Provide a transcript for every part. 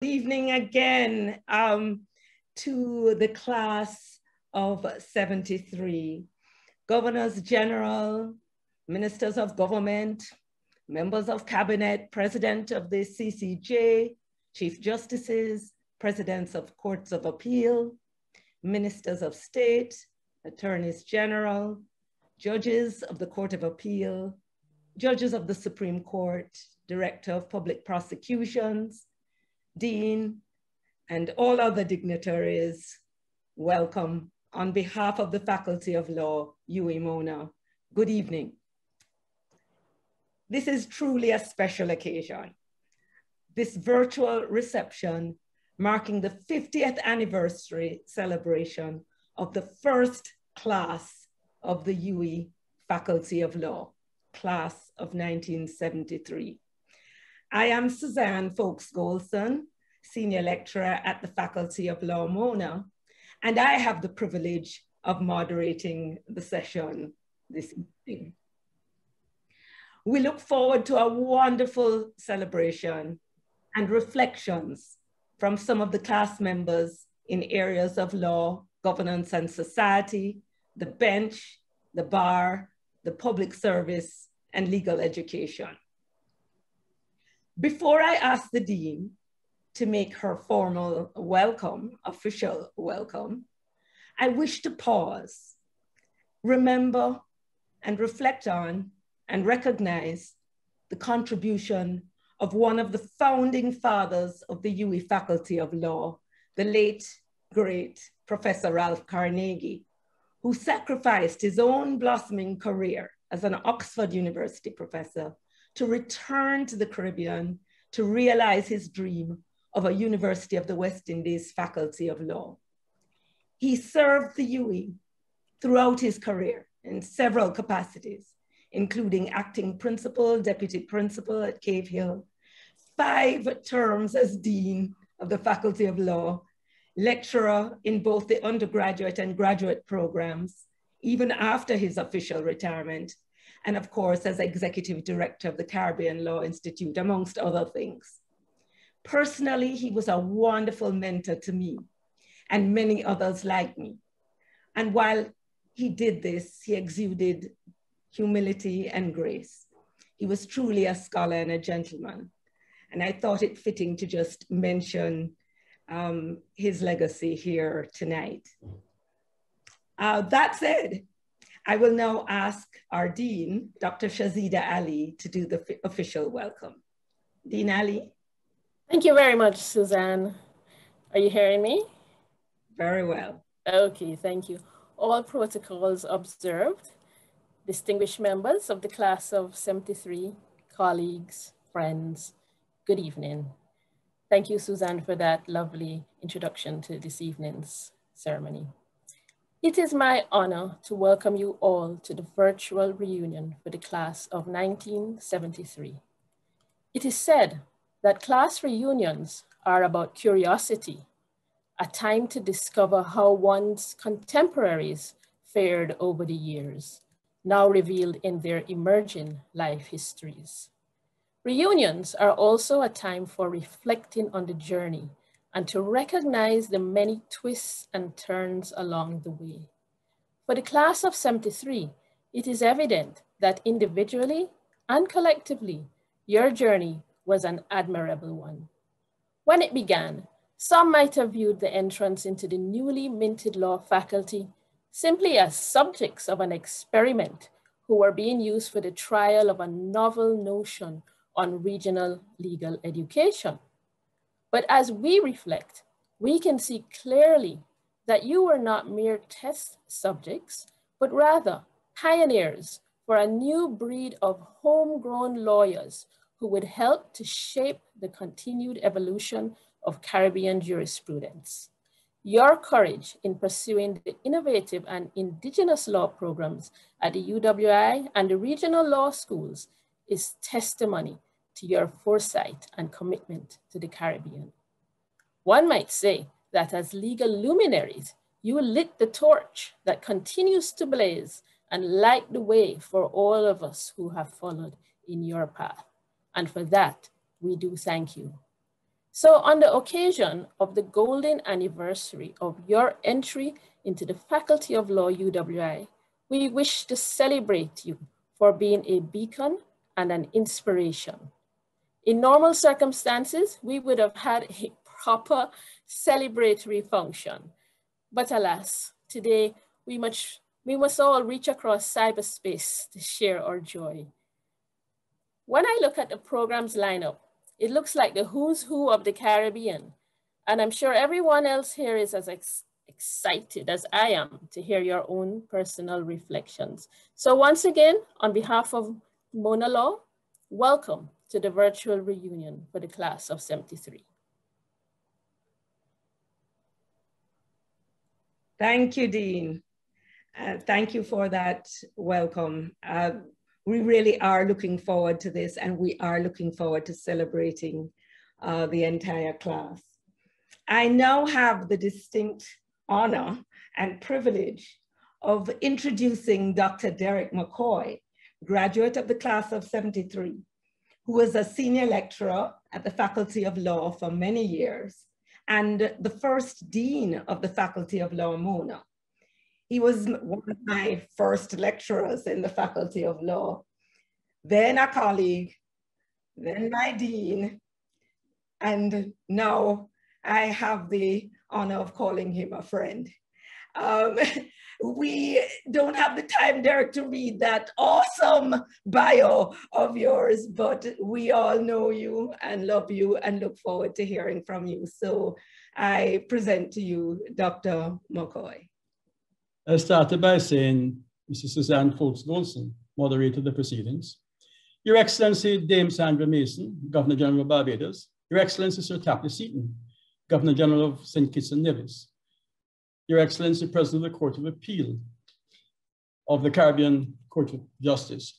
Evening again to the class of 73. Governors General, Ministers of Government, Members of Cabinet, President of the CCJ, Chief Justices, Presidents of Courts of Appeal, Ministers of State, Attorneys General, Judges of the Court of Appeal, Judges of the Supreme Court, Director of Public Prosecutions, Dean, and all other dignitaries, welcome on behalf of the Faculty of Law, UWI Mona. Good evening. This is truly a special occasion. This virtual reception marking the 50th anniversary celebration of the first class of the UWI Faculty of Law, class of 1973. I am Suzanne Folks-Golson, Senior Lecturer at the Faculty of Law, Mona, and I have the privilege of moderating the session this evening. We look forward to a wonderful celebration and reflections from some of the class members in areas of law, governance and society, the bench, the bar, the public service, and legal education. Before I ask the Dean to make her formal welcome, official welcome, I wish to pause, remember, and reflect on and recognize the contribution of one of the founding fathers of the UWI Faculty of Law, the late, great Professor Ralph Carnegie, who sacrificed his own blossoming career as an Oxford University professor to return to the Caribbean to realize his dream of a University of the West Indies Faculty of Law. He served the UWI throughout his career in several capacities, including acting principal, deputy principal at Cave Hill, 5 terms as Dean of the Faculty of Law, lecturer in both the undergraduate and graduate programs, even after his official retirement, and of course, as executive director of the Caribbean Law Institute, amongst other things. Personally, he was a wonderful mentor to me and many others like me. And while he did this, he exuded humility and grace. He was truly a scholar and a gentleman. And I thought it fitting to just mention his legacy here tonight. That said, I will now ask our Dean, Dr. Shazida Ali, to do the official welcome. Dean Ali. Thank you very much, Suzanne. Are you hearing me? Very well. Okay, thank you. All protocols observed. Distinguished members of the class of 73, colleagues, friends, good evening. Thank you, Suzanne, for that lovely introduction to this evening's ceremony. It is my honor to welcome you all to the virtual reunion for the class of 1973. It is said that class reunions are about curiosity, a time to discover how one's contemporaries fared over the years, now revealed in their emerging life histories. Reunions are also a time for reflecting on the journey and to recognize the many twists and turns along the way. For the class of 73, it is evident that individually and collectively, your journey was an admirable one. When it began, some might have viewed the entrance into the newly minted law faculty simply as subjects of an experiment who were being used for the trial of a novel notion on regional legal education. But as we reflect, we can see clearly that you were not mere test subjects, but rather pioneers for a new breed of homegrown lawyers who would help to shape the continued evolution of Caribbean jurisprudence. Your courage in pursuing the innovative and indigenous law programs at the UWI and the regional law schools is testimony to your foresight and commitment to the Caribbean. One might say that as legal luminaries, you lit the torch that continues to blaze and light the way for all of us who have followed in your path. And for that, we do thank you. So on the occasion of the golden anniversary of your entry into the Faculty of Law UWI, we wish to celebrate you for being a beacon and an inspiration. In normal circumstances, we would have had a proper celebratory function. But alas, today we must all reach across cyberspace to share our joy. When I look at the program's lineup, it looks like the who's who of the Caribbean. And I'm sure everyone else here is as excited as I am to hear your own personal reflections. So once again, on behalf of MonaLaw, welcome to the virtual reunion for the class of 73. Thank you, Dean. Thank you for that welcome. We really are looking forward to this, and we are looking forward to celebrating the entire class. I now have the distinct honor and privilege of introducing Dr. Derek McCoy, graduate of the class of 73, who was a senior lecturer at the Faculty of Law for many years and the first dean of the Faculty of Law, Mona. He was one of my first lecturers in the Faculty of Law, then a colleague, then my dean, and now I have the honor of calling him a friend. We don't have the time, Derek, to read that awesome bio of yours, but we all know you and love you and look forward to hearing from you. So I present to you Dr. McCoy. I started by saying, Mrs. Suzanne Folks-Golson, moderator of the proceedings. Your Excellency, Dame Sandra Mason, Governor General of Barbados. Your Excellency, Sir Tapley Seaton, Governor General of St. Kitts and Nevis. Your Excellency, President of the Court of Appeal of the Caribbean Court of Justice.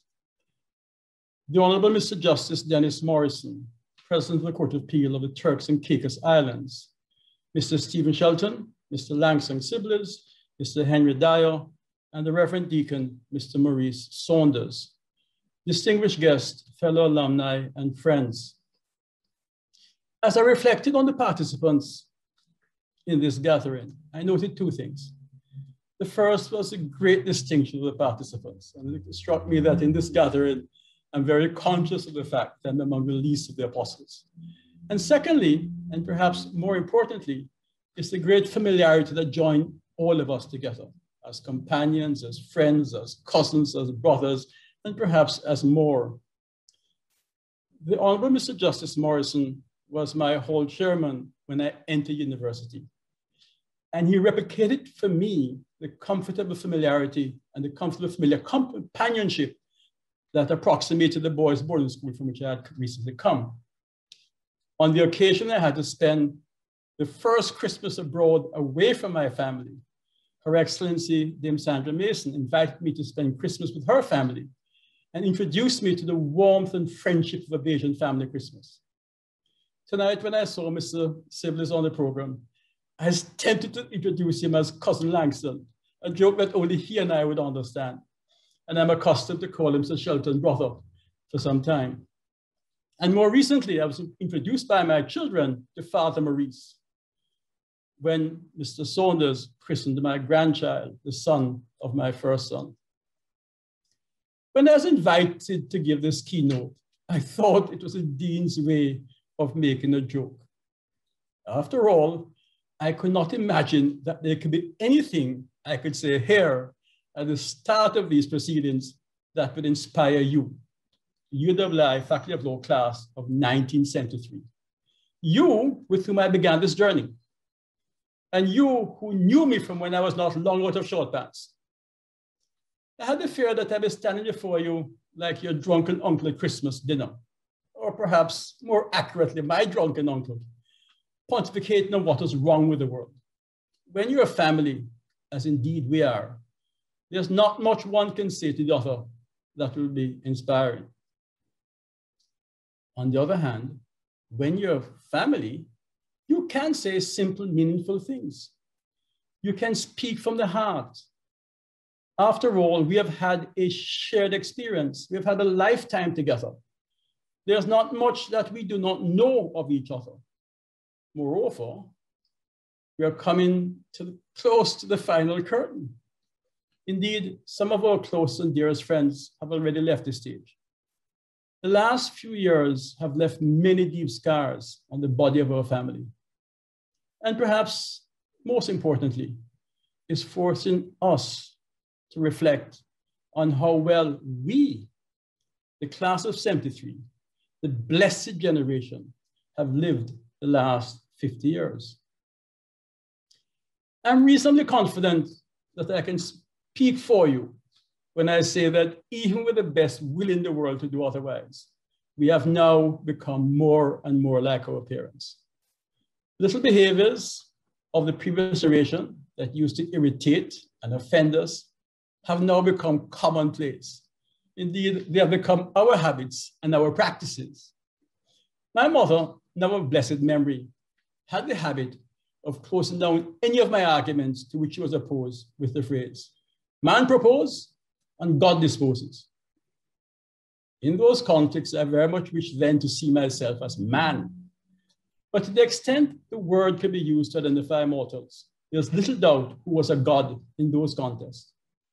The Honorable Mr. Justice Dennis Morrison, President of the Court of Appeal of the Turks and Caicos Islands. Mr. Stephen Shelton, Mr. Langston Siblers, Mr. Henry Dyer, and the Reverend Deacon, Mr. Maurice Saunders. Distinguished guests, fellow alumni, and friends. As I reflected on the participants in this gathering, I noted two things. The first was a great distinction of the participants. And it struck me that in this gathering, I'm very conscious of the fact that I'm among the least of the apostles. And secondly, and perhaps more importantly, is the great familiarity that joined all of us together as companions, as friends, as cousins, as brothers, and perhaps as more. The Honorable Mr. Justice Morrison was my hall chairman when I entered university. And he replicated for me the comfortable familiarity and the comfortable familiar companionship that approximated the boys' boarding school from which I had recently come. On the occasion I had to spend the first Christmas abroad away from my family, Her Excellency Dame Sandra Mason invited me to spend Christmas with her family and introduced me to the warmth and friendship of a Bajan family Christmas. Tonight, when I saw Mr. Siblers on the program, I was tempted to introduce him as Cousin Langston, a joke that only he and I would understand. And I'm accustomed to call him Sir Shelton brother for some time. And more recently, I was introduced by my children to Father Maurice when Mr. Saunders christened my grandchild, the son of my first son. When I was invited to give this keynote, I thought it was a dean's way of making a joke. After all, I could not imagine that there could be anything I could say here at the start of these proceedings that would inspire you, UWI Faculty of Law class of 1973. You with whom I began this journey, and you who knew me from when I was not long out of short pants. I had the fear that I was standing before you like your drunken uncle at Christmas dinner, or perhaps more accurately, my drunken uncle, pontificating on what is wrong with the world. When you're a family, as indeed we are, there's not much one can say to the other that will be inspiring. On the other hand, when you're a family, you can say simple, meaningful things. You can speak from the heart. After all, we have had a shared experience. We've had a lifetime together. There's not much that we do not know of each other. Moreover, we are coming close to the final curtain. Indeed, some of our close and dearest friends have already left the stage. The last few years have left many deep scars on the body of our family. And perhaps most importantly, is forcing us to reflect on how well we, the class of 73, the blessed generation, have lived the last 50 years. I'm reasonably confident that I can speak for you when I say that even with the best will in the world to do otherwise, we have now become more and more like our parents. Little behaviors of the previous generation that used to irritate and offend us have now become commonplace. Indeed, they have become our habits and our practices. My mother, now of blessed memory, had the habit of closing down any of my arguments to which she was opposed with the phrase, "Man proposes and God disposes." In those contexts, I very much wish then to see myself as man. But to the extent the word can be used to identify mortals, there's little doubt who was a god in those contests.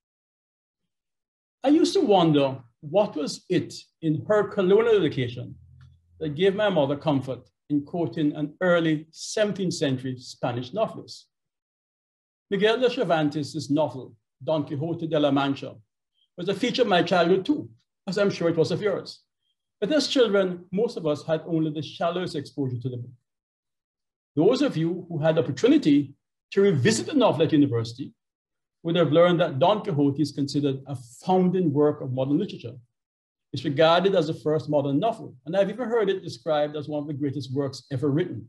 I used to wonder what was it in her colonial education that gave my mother comfort in quoting an early 17th century Spanish novelist. Miguel de Cervantes' novel, Don Quixote de la Mancha, was a feature of my childhood too, as I'm sure it was of yours. But as children, most of us had only the shallowest exposure to the book. Those of you who had the opportunity to revisit the novel at university would have learned that Don Quixote is considered a founding work of modern literature. It's regarded as the first modern novel, and I've even heard it described as one of the greatest works ever written.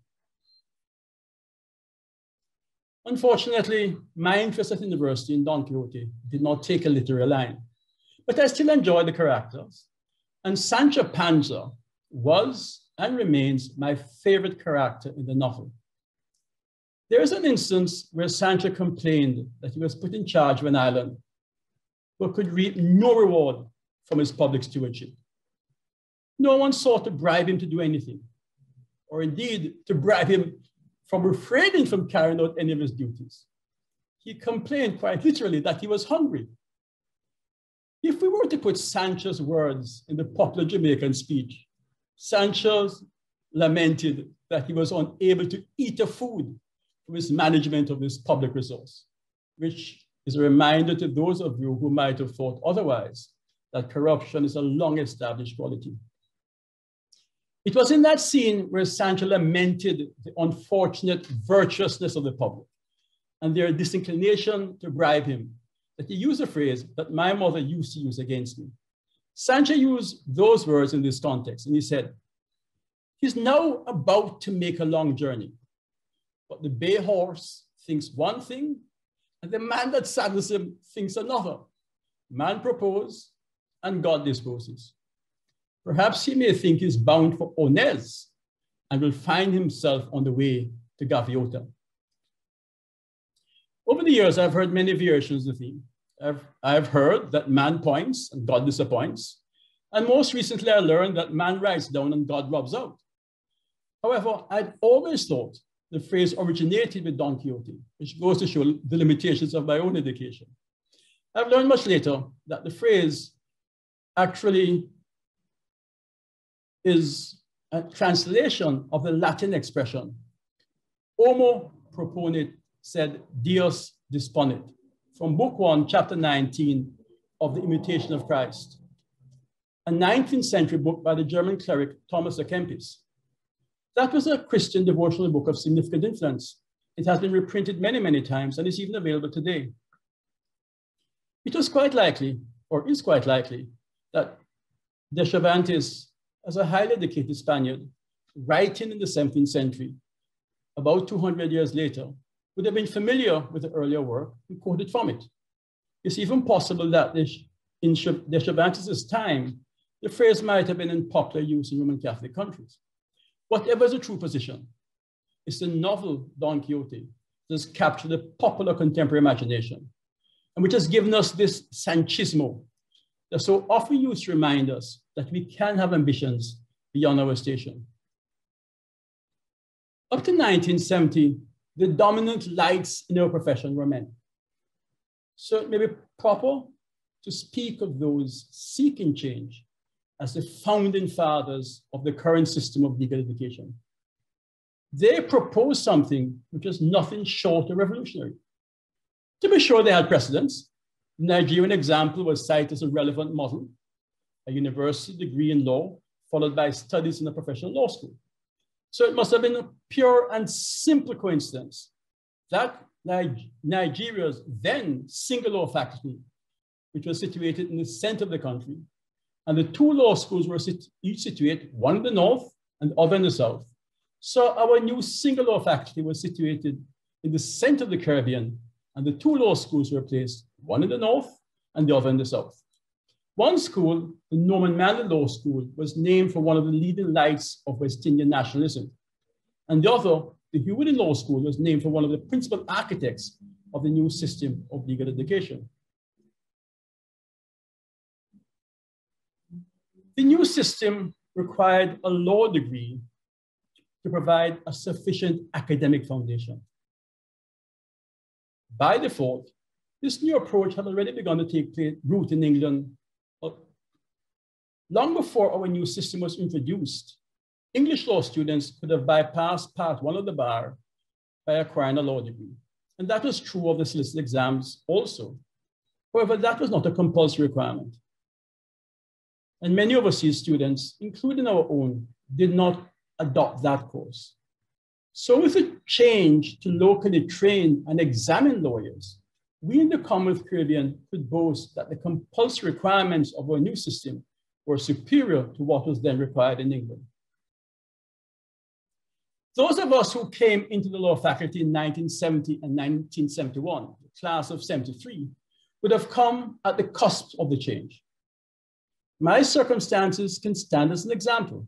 Unfortunately, my interest at university in Don Quixote did not take a literary line, but I still enjoyed the characters, and Sancho Panza was and remains my favorite character in the novel. There is an instance where Sancho complained that he was put in charge of an island, but could reap no reward from his public stewardship. No one sought to bribe him to do anything, or indeed to bribe him from refraining from carrying out any of his duties. He complained quite literally that he was hungry. If we were to put Sancho's words in the popular Jamaican speech, Sancho lamented that he was unable to eat a food from his management of this public resource, which is a reminder to those of you who might have thought otherwise, that corruption is a long-established quality. It was in that scene where Sancho lamented the unfortunate virtuousness of the public and their disinclination to bribe him that he used a phrase that my mother used to use against me. Sancho used those words in this context, and he said, "He's now about to make a long journey, but the bay horse thinks one thing, and the man that saddles him thinks another. Man proposes, and God disposes. Perhaps he may think he's bound for Onez and will find himself on the way to Gaviota." Over the years, I've heard many variations of the theme. I've heard that man points and God disappoints. And most recently, I learned that man writes down and God rubs out. However, I'd always thought the phrase originated with Don Quixote, which goes to show the limitations of my own education. I've learned much later that the phrase actually is a translation of the Latin expression, homo proponit sed Deus disponit, from Book 1, Chapter 19 of the Imitation of Christ, a 19th century book by the German cleric Thomas à Kempis. That was a Christian devotional book of significant influence. It has been reprinted many, many times and is even available today. It was quite likely, or is quite likely, that de Cervantes, as a highly educated Spaniard, writing in the 17th century, about 200 years later, would have been familiar with the earlier work and quoted from it. It's even possible that in de Cervantes' time, the phrase might have been in popular use in Roman Catholic countries. Whatever is the true position, it's the novel Don Quixote that has captured the popular contemporary imagination, and which has given us this Sanchismo that so often used to remind us that we can have ambitions beyond our station. Up to 1970, the dominant lights in our profession were men. So it may be proper to speak of those seeking change as the founding fathers of the current system of legal education. They proposed something which was nothing short of revolutionary. To be sure, they had precedents. The Nigerian example was cited as a relevant model, a university degree in law, followed by studies in a professional law school. So it must have been a pure and simple coincidence that Nigeria's then single law faculty, which was situated in the center of the country, and the two law schools were each situated, one in the north and the other in the south. So our new single law faculty was situated in the center of the Caribbean, and the two law schools were placed, one in the north and the other in the south. One school, the MonaMedia Law School, was named for one of the leading lights of West Indian nationalism. And the other, the UWI Law School, was named for one of the principal architects of the new system of legal education. The new system required a law degree to provide a sufficient academic foundation. By default, this new approach had already begun to take root in England. Long before our new system was introduced, English law students could have bypassed part one of the bar by acquiring a law degree. And that was true of the solicitor exams also. However, that was not a compulsory requirement. And many overseas students, including our own, did not adopt that course. So with a change to locally trained and examined lawyers, we in the Commonwealth Caribbean could boast that the compulsory requirements of our new system were superior to what was then required in England. Those of us who came into the law faculty in 1970 and 1971, the class of 73, would have come at the cusp of the change. My circumstances can stand as an example.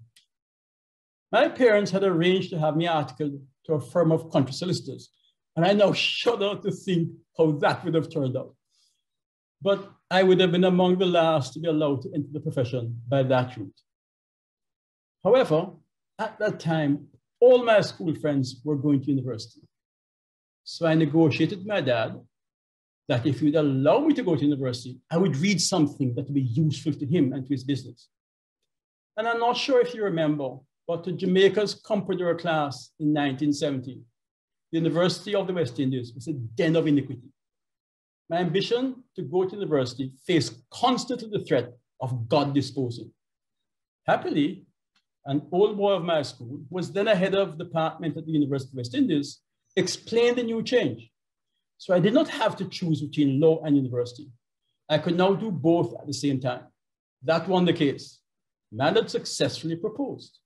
My parents had arranged to have me articled to a firm of country solicitors, and I now shudder to think how that would have turned out. But I would have been among the last to be allowed to enter the profession by that route. However, at that time, all my school friends were going to university. So I negotiated with my dad that if he would allow me to go to university, I would read something that would be useful to him and to his business. And I'm not sure if you remember, but to Jamaica's Comprador class in 1970, the University of the West Indies was a den of iniquity. My ambition to go to university faced constantly the threat of God disposing. Happily, an old boy of my school was then a head of department at the University of West Indies, explained the new change. So I did not have to choose between law and university. I could now do both at the same time. That won the case. Man had successfully proposed.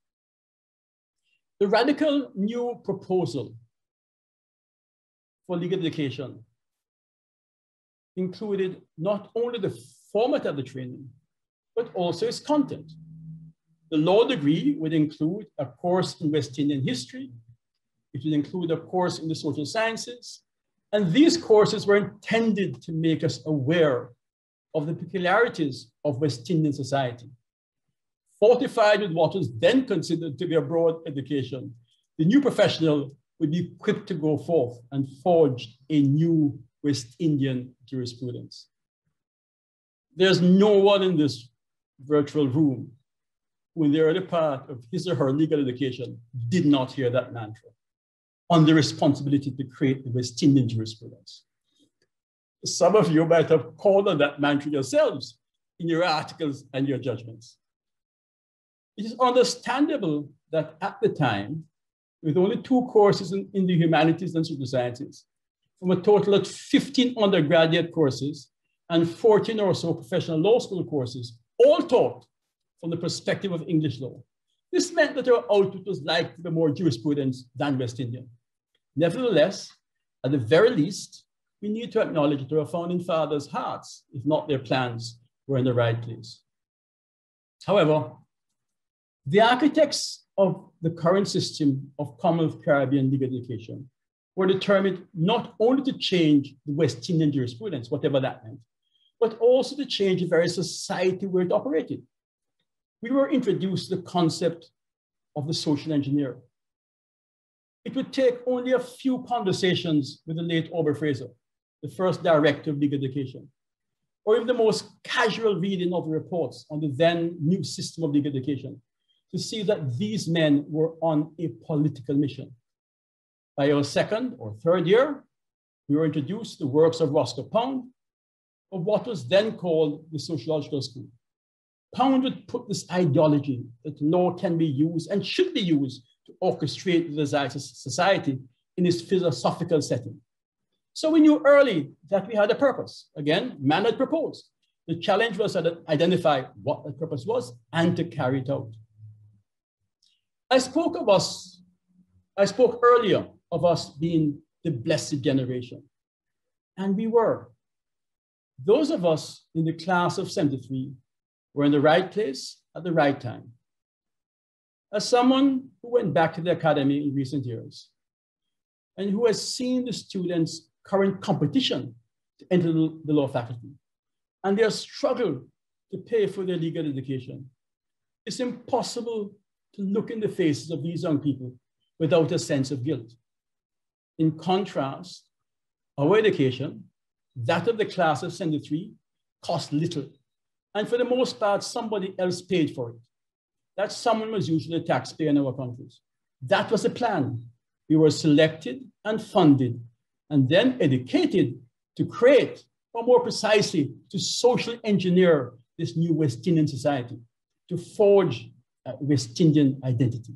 The radical new proposal for legal education included not only the format of the training, but also its content. The law degree would include a course in West Indian history. It would include a course in the social sciences. And these courses were intended to make us aware of the peculiarities of West Indian society. Fortified with what was then considered to be a broad education, the new professional would be equipped to go forth and forge a new West Indian jurisprudence. There's no one in this virtual room who in the early part of his or her legal education did not hear that mantra on the responsibility to create the West Indian jurisprudence. Some of you might have called on that mantra yourselves in your articles and your judgments. It is understandable that at the time, with only 2 courses in the humanities and social sciences, from a total of 15 undergraduate courses and 14 or so professional law school courses, all taught from the perspective of English law. This meant that our output was likely to be more jurisprudence than West Indian. Nevertheless, at the very least, we need to acknowledge that our founding fathers' hearts, if not their plans, were in the right place. However, the architects of the current system of Commonwealth Caribbean legal education were determined not only to change the West Indian jurisprudence, whatever that meant, but also to change the very society where it operated. We were introduced to the concept of the social engineer. It would take only a few conversations with the late Aubrey Fraser, the first director of legal education, or even the most casual reading of the reports on the then new system of legal education to see that these men were on a political mission. By our second or third year, we were introduced to the works of Roscoe Pound, of what was then called the sociological school. Pound would put this ideology that law can be used and should be used to orchestrate the desired society in its philosophical setting. So we knew early that we had a purpose. Again, man had proposed. The challenge was to identify what the purpose was and to carry it out. I spoke earlier of us being the blessed generation, and we were. Those of us in the class of 73 were in the right place at the right time. As someone who went back to the academy in recent years and who has seen the students' current competition to enter the law faculty and their struggle to pay for their legal education, it's impossible to look in the faces of these young people without a sense of guilt. In contrast, our education, that of the class of 73, cost little. And for the most part, somebody else paid for it. That someone was usually a taxpayer in our countries. That was the plan. We were selected and funded and then educated to create, or more precisely, to social engineer this new West Indian society, to forge a West Indian identity.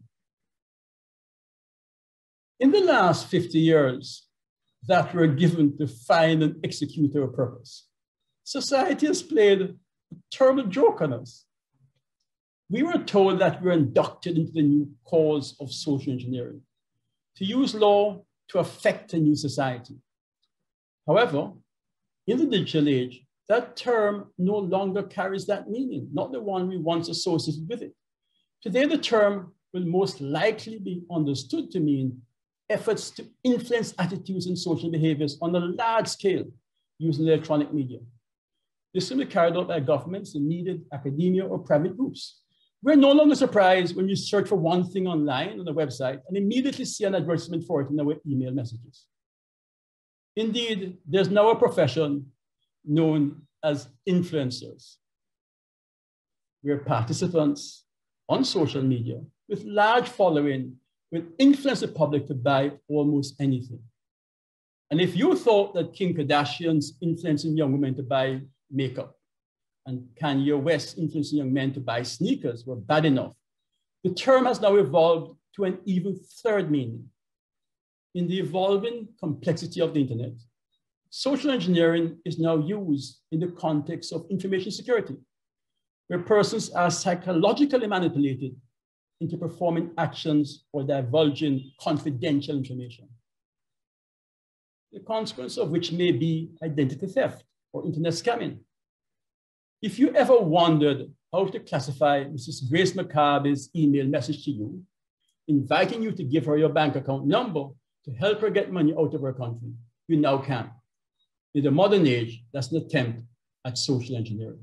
In the last 50 years that were given to find and execute our purpose, society has played a terrible joke on us. We were told that we were inducted into the new cause of social engineering, to use law to affect a new society. However, in the digital age, that term no longer carries that meaning, not the one we once associated with it. Today, the term will most likely be understood to mean efforts to influence attitudes and social behaviors on a large scale using electronic media. This will be carried out by governments, the needed academia, or private groups. We're no longer surprised when you search for one thing online on a website and immediately see an advertisement for it in our email messages. Indeed, there's now a profession known as influencers. We're participants on social media with large following, will influence the public to buy almost anything. And if you thought that Kim Kardashian's influencing young women to buy makeup and Kanye West influencing young men to buy sneakers were bad enough, the term has now evolved to an even third meaning. In the evolving complexity of the internet, social engineering is now used in the context of information security, where persons are psychologically manipulated into performing actions or divulging confidential information, the consequence of which may be identity theft or internet scamming. If you ever wondered how to classify Mrs. Grace McCarthy's email message to you, inviting you to give her your bank account number to help her get money out of her country, you now can. In the modern age, that's an attempt at social engineering.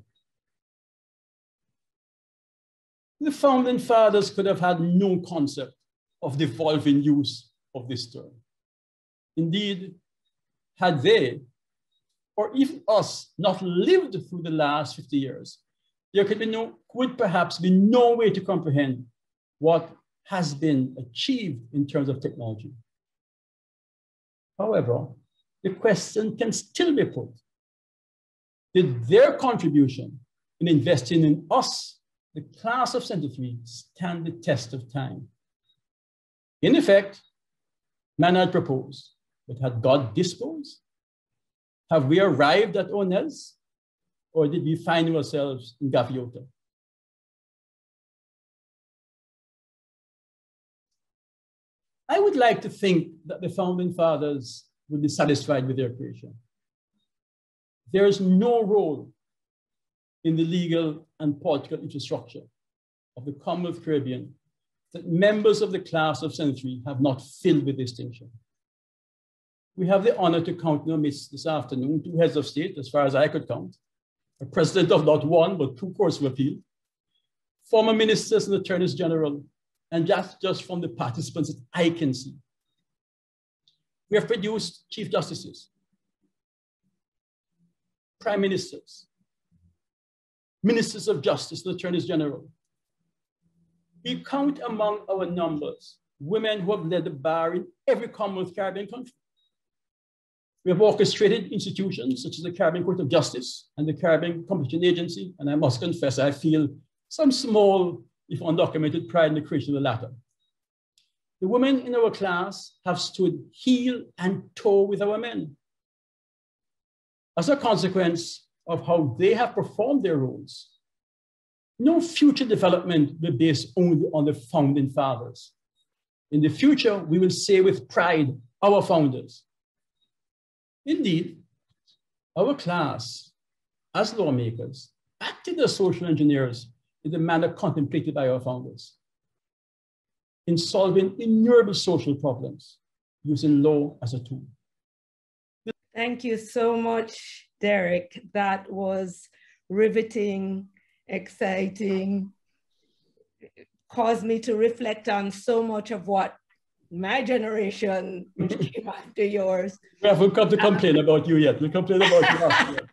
The founding fathers could have had no concept of the evolving use of this term. Indeed, had they, or even us, not lived through the last 50 years, there would perhaps be no way to comprehend what has been achieved in terms of technology. However, the question can still be put: did their contribution in investing in us, the class of 73, stand the test of time? In effect, man had proposed, but had God disposed? Have we arrived at Onels, or did we find ourselves in Gaviota? I would like to think that the founding fathers would be satisfied with their creation. There is no role in the legal and political infrastructure of the Commonwealth Caribbean that members of the class of 73 have not filled with distinction. We have the honor to count in our midst this afternoon 2 heads of state, as far as I could count, a president of not 1, but 2 courts of appeal, former ministers and attorneys general, and that's just from the participants that I can see. We have produced chief justices, prime ministers, ministers of justice, and attorneys general. We count among our numbers women who have led the bar in every Commonwealth Caribbean country. We have orchestrated institutions such as the Caribbean Court of Justice and the Caribbean Competition Agency, and I must confess, I feel some small, if undocumented, pride in the creation of the latter. The women in our class have stood heel and toe with our men. As a consequence of how they have performed their roles, no future development will be based only on the founding fathers. In the future, we will say with pride, our founders. Indeed, our class, as lawmakers, acted as social engineers in the manner contemplated by our founders in solving innumerable social problems using law as a tool. Thank you so much, Derek. That was riveting, exciting, caused me to reflect on so much of what my generation, which came after yours. We haven't come to complain about you yet. We'll complain about you after.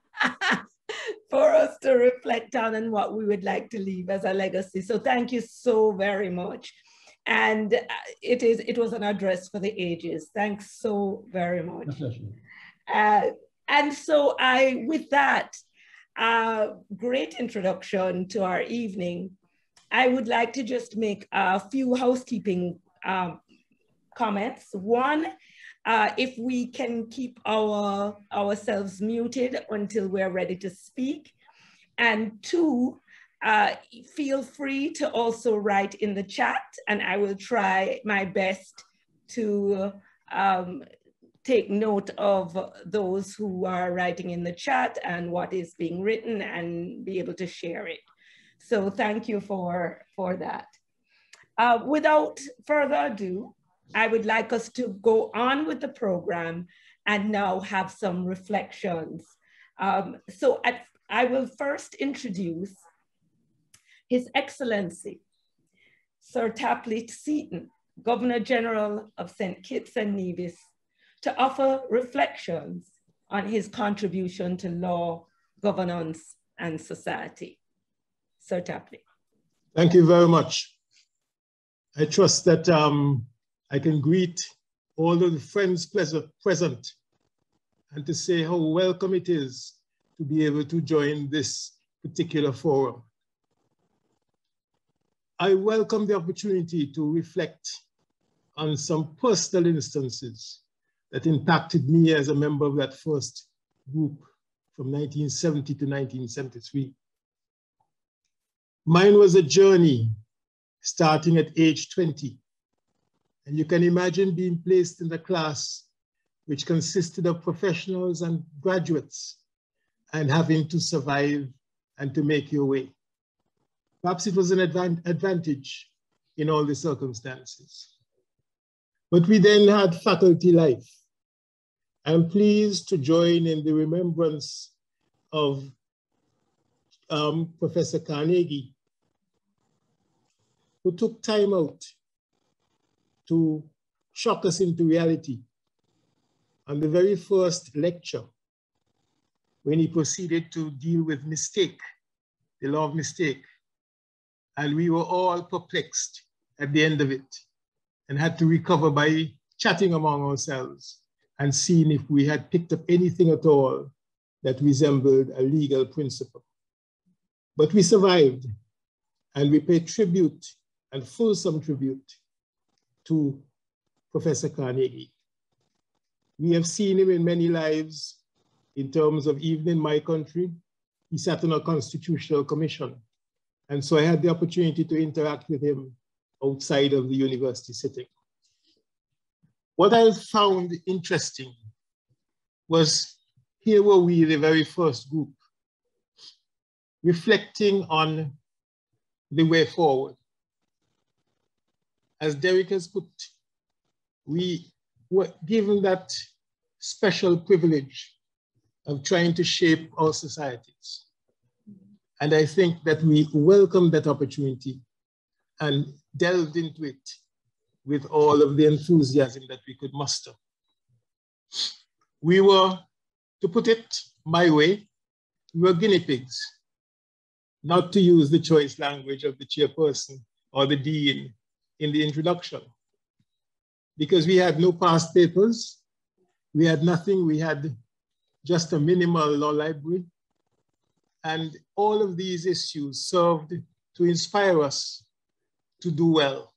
For us to reflect on and what we would like to leave as a legacy. So thank you so very much. And it was an address for the ages. Thanks so very much. And so with that great introduction to our evening, I would like to just make a few housekeeping comments. One, if we can keep ourselves muted until we're ready to speak. And two, feel free to also write in the chat, and I will try my best to take note of those who are writing in the chat and what is being written and be able to share it. So thank you for that. Without further ado, I would like us to go on with the program and now have some reflections. I will first introduce His Excellency, Sir Tapley Seaton, Governor General of St. Kitts and Nevis, to offer reflections on his contribution to law, governance, and society. Sir Tapley. Thank you very much. I trust that I can greet all of the friends present and to say how welcome it is to be able to join this particular forum. I welcome the opportunity to reflect on some personal instances that impacted me as a member of that first group from 1970 to 1973. Mine was a journey starting at age 20. And you can imagine being placed in the class which consisted of professionals and graduates and having to survive and to make your way. Perhaps it was an advantage in all the circumstances. But we then had faculty life. I'm pleased to join in the remembrance of Professor Carnegie, who took time out to shock us into reality on the very first lecture when he proceeded to deal with mistake, the law of mistake. And we were all perplexed at the end of it and had to recover by chatting among ourselves and seeing if we had picked up anything at all that resembled a legal principle. But we survived, and we pay tribute and fulsome tribute to Professor Carnegie. We have seen him in many lives in terms of even in my country. He sat on a constitutional commission. And so I had the opportunity to interact with him outside of the university setting. What I found interesting was here were we, the very first group, reflecting on the way forward. As Derek has put, we were given that special privilege of trying to shape our societies. And I think that we welcomed that opportunity and delved into it with all of the enthusiasm that we could muster. We were, to put it my way, we were guinea pigs, not to use the choice language of the chairperson or the dean in the introduction, because we had no past papers, we had nothing, we had just a minimal law library, and all of these issues served to inspire us to do well.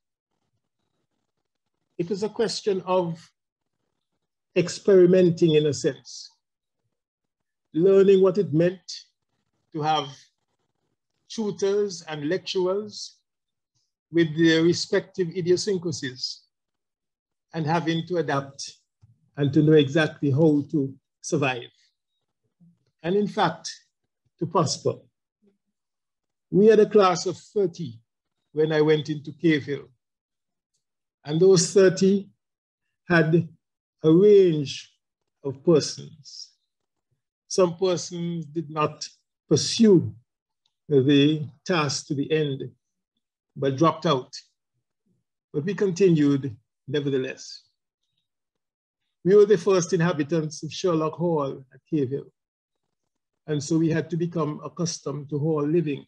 It was a question of experimenting in a sense, learning what it meant to have tutors and lecturers with their respective idiosyncrasies and having to adapt and to know exactly how to survive. And in fact, to prosper. We had a class of 30 when I went into Cave Hill. And those 30 had a range of persons. Some persons did not pursue the task to the end, but dropped out. But we continued nevertheless. We were the first inhabitants of Sherlock Hall at Cave Hill. And so we had to become accustomed to hall living.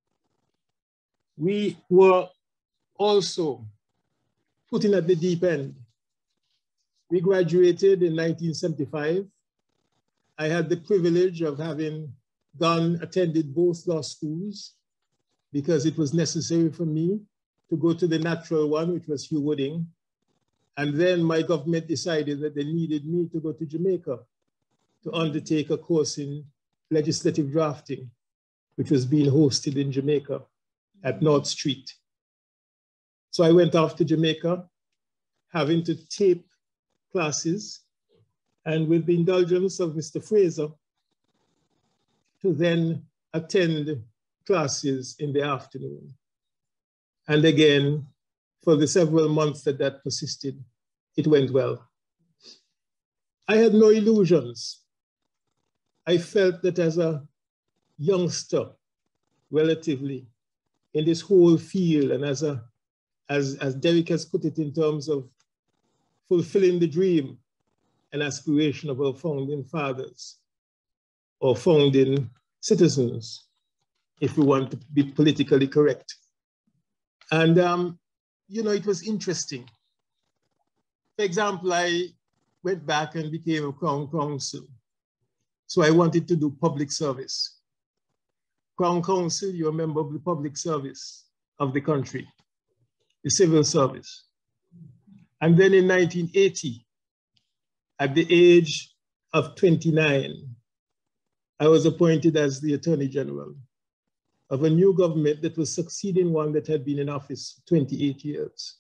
We were also put in at the deep end. We graduated in 1975. I had the privilege of having attended both law schools because it was necessary for me to go to the natural one, which was Hugh Wooding. And then my government decided that they needed me to go to Jamaica to undertake a course in legislative drafting, which was being hosted in Jamaica at North Street. So I went off to Jamaica, having to tape classes, and with the indulgence of Mr. Fraser, to then attend classes in the afternoon. And again, for the several months that persisted, it went well. I had no illusions. I felt that as a youngster, relatively, in this whole field, and as Derek has put it in terms of fulfilling the dream and aspiration of our founding fathers, or founding citizens, if we want to be politically correct. And, you know, it was interesting. For example, I went back and became a Crown Counsel. So I wanted to do public service. Crown Counsel, you're a member of the public service of the country, the civil service. And then in 1980, at the age of 29, I was appointed as the Attorney General of a new government that was succeeding one that had been in office 28 years.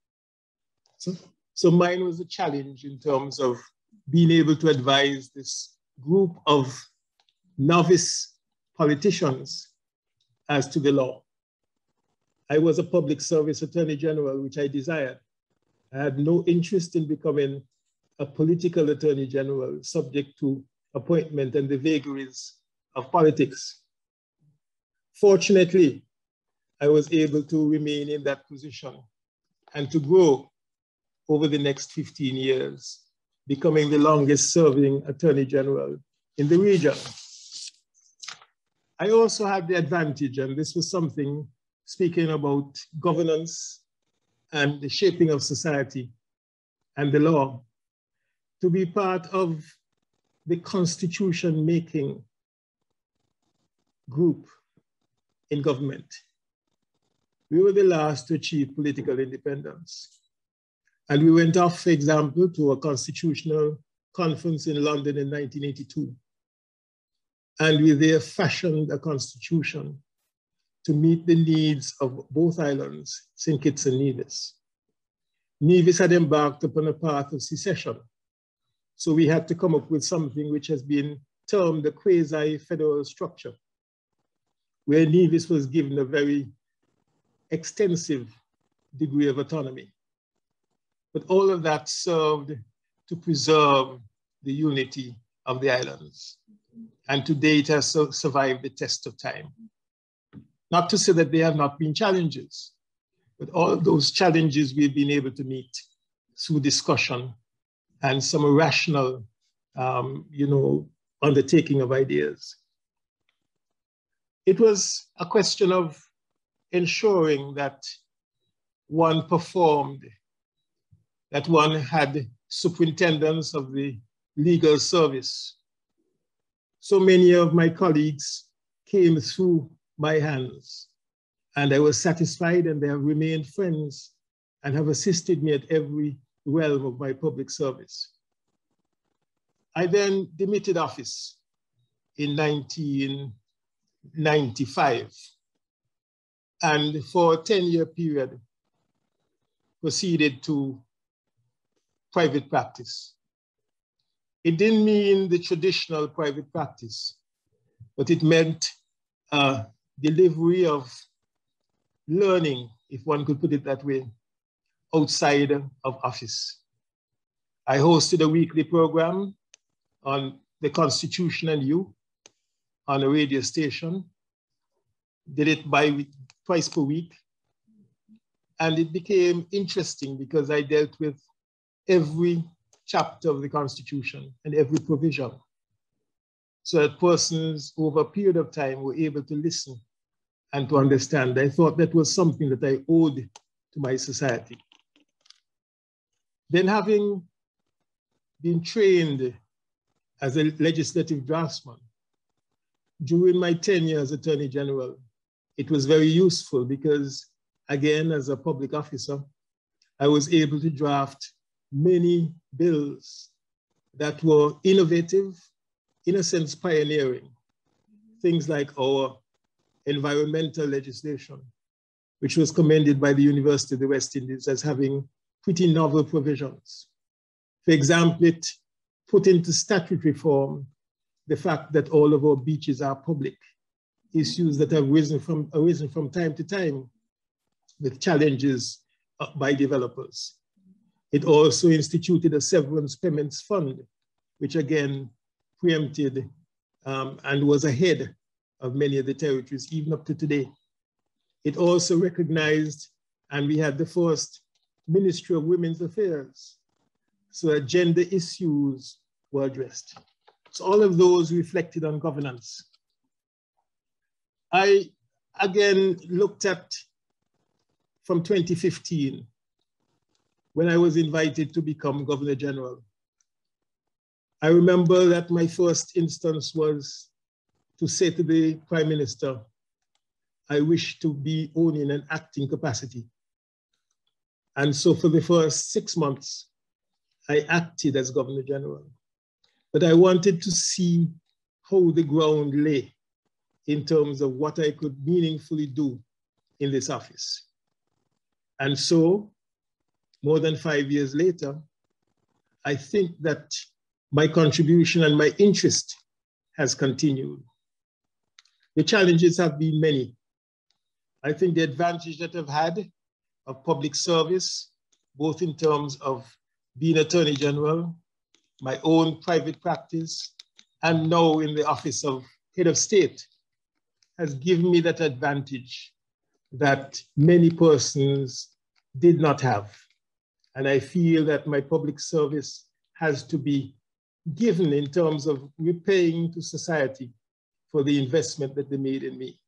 So mine was a challenge in terms of being able to advise this group of novice politicians as to the law. I was a public service Attorney General, which I desired. I had no interest in becoming a political Attorney General subject to appointment and the vagaries of politics. Fortunately, I was able to remain in that position and to grow over the next 15 years, becoming the longest serving Attorney General in the region. I also had the advantage, and this was something speaking about governance and the shaping of society and the law, to be part of the constitution making group in government. We were the last to achieve political independence. And we went off, for example, to a constitutional conference in London in 1982. And we there fashioned a constitution to meet the needs of both islands, St. Kitts and Nevis. Nevis had embarked upon a path of secession. So we had to come up with something which has been termed a quasi-federal structure, where Nevis was given a very extensive degree of autonomy. But all of that served to preserve the unity of the islands. And today it has survived the test of time. Not to say that there have not been challenges, but all of those challenges we've been able to meet through discussion and some rational you know, undertaking of ideas. It was a question of ensuring that one performed, that one had superintendence of the legal service. So many of my colleagues came through my hands, and I was satisfied, and they have remained friends and have assisted me at every realm of my public service. I then demitted office in 1995, and for a 10-year period proceeded to private practice. It didn't mean the traditional private practice, but it meant delivery of learning, if one could put it that way, outside of office. I hosted a weekly program on the Constitution and You on a radio station, did it twice per week. And it became interesting because I dealt with every chapter of the Constitution and every provision, so that persons over a period of time were able to listen and to understand. I thought that was something that I owed to my society. Then, having been trained as a legislative draftsman, during my tenure as Attorney General, it was very useful because, again, as a public officer, I was able to draft many bills that were innovative, in a sense pioneering. Things like our environmental legislation, which was commended by the University of the West Indies as having pretty novel provisions. For example, it put into statutory form the fact that all of our beaches are public, issues that have arisen from time to time with challenges by developers. It also instituted a severance payments fund, which again preempted and was ahead of many of the territories, even up to today. It also recognized, and we had the first Ministry of Women's Affairs, so that gender issues were addressed. So all of those reflected on governance. I again looked at, from 2015, when I was invited to become Governor General. I remember that my first instance was to say to the Prime Minister, I wish to be only in an acting capacity. And so for the first 6 months, I acted as Governor General. But I wanted to see how the ground lay in terms of what I could meaningfully do in this office. And so, more than 5 years later, I think that my contribution and my interest has continued. The challenges have been many. I think the advantage that I've had of public service, both in terms of being Attorney General, my own private practice, and now in the office of Head of State, has given me that advantage that many persons did not have. And I feel that my public service has to be given in terms of repaying to society for the investment that they made in me.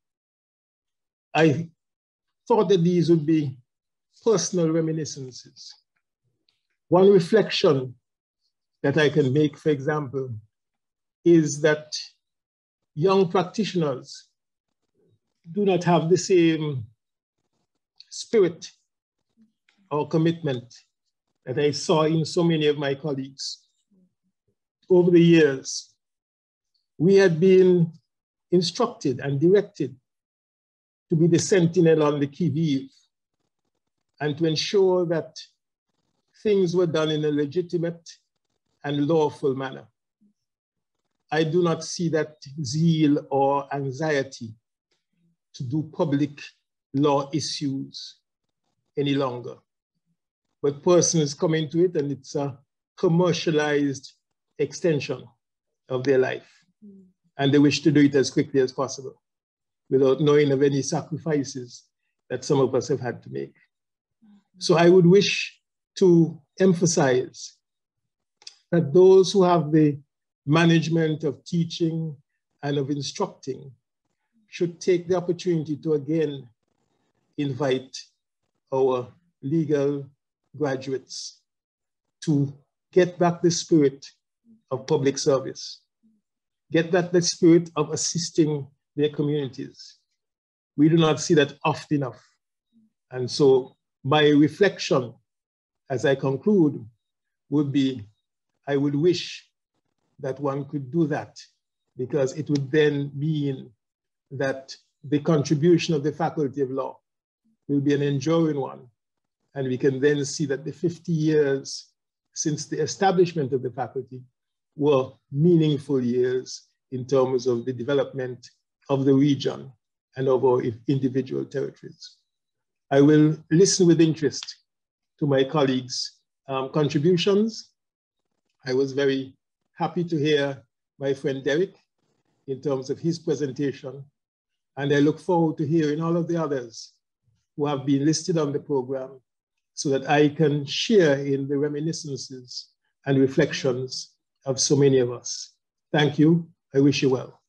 I thought that these would be personal reminiscences. One reflection that I can make, for example, is that young practitioners do not have the same spirit or commitment that I saw in so many of my colleagues. Over the years, we had been instructed and directed to be the sentinel on the qui-vive and to ensure that things were done in a legitimate and lawful manner. I do not see that zeal or anxiety to do public law issues any longer. But persons come into it and it's a commercialized extension of their life. And they wish to do it as quickly as possible without knowing of any sacrifices that some of us have had to make. So I would wish to emphasize that those who have the management of teaching and of instructing should take the opportunity to again invite our legal graduates to get back the spirit of public service, get back the spirit of assisting their communities. We do not see that often enough. And so my reflection as I conclude would be, I would wish that one could do that, because it would then mean that the contribution of the Faculty of Law will be an enduring one. And we can then see that the 50 years since the establishment of the faculty were meaningful years in terms of the development of the region and of our individual territories. I will listen with interest to my colleagues' contributions. I was very happy to hear my friend Derek in terms of his presentation, and I look forward to hearing all of the others who have been listed on the program so that I can share in the reminiscences and reflections of so many of us. Thank you. I wish you well.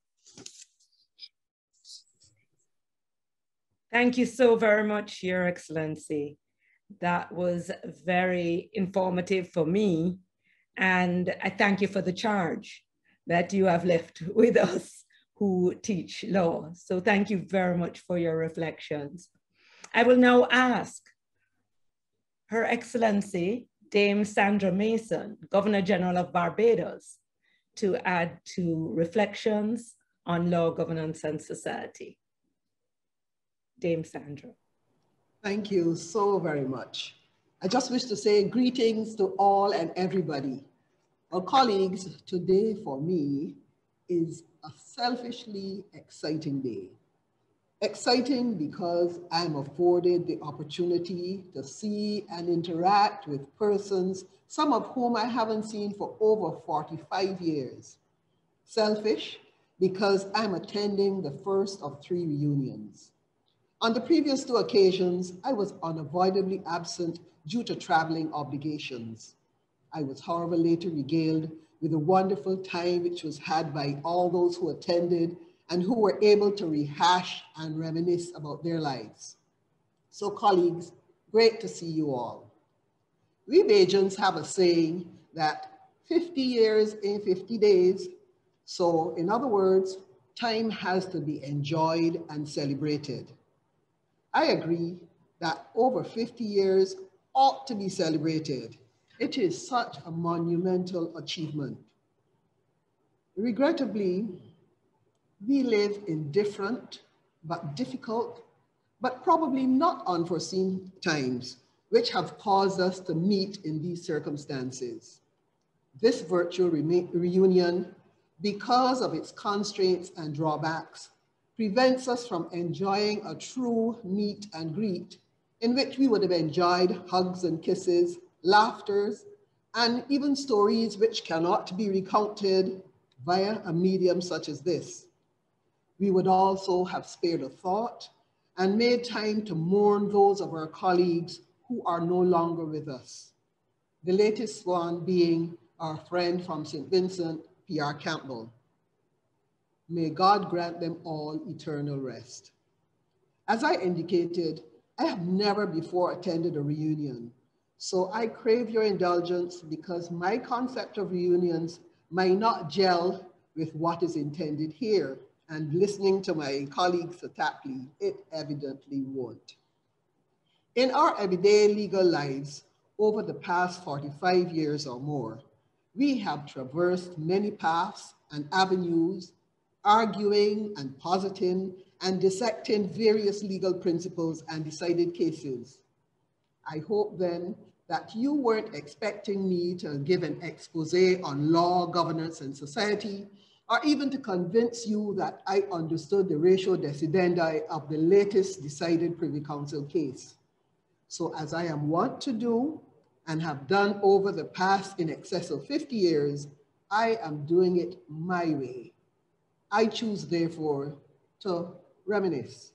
Thank you so very much, Your Excellency. That was very informative for me. And I thank you for the charge that you have left with us who teach law. So thank you very much for your reflections. I will now ask Her Excellency, Dame Sandra Mason, Governor General of Barbados, to add to reflections on law, governance, and society. Dame Sandra. Thank you so very much. I just wish to say greetings to all and everybody. Well, colleagues, today for me is a selfishly exciting day. Exciting because I'm afforded the opportunity to see and interact with persons, some of whom I haven't seen for over 45 years. Selfish because I'm attending the first of 3 reunions. On the previous 2 occasions, I was unavoidably absent due to traveling obligations. I was, however, later regaled with a wonderful time which was had by all those who attended and who were able to rehash and reminisce about their lives. So colleagues, great to see you all. We Bajans have a saying that 50 years in 50 days. So in other words, time has to be enjoyed and celebrated. I agree that over 50 years ought to be celebrated. It is such a monumental achievement. Regrettably, we live in different but difficult, but probably not unforeseen times, which have caused us to meet in these circumstances. This virtual reunion, because of its constraints and drawbacks, prevents us from enjoying a true meet and greet in which we would have enjoyed hugs and kisses, laughters, and even stories which cannot be recounted via a medium such as this. We would also have spared a thought and made time to mourn those of our colleagues who are no longer with us. The latest one being our friend from St. Vincent, P.R. Campbell. May God grant them all eternal rest. As I indicated, I have never before attended a reunion, so I crave your indulgence because my concept of reunions might not gel with what is intended here, and listening to my colleague Satapli, it evidently won't. In our everyday legal lives, over the past 45 years or more, we have traversed many paths and avenues, arguing and positing and dissecting various legal principles and decided cases. I hope then that you weren't expecting me to give an expose on law, governance, and society, or even to convince you that I understood the ratio decidendi of the latest decided Privy Council case. So as I am wont to do and have done over the past in excess of 50 years, I am doing it my way. I choose, therefore, to reminisce.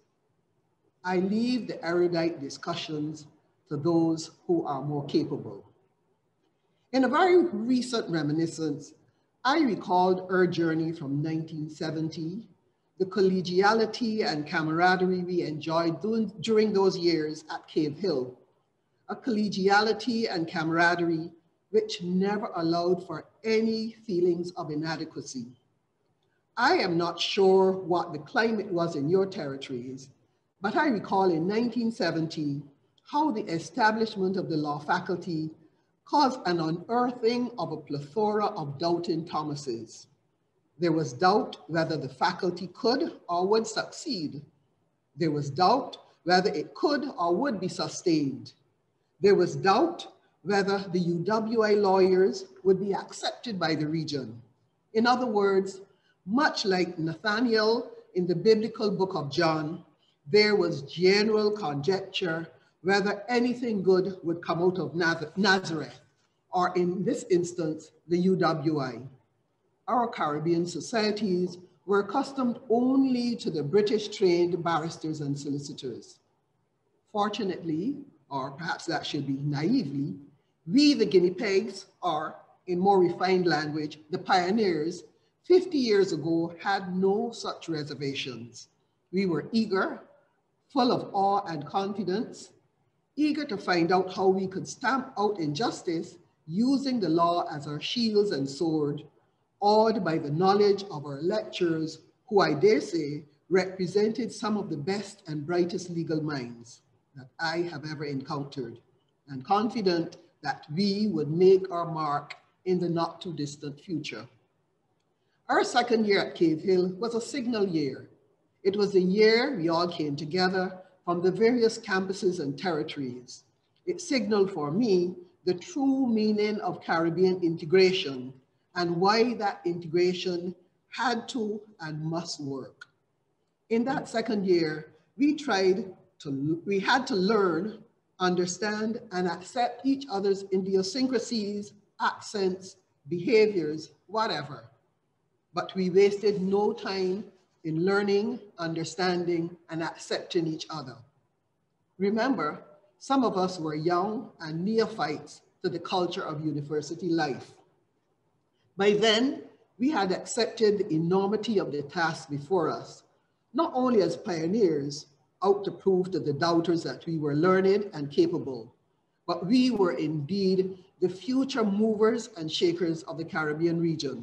I leave the erudite discussions to those who are more capable. In a very recent reminiscence, I recalled our journey from 1970, the collegiality and camaraderie we enjoyed during those years at Cave Hill, a collegiality and camaraderie which never allowed for any feelings of inadequacy. I am not sure what the climate was in your territories, but I recall in 1970 how the establishment of the law faculty caused an unearthing of a plethora of doubting Thomases. There was doubt whether the faculty could or would succeed. There was doubt whether it could or would be sustained. There was doubt whether the UWI lawyers would be accepted by the region. In other words, much like Nathaniel in the biblical book of John, there was general conjecture whether anything good would come out of Nazareth, or in this instance, the UWI. Our Caribbean societies were accustomed only to the British-trained barristers and solicitors. Fortunately, or perhaps that should be naively, we, the guinea pigs, or in more refined language, the pioneers, 50 years ago had no such reservations. We were eager, full of awe and confidence, eager to find out how we could stamp out injustice using the law as our shields and sword, awed by the knowledge of our lecturers, who I dare say represented some of the best and brightest legal minds that I have ever encountered, and confident that we would make our mark in the not too distant future. Our second year at Cave Hill was a signal year. It was the year we all came together from the various campuses and territories. It signaled for me the true meaning of Caribbean integration and why that integration had to and must work. In that second year, we had to learn, understand, and accept each other's idiosyncrasies, accents, behaviors, whatever. But we wasted no time in learning, understanding, and accepting each other. Remember, some of us were young and neophytes to the culture of university life. By then, we had accepted the enormity of the task before us, not only as pioneers, out to prove to the doubters that we were learned and capable, but we were indeed the future movers and shakers of the Caribbean region.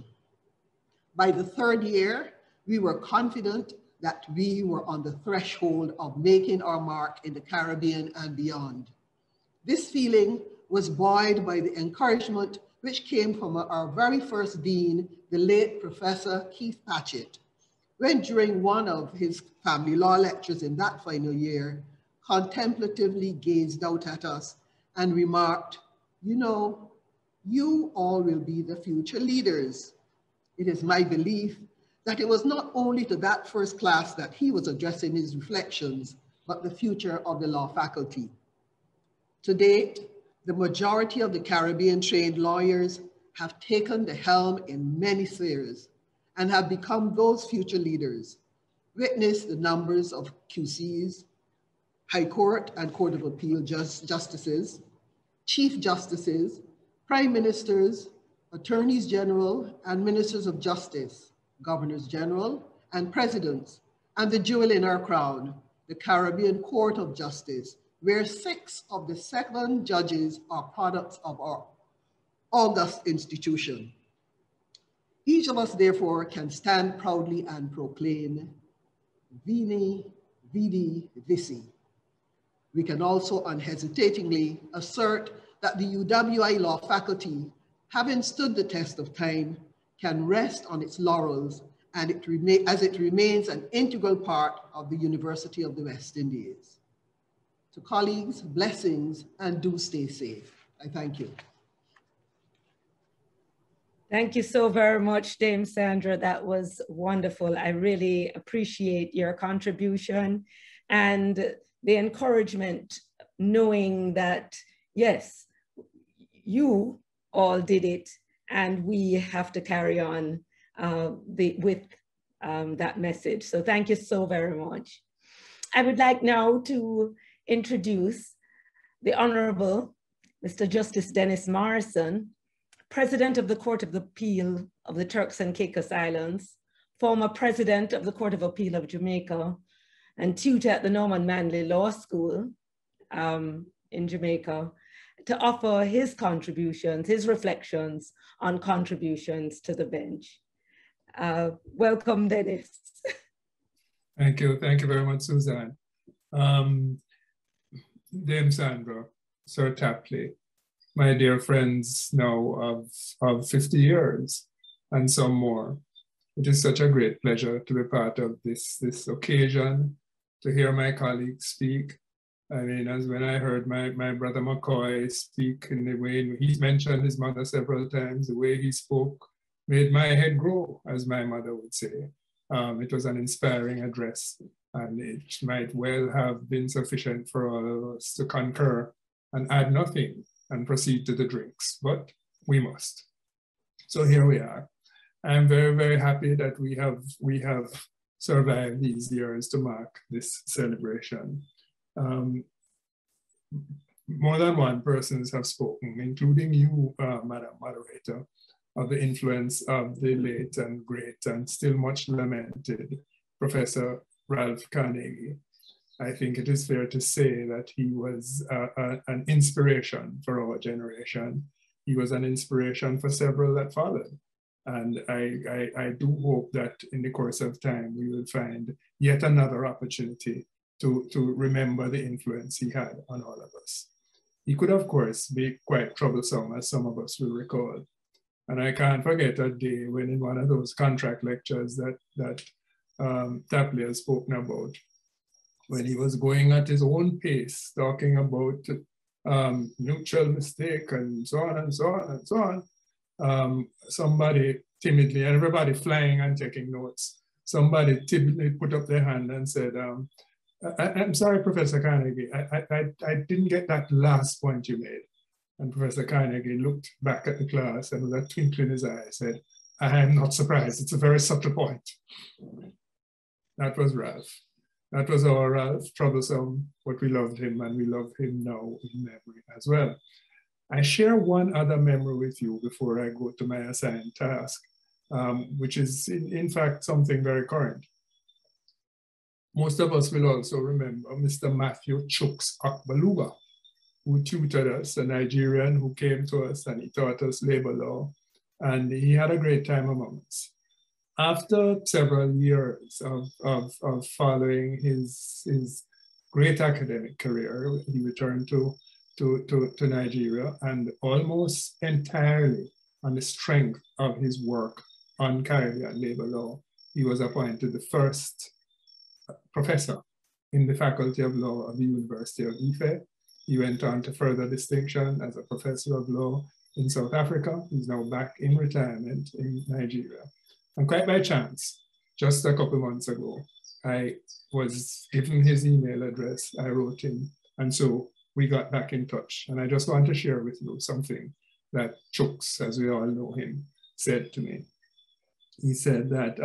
By the third year, we were confident that we were on the threshold of making our mark in the Caribbean and beyond. This feeling was buoyed by the encouragement which came from our very first dean, the late Professor Keith Patchett, when during one of his family law lectures in that final year, contemplatively gazed out at us and remarked, "You know, you all will be the future leaders." It is my belief that it was not only to that first class that he was addressing his reflections, but the future of the law faculty. To date, the majority of the Caribbean trained lawyers have taken the helm in many spheres and have become those future leaders. Witness the numbers of QCs, High Court and Court of Appeal justices, Chief Justices, Prime Ministers, Attorneys General and Ministers of Justice, Governors General and Presidents, and the jewel in our crown, the Caribbean Court of Justice, where 6 of the 7 judges are products of our august institution. Each of us, therefore, can stand proudly and proclaim, Vini, Vidi, Vici. We can also unhesitatingly assert that the UWI Law faculty, having stood the test of time, can rest on its laurels and as it remains an integral part of the University of the West Indies. To colleagues, blessings, and do stay safe. I thank you. Thank you so very much, Dame Sandra. That was wonderful. I really appreciate your contribution and the encouragement, knowing that, yes, you all did it, and we have to carry on with that message. So thank you so very much. I would like now to introduce the Honorable Mr. Justice Dennis Morrison, President of the Court of Appeal of the Turks and Caicos Islands, former president of the Court of Appeal of Jamaica, and tutor at the Norman Manley Law School in Jamaica, to offer his contributions, his reflections on contributions to the bench. Welcome, Dennis. Thank you very much, Suzanne. Dame Sandra, Sir Tapley, my dear friends now of 50 years and some more. It is such a great pleasure to be part of this occasion, to hear my colleagues speak. I mean, as when I heard my brother McCoy speak in the way he's mentioned his mother several times, the way he spoke made my head grow, as my mother would say. It was an inspiring address, and it might well have been sufficient for all of us to concur and add nothing and proceed to the drinks, but we must. So here we are. I'm very, very happy that we have survived these years to mark this celebration. More than one persons have spoken, including you, Madam Moderator, of the influence of the late and great and still much lamented Professor Ralph Carnegie. I think it is fair to say that he was an inspiration for our generation. He was an inspiration for several that followed. And I do hope that in the course of time, we will find yet another opportunity to remember the influence he had on all of us. He could, of course, be quite troublesome, as some of us will recall. And I can't forget a day when in one of those contract lectures that Tapley has spoken about, when he was going at his own pace, talking about mutual mistake and so on and so on and so on. Somebody timidly, and everybody flying and taking notes, somebody timidly put up their hand and said, I'm sorry, Professor Carnegie, I didn't get that last point you made. And Professor Carnegie looked back at the class and with a twinkle in his eye said, I am not surprised, it's a very subtle point. That was Ralph. That was our Ralph, troublesome, but we loved him and we love him now in memory as well. I share one other memory with you before I go to my assigned task, which is in fact something very current. Most of us will also remember Mr. Matthew Chuks Akbaluga, who tutored us, a Nigerian who came to us and he taught us labor law, and he had a great time among us. After several years of following his great academic career, he returned to Nigeria, and almost entirely on the strength of his work on Caribbean labor law, he was appointed the first professor in the Faculty of Law of the University of Ife. He went on to further distinction as a professor of law in South Africa. He's now back in retirement in Nigeria. And quite by chance, just a couple months ago, I was given his email address, I wrote him, and so we got back in touch. And I just want to share with you something that Chuks, as we all know him, said to me. He said that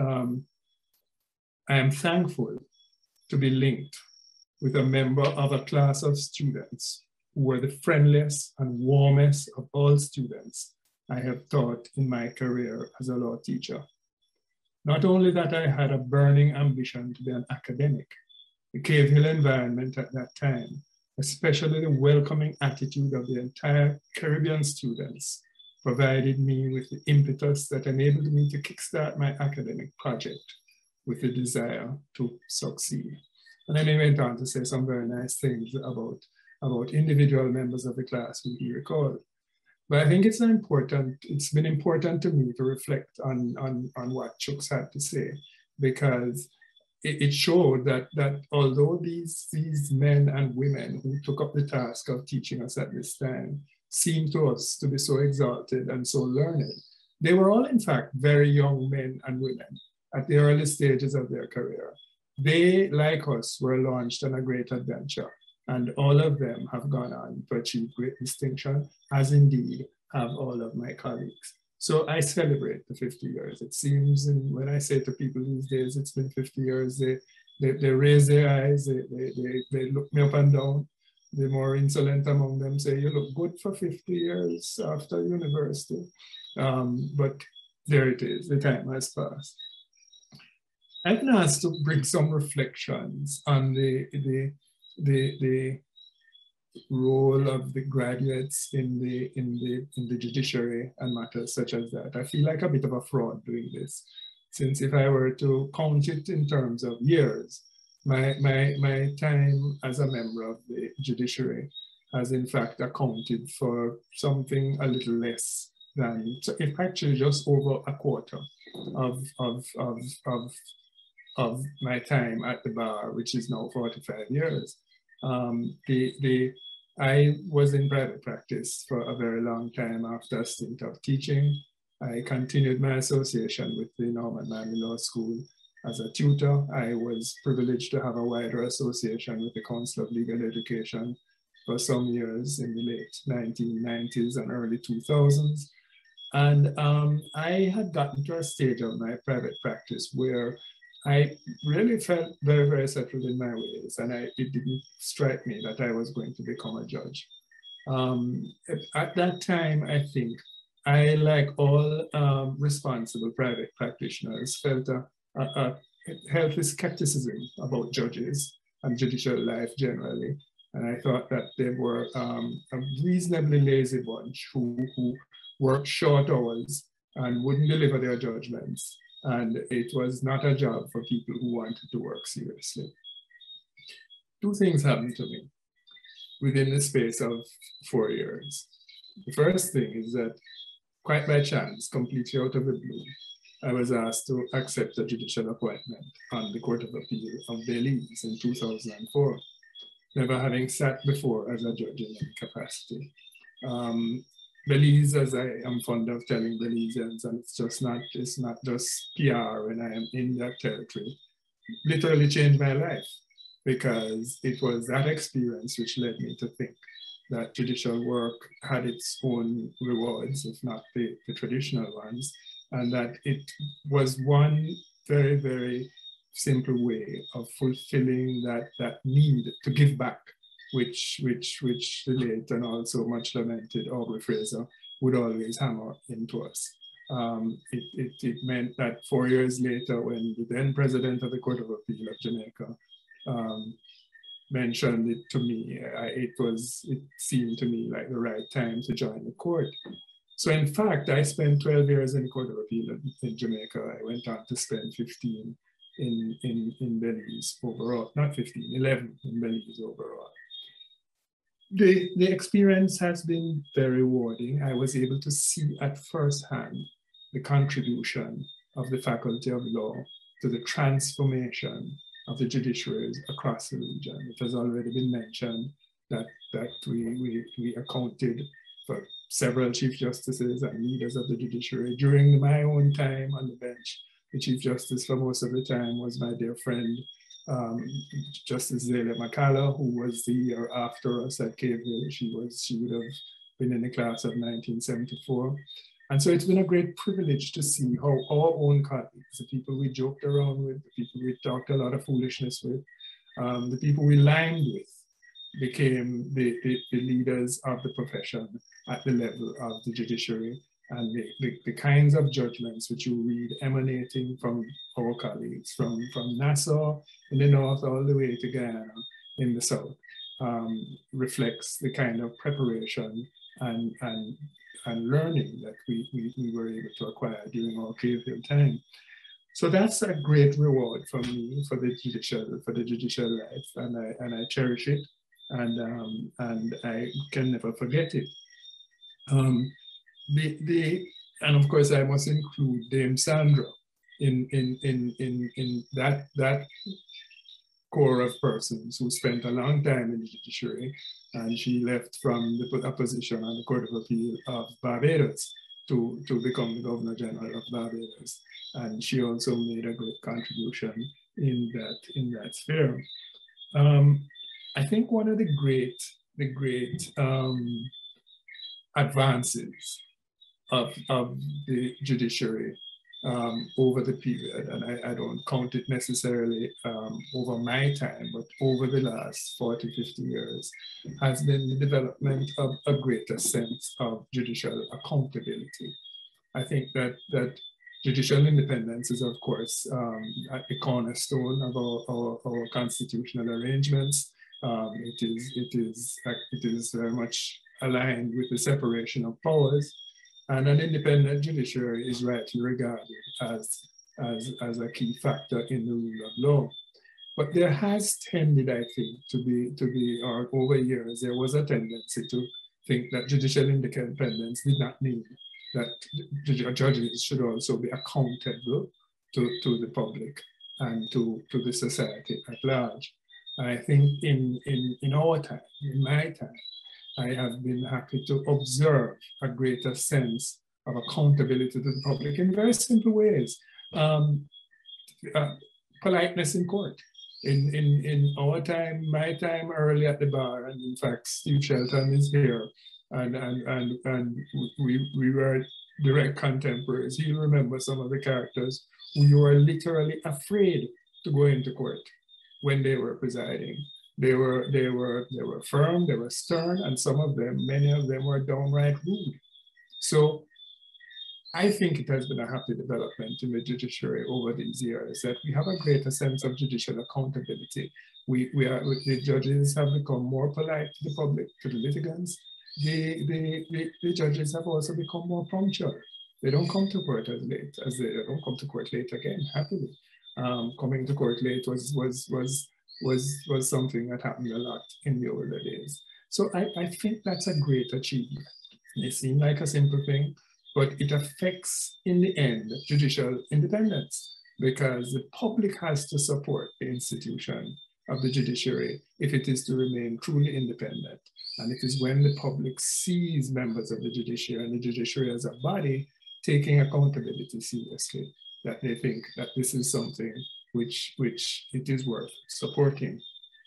I am thankful to be linked with a member of a class of students who were the friendliest and warmest of all students I have taught in my career as a law teacher. Not only that I had a burning ambition to be an academic, the Cave Hill environment at that time, especially the welcoming attitude of the entire Caribbean students, provided me with the impetus that enabled me to kickstart my academic project with the desire to succeed. And then he went on to say some very nice things about individual members of the class who he recalled. But I think it's been important to me to reflect on what Chuks had to say, because it showed that although these men and women who took up the task of teaching us at this time seemed to us to be so exalted and so learned, they were all in fact very young men and women at the early stages of their career. They, like us, were launched on a great adventure, and all of them have gone on to achieve great distinction, as indeed have all of my colleagues. So I celebrate the 50 years. It seems, and when I say to people these days, it's been 50 years, they raise their eyes, they look me up and down. The more insolent among them say, you look good for 50 years after university. But there it is, the time has passed. I've been asked to bring some reflections on the role of the graduates in the judiciary and matters such as that. I feel like a bit of a fraud doing this, since if I were to count it in terms of years, my time as a member of the judiciary has in fact accounted for something a little less than, so if actually just over a quarter of my time at the bar, which is now 45 years. I was in private practice for a very long time after a stint of teaching. I continued my association with the Norman Manley Law School as a tutor. I was privileged to have a wider association with the Council of Legal Education for some years in the late 1990s and early 2000s. And I had gotten to a stage of my private practice where I really felt very, very settled in my ways, and it didn't strike me that I was going to become a judge. At that time, I think I, like all responsible private practitioners, felt a healthy skepticism about judges and judicial life generally. And I thought that they were a reasonably lazy bunch who worked short hours and wouldn't deliver their judgments. And it was not a job for people who wanted to work seriously. Two things happened to me within the space of 4 years. The first thing is that, quite by chance, completely out of the blue, I was asked to accept a judicial appointment on the Court of Appeal of Belize in 2004, never having sat before as a judge in any capacity. Belize, as I am fond of telling Belizeans, and it's not just PR when I am in that territory, literally changed my life, because it was that experience which led me to think that judicial work had its own rewards, if not the traditional ones, and that it was one very, very simple way of fulfilling that need to give back, which the late and also much lamented Aubrey Fraser would always hammer into us. It meant that 4 years later, when the then president of the Court of Appeal of Jamaica mentioned it to me, it seemed to me like the right time to join the court. So in fact, I spent 12 years in the Court of Appeal in Jamaica. I went on to spend 15 in Belize overall, not 15, 11 in Belize overall. The experience has been very rewarding. I was able to see at first hand the contribution of the Faculty of Law to the transformation of the judiciaries across the region. It has already been mentioned that we accounted for several Chief Justices and leaders of the judiciary. During my own time on the bench, the Chief Justice for most of the time was my dear friend, Justice Zelia McCalla, who was the year after us at Cave Hill. She would have been in the class of 1974. And so it's been a great privilege to see how our own colleagues, the people we joked around with, the people we talked a lot of foolishness with, the people we lined with, became the leaders of the profession at the level of the judiciary, and the kinds of judgments which you read emanating from our colleagues from Nassau in the north all the way to Guyana in the south reflects the kind of preparation and learning that we were able to acquire during our Cave Hill time. So that's a great reward for me for the judicial life, and I cherish it, and I can never forget it. And of course, I must include Dame Sandra in that core of persons who spent a long time in the judiciary, and she left from a position on the Court of Appeal of Barbados to become the Governor General of Barbados, and she also made a great contribution in that sphere. I think one of the great advances of the judiciary over the period, and I don't count it necessarily over my time, but over the last 40, 50 years, has been the development of a greater sense of judicial accountability. I think that Judicial independence is, of course, a cornerstone of our constitutional arrangements. It is very much aligned with the separation of powers, and an independent judiciary is rightly regarded as a key factor in the rule of law. But there has tended, I think, to be, or over years, there was a tendency to think that judicial independence did not mean that judges should also be accountable to the public and to the society at large. And I think in our time, in my time, I have been happy to observe a greater sense of accountability to the public in very simple ways. Politeness in court. In our time, my time early at the bar, and in fact, Steve Shelton is here, and we were direct contemporaries. He'll remember some of the characters who you were literally afraid to go into court when they were presiding. They were firm, they were stern, and some of them, many of them were downright rude. So I think it has been a happy development in the judiciary over these years that we have a greater sense of judicial accountability. The judges have become more polite to the public, to the litigants. The judges have also become more punctual. They don't come to court as late as they don't come to court late again, happily. Coming to court late was something that happened a lot in the older days. So I think that's a great achievement. It seems like a simple thing, but it affects, in the end, judicial independence, because the public has to support the institution of the judiciary if it is to remain truly independent. And it is when the public sees members of the judiciary and the judiciary as a body taking accountability seriously that they think that this is something which it is worth supporting.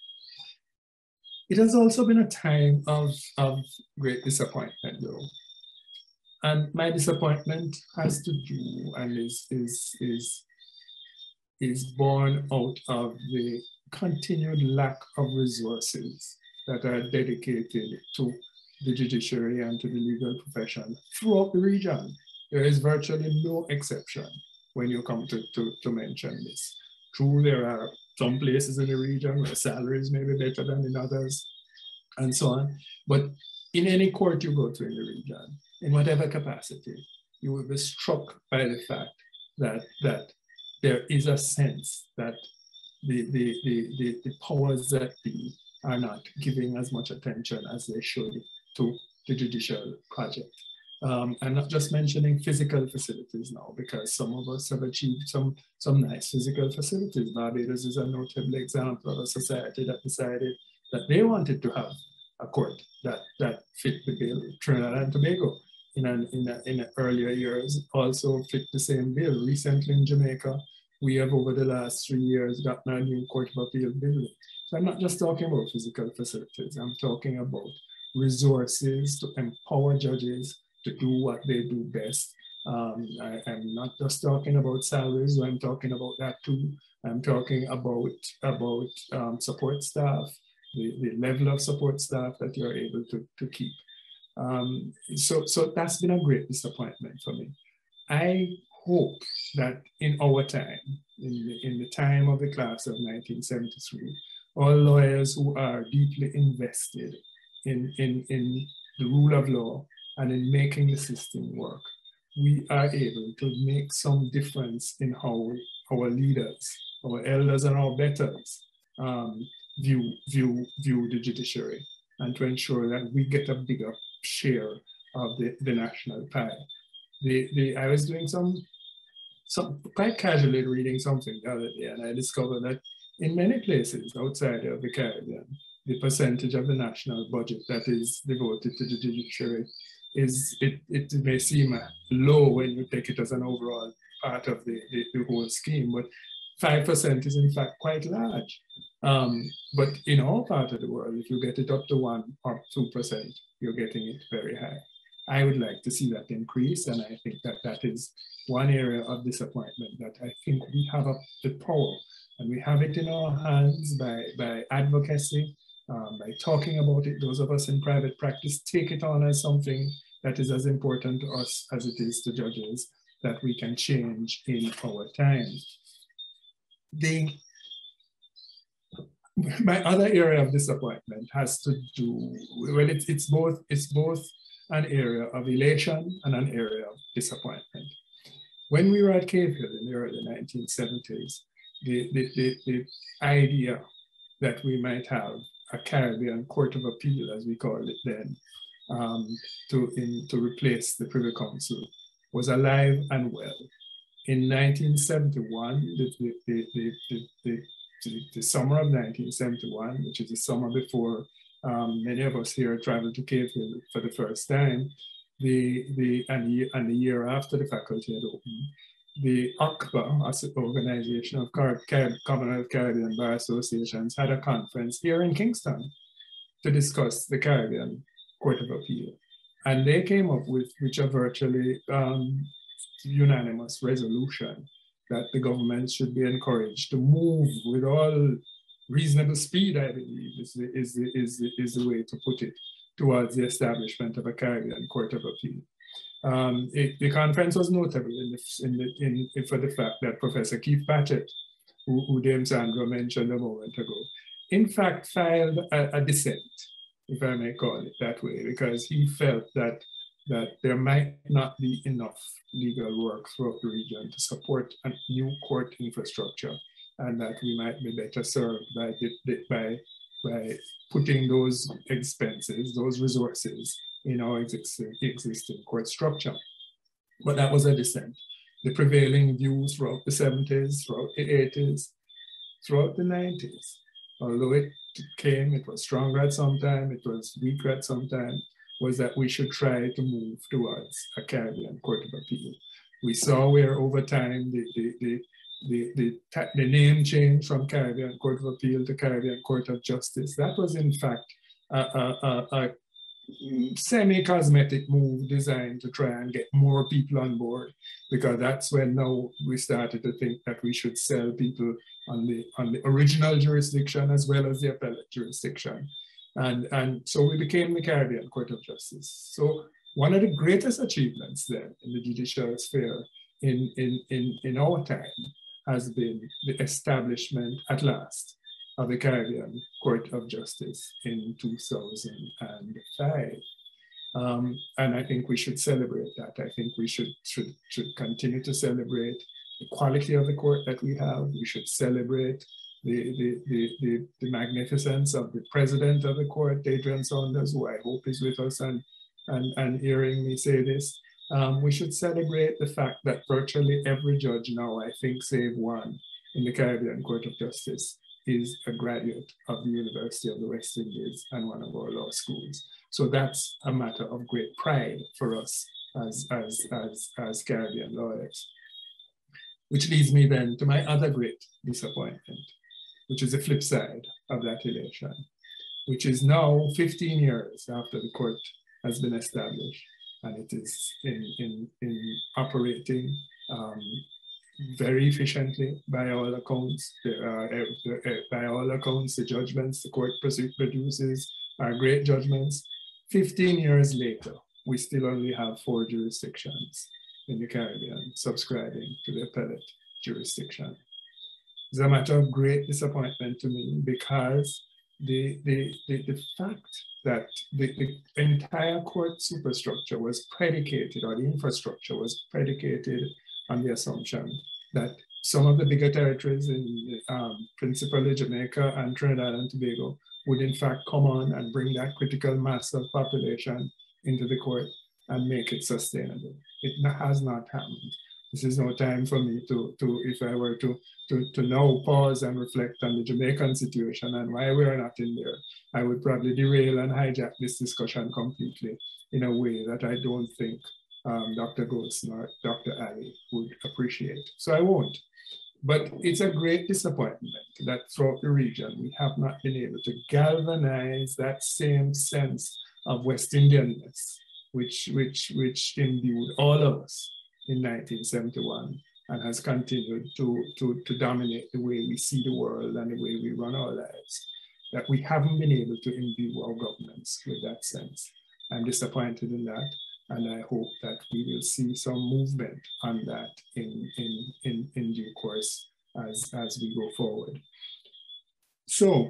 It has also been a time of great disappointment, though. And my disappointment has to do and is born out of the continued lack of resources that are dedicated to the judiciary and to the legal profession throughout the region. There is virtually no exception when you come to mention this. True, there are some places in the region where salaries may be better than in others, and so on. But in any court you go to in the region, in whatever capacity, you will be struck by the fact that there is a sense that the powers that be are not giving as much attention as they should to the judicial project. I'm not just mentioning physical facilities now, because some of us have achieved some nice physical facilities. Barbados is a notable example of a society that decided that they wanted to have a court that fit the bill. Trinidad and Tobago in earlier years also fit the same bill. Recently in Jamaica, we have over the last 3 years gotten a new Court of Appeal building. So I'm not just talking about physical facilities, I'm talking about resources to empower judges to do what they do best. I'm not just talking about salaries, I'm talking about that too. I'm talking about support staff, the level of support staff that you're able to keep. So that's been a great disappointment for me. I hope that in our time, in the time of the class of 1973, all lawyers who are deeply invested in the rule of law and in making the system work, we are able to make some difference in how our leaders, our elders and our betters view the judiciary, and to ensure that we get a bigger share of the national pie. I was doing some quite casually reading something the other day, and I discovered that in many places outside of the Caribbean, the percentage of the national budget that is devoted to the judiciary it may seem low when you take it as an overall part of the whole scheme, but 5% is in fact quite large. But in our part of the world, if you get it up to 1 or 2%, you're getting it very high. I would like to see that increase, and I think that is one area of disappointment that I think we have the power, and we have it in our hands by advocacy, by talking about it. Those of us in private practice take it on as something that is as important to us as it is to judges, that we can change in our time. My other area of disappointment has to do, well, it's both an area of elation and an area of disappointment. When we were at Cave Hill in the early 1970s, the idea that we might have a Caribbean Court of Appeal, as we called it then, to replace the Privy Council was alive and well. In 1971, the summer of 1971, which is the summer before many of us here traveled to Cave Hill for the first time, and the year after the faculty had opened, the OCBA, Organization of Commonwealth Caribbean Bar Associations, had a conference here in Kingston to discuss the Caribbean Court of Appeal. And they came up with a virtually unanimous resolution that the government should be encouraged to move with all reasonable speed, I believe, is the way to put it, towards the establishment of a Caribbean Court of Appeal. The conference was notable for the fact that Professor Keith Patchett, who Dame Sandra mentioned a moment ago, in fact filed a dissent, if I may call it that way, because he felt that there might not be enough legal work throughout the region to support a new court infrastructure, and that we might be better served by putting those expenses, those resources in our existing court structure. But that was a dissent. The prevailing view throughout the 70s, throughout the 80s, throughout the 90s, although it was stronger at some time, it was weaker at some time, was that we should try to move towards a Caribbean Court of Appeal. We saw where over time the name change from Caribbean Court of Appeal to Caribbean Court of Justice. That was in fact a semi-cosmetic move designed to try and get more people on board, because that's when now we started to think that we should sell people on the original jurisdiction as well as the appellate jurisdiction. And so we became the Caribbean Court of Justice. So one of the greatest achievements then in the judicial sphere in our time has been the establishment at last of the Caribbean Court of Justice in 2005. And I think we should celebrate that. I think we should continue to celebrate the quality of the court that we have. We should celebrate the magnificence of the president of the court, Adrian Saunders, who I hope is with us and hearing me say this. We should celebrate the fact that virtually every judge now, I think save one, in the Caribbean Court of Justice is a graduate of the University of the West Indies and one of our law schools. So that's a matter of great pride for us as Caribbean lawyers. Which leads me then to my other great disappointment, which is the flip side of that elation, which is now 15 years after the court has been established, and it is in operating very efficiently by all accounts. By all accounts, the judgments the court produces are great judgments. 15 years later, we still only have 4 jurisdictions in the Caribbean subscribing to the appellate jurisdiction. It's a matter of great disappointment to me, because the fact that the entire court superstructure was predicated, or the infrastructure was predicated on the assumption that some of the bigger territories in principally Jamaica and Trinidad and Tobago would in fact come on and bring that critical mass of population into the court and make it sustainable. It has not happened. This is no time for me if I were to now pause and reflect on the Jamaican situation and why we are not in there, I would probably derail and hijack this discussion completely in a way that I don't think Dr. Golson or Dr. Ali would appreciate. So I won't. But it's a great disappointment that throughout the region, we have not been able to galvanize that same sense of West Indianness, which imbued all of us in 1971 and has continued to dominate the way we see the world and the way we run our lives, that we haven't been able to imbue our governments with that sense. I'm disappointed in that. And I hope that we will see some movement on that in due course as we go forward. So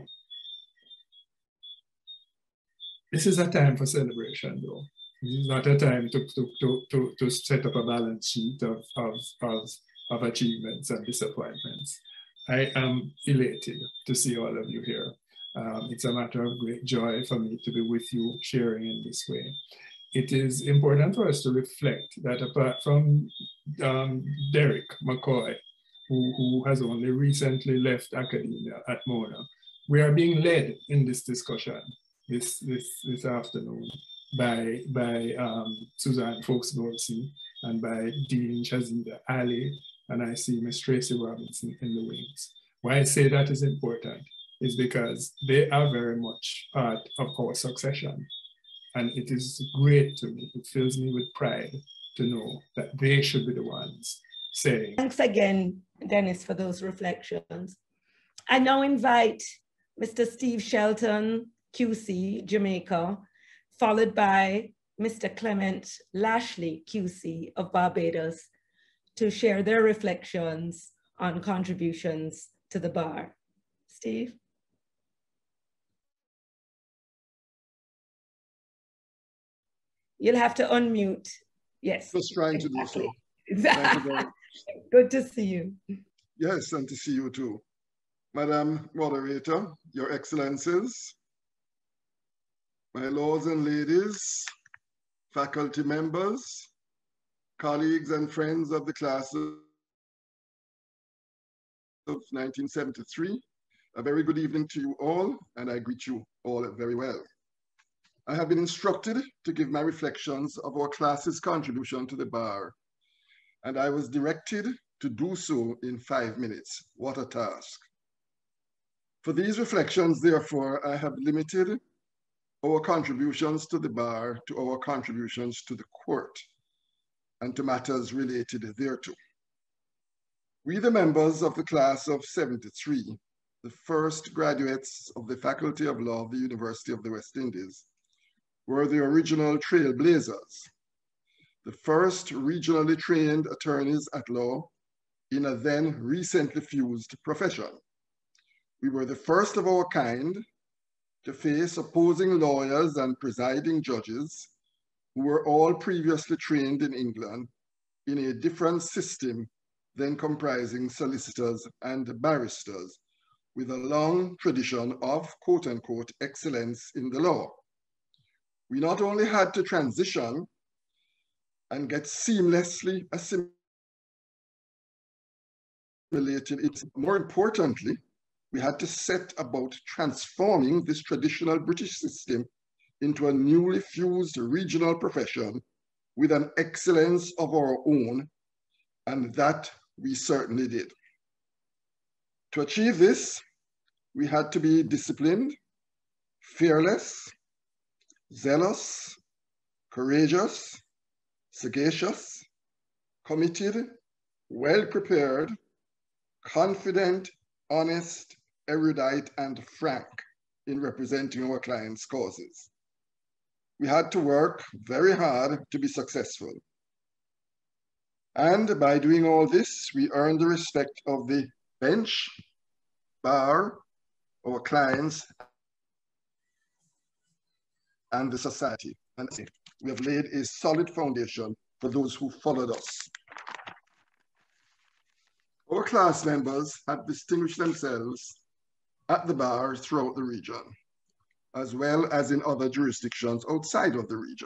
this is a time for celebration, though. This is not a time to set up a balance sheet of achievements and disappointments. I am elated to see all of you here. It's a matter of great joy for me to be with you, sharing in this way. It is important for us to reflect that apart from Derek McCoy, who has only recently left academia at Mona, we are being led in this discussion this afternoon by Suzanne Folks-Goldsey and by Dean Shazida Ali, and I see Miss Tracy Robinson in the wings. Why I say that is important is because they are very much part of our succession. And it is great to me, it fills me with pride to know that they should be the ones saying. Thanks again, Dennis, for those reflections. I now invite Mr. Steve Shelton, QC, Jamaica, followed by Mr. Clement Lashley, QC of Barbados, to share their reflections on contributions to the bar. Steve? You'll have to unmute. Yes. Just trying to do so. Exactly. Good to see you. Yes, and to see you too. Madam Moderator, Your Excellencies, my lords and ladies, faculty members, colleagues and friends of the class of 1973, a very good evening to you all, and I greet you all very well. I have been instructed to give my reflections of our class's contribution to the bar, and I was directed to do so in 5 minutes. What a task. For these reflections, therefore, I have limited our contributions to the bar to our contributions to the court and to matters related thereto. We, the members of the class of 73, the first graduates of the Faculty of Law of the University of the West Indies, were the original trailblazers, the first regionally trained attorneys at law in a then recently fused profession. We were the first of our kind to face opposing lawyers and presiding judges who were all previously trained in England in a different system then comprising solicitors and barristers with a long tradition of quote-unquote excellence in the law. We not only had to transition and get seamlessly assimilated, more importantly, we had to set about transforming this traditional British system into a newly fused regional profession with an excellence of our own, and that we certainly did. To achieve this, we had to be disciplined, fearless, zealous, courageous, sagacious, committed, well-prepared, confident, honest, erudite, and frank in representing our clients' causes. We had to work very hard to be successful. And by doing all this, we earned the respect of the bench, bar, our clients, and the society. And we have laid a solid foundation for those who followed us. Our class members have distinguished themselves at the bar throughout the region, as well as in other jurisdictions outside of the region.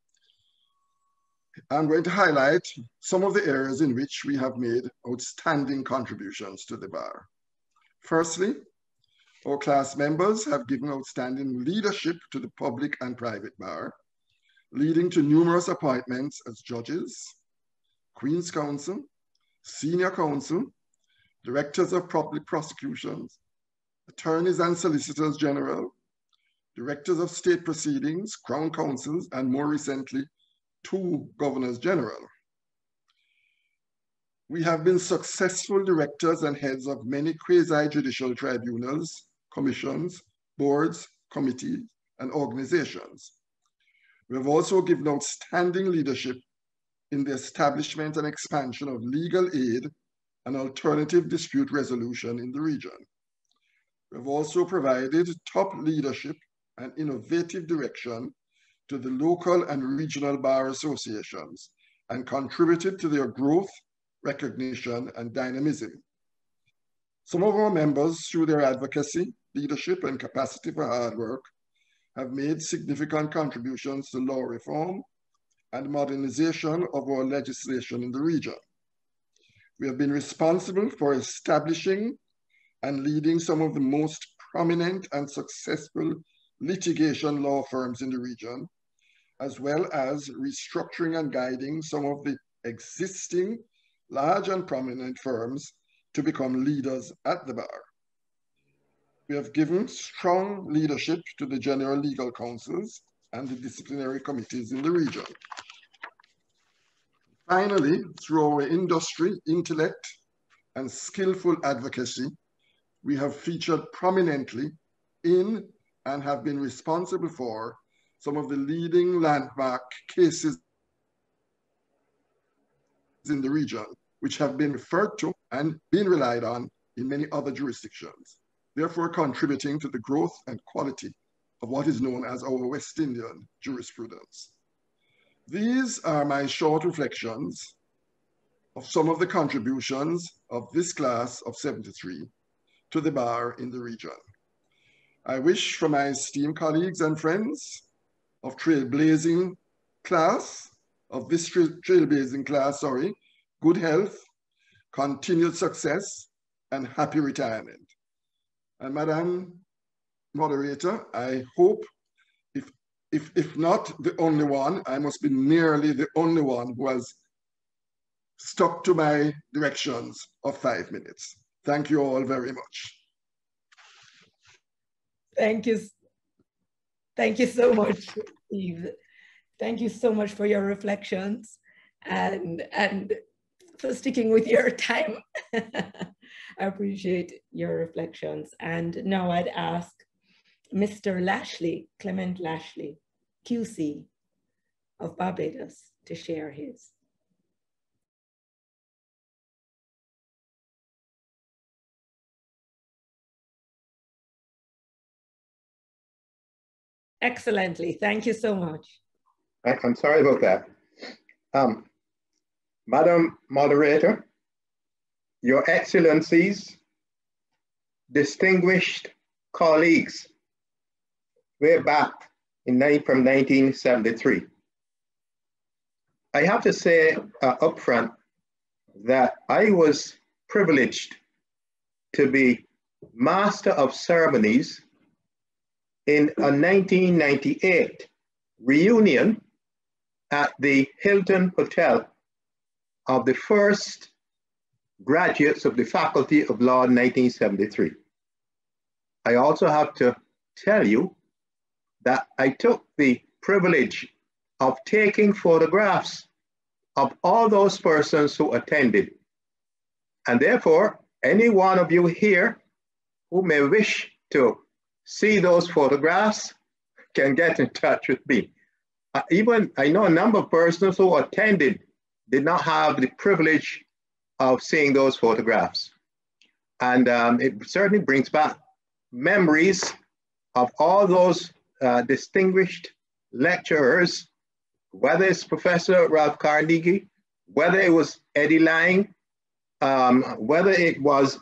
I'm going to highlight some of the areas in which we have made outstanding contributions to the bar. Firstly, our class members have given outstanding leadership to the public and private bar, leading to numerous appointments as judges, Queen's Counsel, Senior Counsel, Directors of Public Prosecutions, Attorneys and Solicitors General, Directors of State Proceedings, Crown Counsels, and more recently, 2 Governors General. We have been successful directors and heads of many quasi-judicial tribunals, commissions, boards, committees, and organizations. We have also given outstanding leadership in the establishment and expansion of legal aid and alternative dispute resolution in the region. We have also provided top leadership and innovative direction to the local and regional bar associations and contributed to their growth, recognition, and dynamism. Some of our members, through their advocacy, leadership, and capacity for hard work, have made significant contributions to law reform and modernization of our legislation in the region. We have been responsible for establishing and leading some of the most prominent and successful litigation law firms in the region, as well as restructuring and guiding some of the existing large and prominent firms to become leaders at the bar. We have given strong leadership to the general legal councils and the disciplinary committees in the region. Finally, through our industry, intellect, and skillful advocacy, we have featured prominently in and have been responsible for some of the leading landmark cases in the region, which have been referred to and been relied on in many other jurisdictions, therefore contributing to the growth and quality of what is known as our West Indian jurisprudence. These are my short reflections of some of the contributions of this class of 73 to the bar in the region. I wish for my esteemed colleagues and friends of this trailblazing class, good health, continued success, and happy retirement. And Madam Moderator, I hope, if not the only one, I must be nearly the only one who has stuck to my directions of 5 minutes. Thank you all very much. Thank you. Thank you so much, Steve. Thank you so much for your reflections and for sticking with your time. I appreciate your reflections. And now I'd ask Mr. Lashley, Clement Lashley, QC of Barbados, to share his. Excellently, thank you so much. I'm sorry about that. Madam Moderator, Your Excellencies, distinguished colleagues, way back from 1973. I have to say up front that I was privileged to be Master of Ceremonies in a 1998 reunion at the Hilton Hotel of the first graduates of the Faculty of Law in 1973. I also have to tell you that I took the privilege of taking photographs of all those persons who attended. And therefore, any one of you here who may wish to see those photographs can get in touch with me. I know a number of persons who attended did not have the privilege of seeing those photographs. And it certainly brings back memories of all those distinguished lecturers, whether it's Professor Ralph Carnegie, whether it was Eddie Lang, whether it was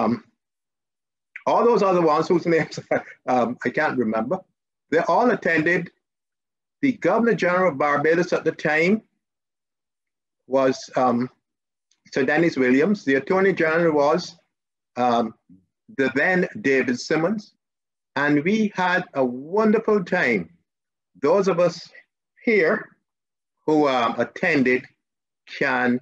all those other ones whose names I can't remember. They all attended. The Governor General of Barbados at the time was Sir Dennis Williams. The Attorney General was the then David Simmons. And we had a wonderful time. Those of us here who attended can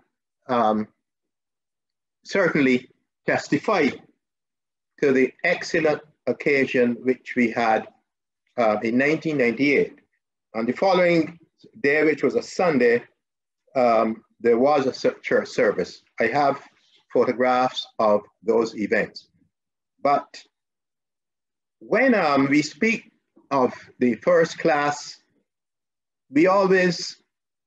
certainly testify to the excellent occasion which we had in 1998. On the following day, which was a Sunday, there was a church service. I have photographs of those events. But when we speak of the first class we always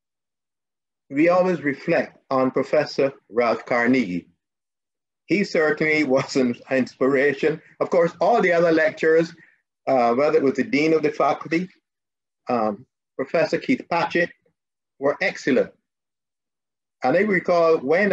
reflect on Professor Ralph Carnegie. He certainly was an inspiration. Of course, all the other lecturers, whether it was the Dean of the Faculty, Professor Keith Patchett, were excellent. And I recall when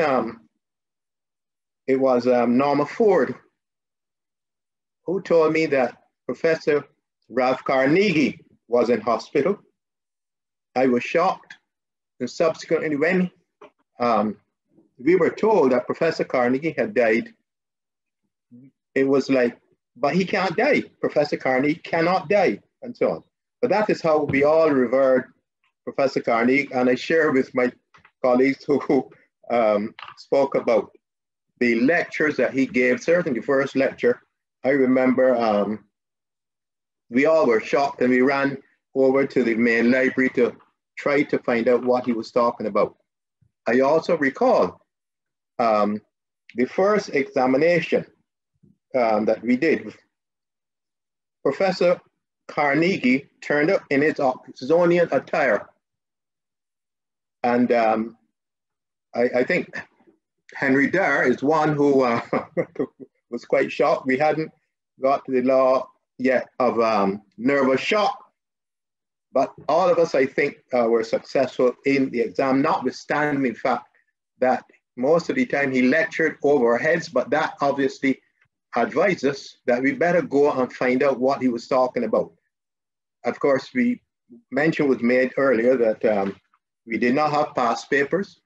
it was Norma Ford who told me that Professor Ralph Carnegie was in hospital. I was shocked. And subsequently, when we were told that Professor Carnegie had died, it was like, but he can't die. Professor Carnegie cannot die, and so on. But that is how we all revered Professor Carnegie, and I share with my colleagues who spoke about the lectures that he gave. Certainly the first lecture, I remember we all were shocked and we ran over to the main library to try to find out what he was talking about. I also recall the first examination that we did. Professor Carnegie turned up in his Oxonian attire. And I think Henry Dare is one who was quite shocked. We hadn't got to the law yet of nervous shock. But all of us, I think, were successful in the exam, notwithstanding the fact that most of the time he lectured over our heads, but that obviously advised us that we better go and find out what he was talking about. Of course, mention was made earlier that we did not have past papers.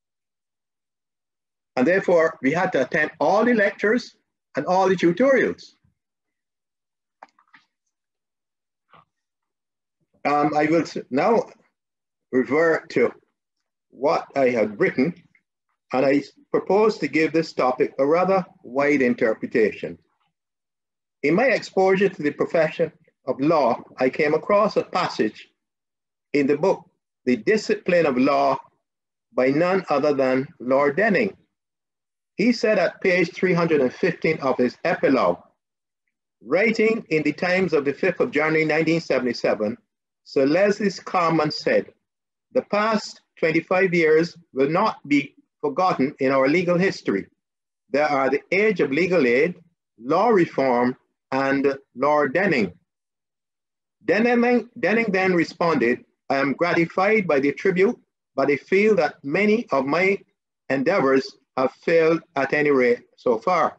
And therefore, we had to attend all the lectures and all the tutorials. I will now revert to what I had written, and I propose to give this topic a rather wide interpretation. In my exposure to the profession of law, I came across a passage in the book, The Discipline of Law, by none other than Lord Denning. He said at page 315 of his epilogue, writing in the Times of the 5th of January 1977, Sir Leslie Scarman said, "The past 25 years will not be forgotten in our legal history. There are the age of legal aid, law reform, and Lord Denning." Denning then responded, "I am gratified by the tribute, but I feel that many of my endeavors have failed at any rate so far."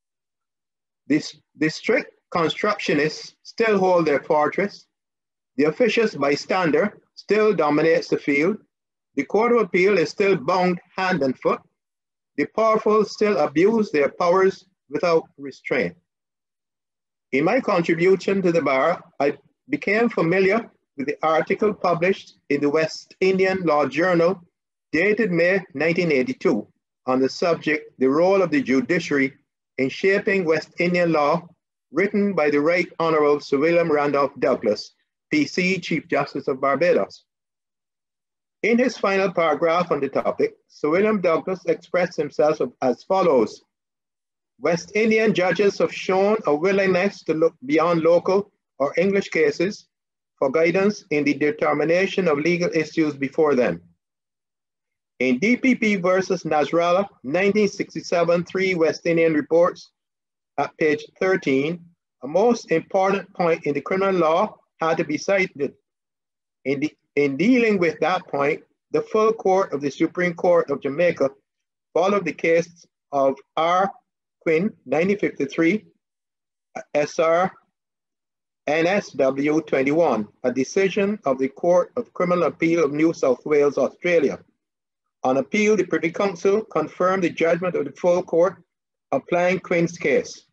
The strict constructionists still hold their fortress. The officious bystander still dominates the field. The Court of Appeal is still bound hand and foot. The powerful still abuse their powers without restraint. In my contribution to the bar, I became familiar with the article published in the West Indian Law Journal, dated May 1982, on the subject, "The Role of the Judiciary in Shaping West Indian Law," written by the Right Honorable Sir William Randolph Douglas, PC, Chief Justice of Barbados. In his final paragraph on the topic, Sir William Douglas expressed himself as follows: "West Indian judges have shown a willingness to look beyond local or English cases for guidance in the determination of legal issues before them. In DPP versus Nasrallah, 1967, 3 West Indian reports at page 13, a most important point in the criminal law had to be cited. In dealing with that point, the full court of the Supreme Court of Jamaica followed the case of R. Quinn, 1953, SR NSW 21, a decision of the Court of Criminal Appeal of New South Wales, Australia. On appeal, the Privy Council confirmed the judgment of the full court applying Quinn's case.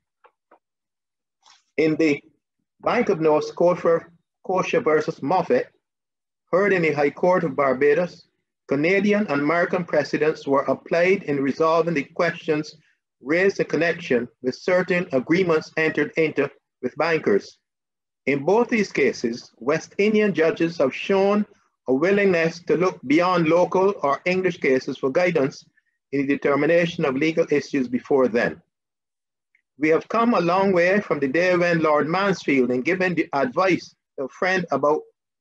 In the Bank of Nova Scotia versus Moffat, heard in the High Court of Barbados, Canadian and American precedents were applied in resolving the questions raised in connection with certain agreements entered into with bankers. In both these cases, West Indian judges have shown a willingness to look beyond local or English cases for guidance in the determination of legal issues before them. We have come a long way from the day when Lord Mansfield, in giving the advice to a friend about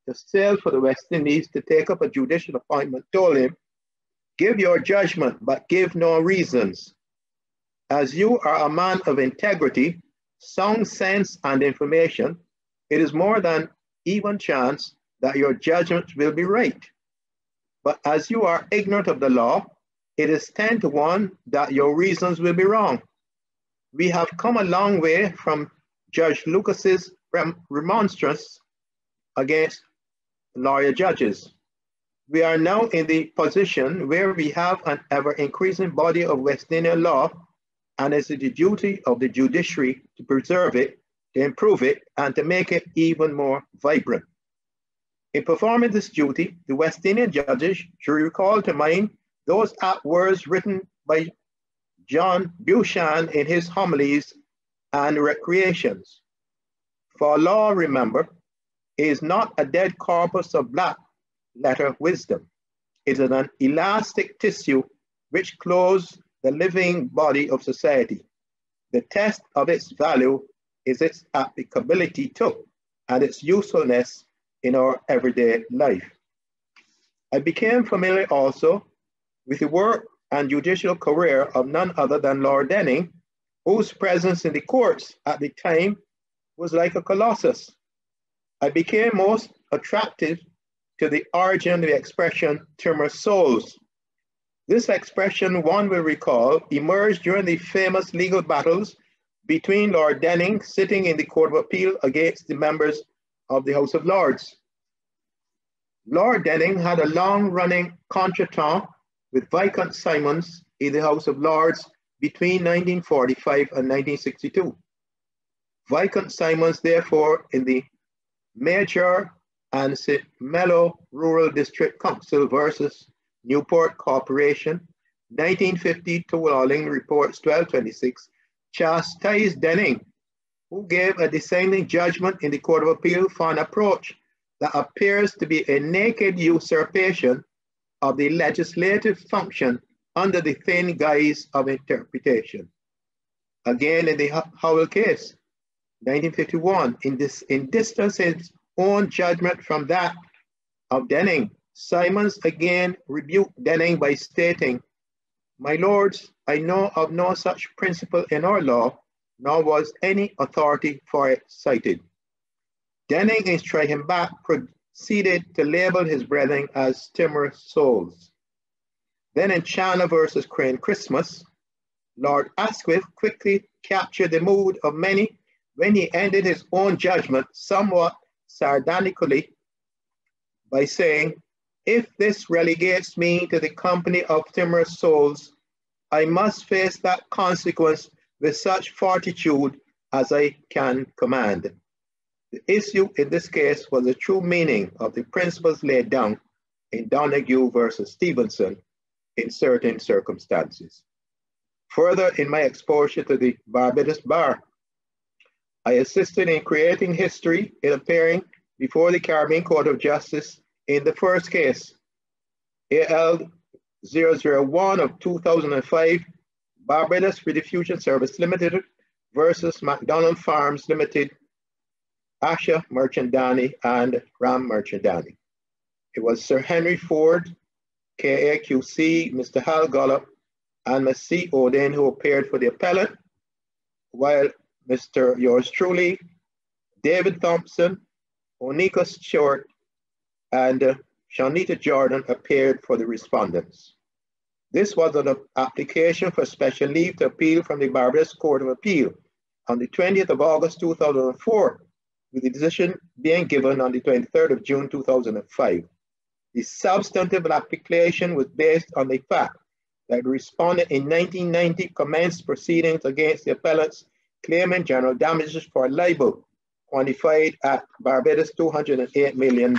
to sail for the West Indies to take up a judicial appointment, told him, "Give your judgment, but give no reasons. As you are a man of integrity, sound sense, and information, it is more than even chance that your judgment will be right. But as you are ignorant of the law, it is 10 to 1 that your reasons will be wrong. We have come a long way from Judge Lucas's remonstrance against lawyer judges. We are now in the position where we have an ever-increasing body of West Indian law, and it is the duty of the judiciary to preserve it, to improve it, and to make it even more vibrant. In performing this duty, the West Indian judges should recall to mind those apt words written by John Beauchamp in his homilies and recreations. For law, remember, is not a dead corpus of black letter wisdom. It is an elastic tissue which clothes the living body of society. The test of its value is its applicability to and its usefulness in our everyday life. I became familiar also with the work and judicial career of none other than Lord Denning, whose presence in the courts at the time was like a colossus. I became most attracted to the origin of the expression timorous souls. This expression, one will recall, emerged during the famous legal battles between Lord Denning, sitting in the Court of Appeal, against the members of the House of Lords. Lord Denning had a long-running contretemps with Viscount Simons in the House of Lords between 1945 and 1962. Viscount Simons, therefore, in the Major and St. Malo Rural District Council versus Newport Corporation, 1950 to Lawling Reports 1226, chastised Denning, who gave a dissenting judgment in the Court of Appeal for an approach that appears to be a naked usurpation of the legislative function under the thin guise of interpretation. Again, in the Howell case, 1951, in distance his own judgment from that of Denning, Simons again rebuked Denning by stating, "My lords, I know of no such principle in our law, nor was any authority for it cited." Denning, in striking back, proceeded to label his brethren as timorous souls. Then in Chandler versus Crane Christmas, Lord Asquith quickly captured the mood of many when he ended his own judgment somewhat sardonically by saying, "If this relegates me to the company of timorous souls, I must face that consequence with such fortitude as I can command." The issue in this case was the true meaning of the principles laid down in Donahue versus Stevenson in certain circumstances. Further, in my exposure to the Barbados Bar, I assisted in creating history in appearing before the Caribbean Court of Justice in the first case, AL 001 of 2005, Barbados Rediffusion Service Limited versus McDonald Farms Limited, Asha Merchandani and Ram Merchandani. It was Sir Henry Ford, KAQC, Mr. Hal Gollop, and Ms. C. Oden who appeared for the appellant, while Mr. yours truly, David Thompson, Onika Stewart, and Shanita Jordan appeared for the respondents. This was an application for special leave to appeal from the Barbados Court of Appeal on the 20th of August 2004, with the decision being given on the 23rd of June 2005. The substantive application was based on the fact that the respondent in 1990 commenced proceedings against the appellants claiming general damages for libel, quantified at Barbados $208 million.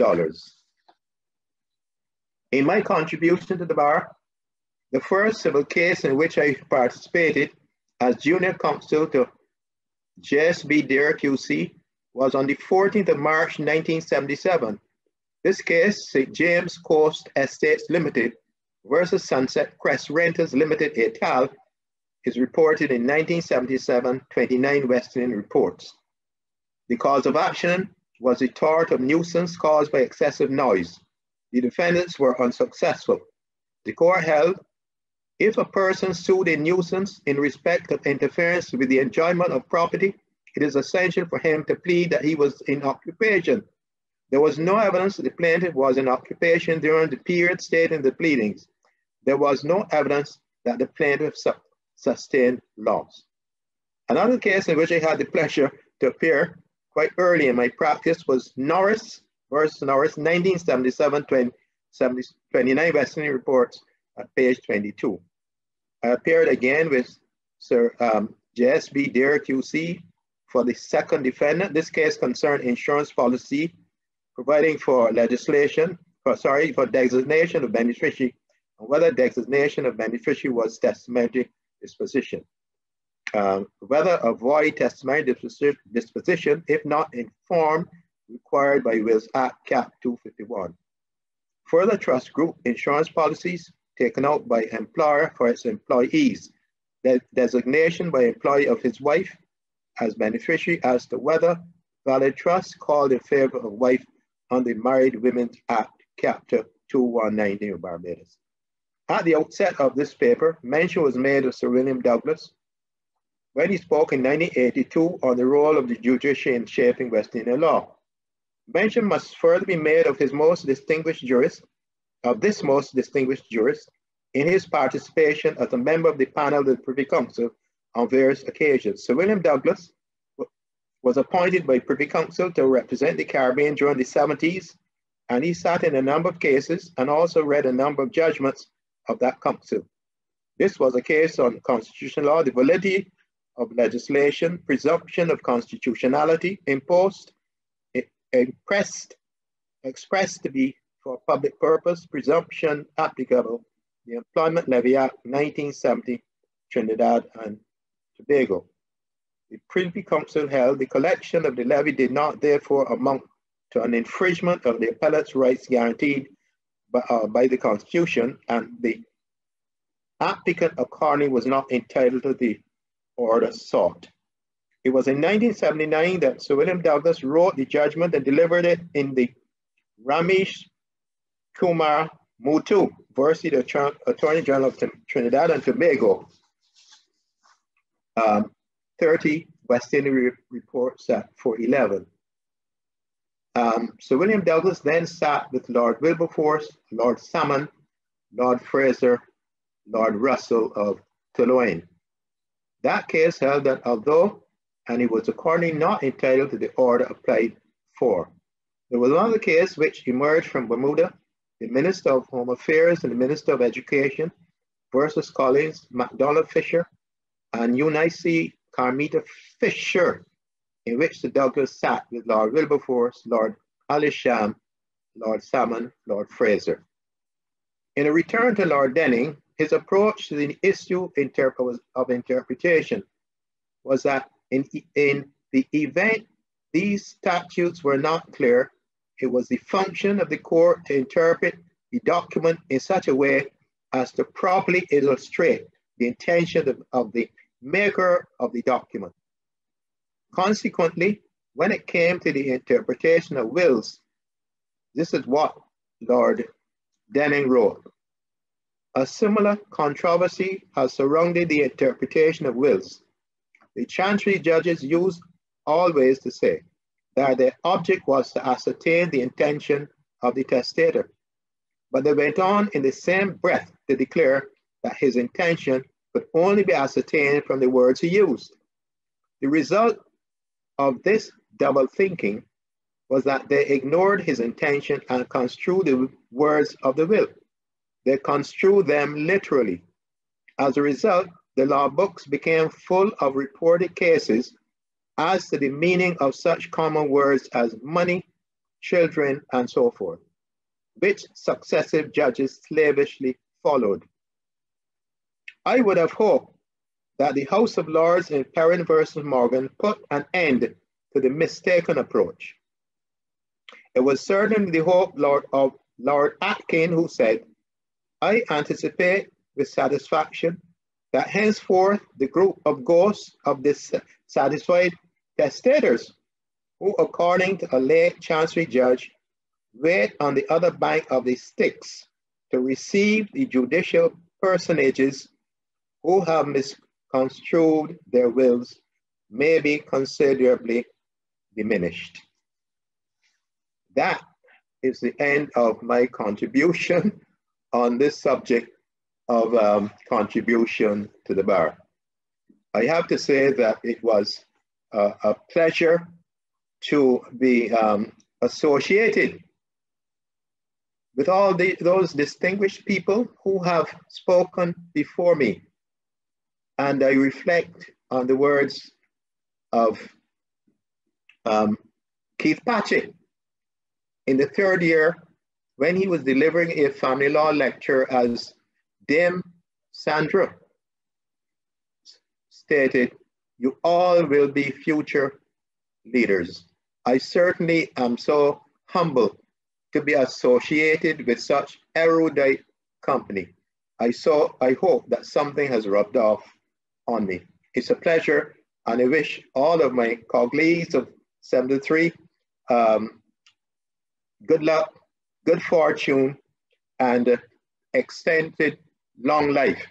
In my contribution to the bar, the first civil case in which I participated as junior counsel to JSB Deere QC was on the 14th of March 1977. This case, St. James Coast Estates Limited versus Sunset Crest Renters Limited et al. Is reported in 1977 29 West Indian reports. The cause of action was the tort of nuisance caused by excessive noise. The defendants were unsuccessful. The court held, if a person sued a nuisance in respect of interference with the enjoyment of property, it is essential for him to plead that he was in occupation. There was no evidence that the plaintiff was in occupation during the period stated in the pleadings. There was no evidence that the plaintiff sustained loss. Another case in which I had the pleasure to appear quite early in my practice was Norris versus Norris, 1977-29 Western Reports at page 22. I appeared again with Sir J.S.B. Dare QC for the second defendant. This case concerned insurance policy providing for for designation of beneficiary, and whether designation of beneficiary was testamentary disposition. Whether a void testamentary disposition, if not in form required by Wills Act Cap 251. Further trust group insurance policies taken out by employer for its employees. The designation by employee of his wife as beneficiary as to whether valid trust called in favor of wife on the Married Women's Act, Chapter 2190 of Barbados. At the outset of this paper, mention was made of Sir William Douglas when he spoke in 1982 on the role of the judiciary in shaping West Indian law. Mention must further be made of this most distinguished jurist, in his participation as a member of the panel of the Privy Council on various occasions. Sir William Douglas was appointed by Privy Council to represent the Caribbean during the 70s, and he sat in a number of cases and also read a number of judgments of that council. This was a case on constitutional law, the validity of legislation, presumption of constitutionality imposed, expressed to be for public purpose, presumption applicable, the Employment Levy Act 1970, Trinidad and Tobago. The Privy Council held the collection of the levy did not therefore amount to an infringement of the appellate's rights guaranteed by the Constitution, and the applicant accordingly was not entitled to the order sought. It was in 1979 that Sir William Douglas wrote the judgment and delivered it in the Ramesh Kumar Mutu versus the Attorney General of Trinidad and Tobago, 30 West Indian Reports at 411. Sir William Douglas then sat with Lord Wilberforce, Lord Salmon, Lord Fraser, Lord Russell of Toloane. That case held that although, and he was accordingly not entitled to the order applied for. There was another case which emerged from Bermuda, the Minister of Home Affairs and the Minister of Education versus Collins, MacDonald Fisher, and Eunice Carmita Fisher, in which the Douglas sat with Lord Wilberforce, Lord Alisham, Lord Salmon, Lord Fraser. In a return to Lord Denning, his approach to the issue of interpretation was that in the event these statutes were not clear, it was the function of the court to interpret the document in such a way as to properly illustrate the intention of the maker of the document. Consequently, when it came to the interpretation of wills, this is what Lord Denning wrote. A similar controversy has surrounded the interpretation of wills. The Chancery judges used always to say that their object was to ascertain the intention of the testator, but they went on in the same breath to declare that his intention could only be ascertained from the words he used. The result of this double thinking was that they ignored his intention and construed the words of the will. They construed them literally. As a result, the law books became full of reported cases as to the meaning of such common words as money, children, and so forth, which successive judges slavishly followed. I would have hoped that the House of Lords in Perrin versus Morgan put an end to the mistaken approach. It was certainly the hope of Lord Atkin, who said, I anticipate with satisfaction that henceforth the group of ghosts of dissatisfied testators who, according to a late chancery judge, wait on the other bank of the Styx to receive the judicial personages who have misconstrued their wills may be considerably diminished. That is the end of my contribution on this subject of contribution to the bar. I have to say that it was a pleasure to be associated with all those distinguished people who have spoken before me. And I reflect on the words of Keith Patchett in the third year when he was delivering a family law lecture, as Dame Sandra stated, "You all will be future leaders." I certainly am so humbled to be associated with such erudite company. I hope that something has rubbed off on me. It's a pleasure, and I wish all of my colleagues of 73 good luck, good fortune, and extended long life.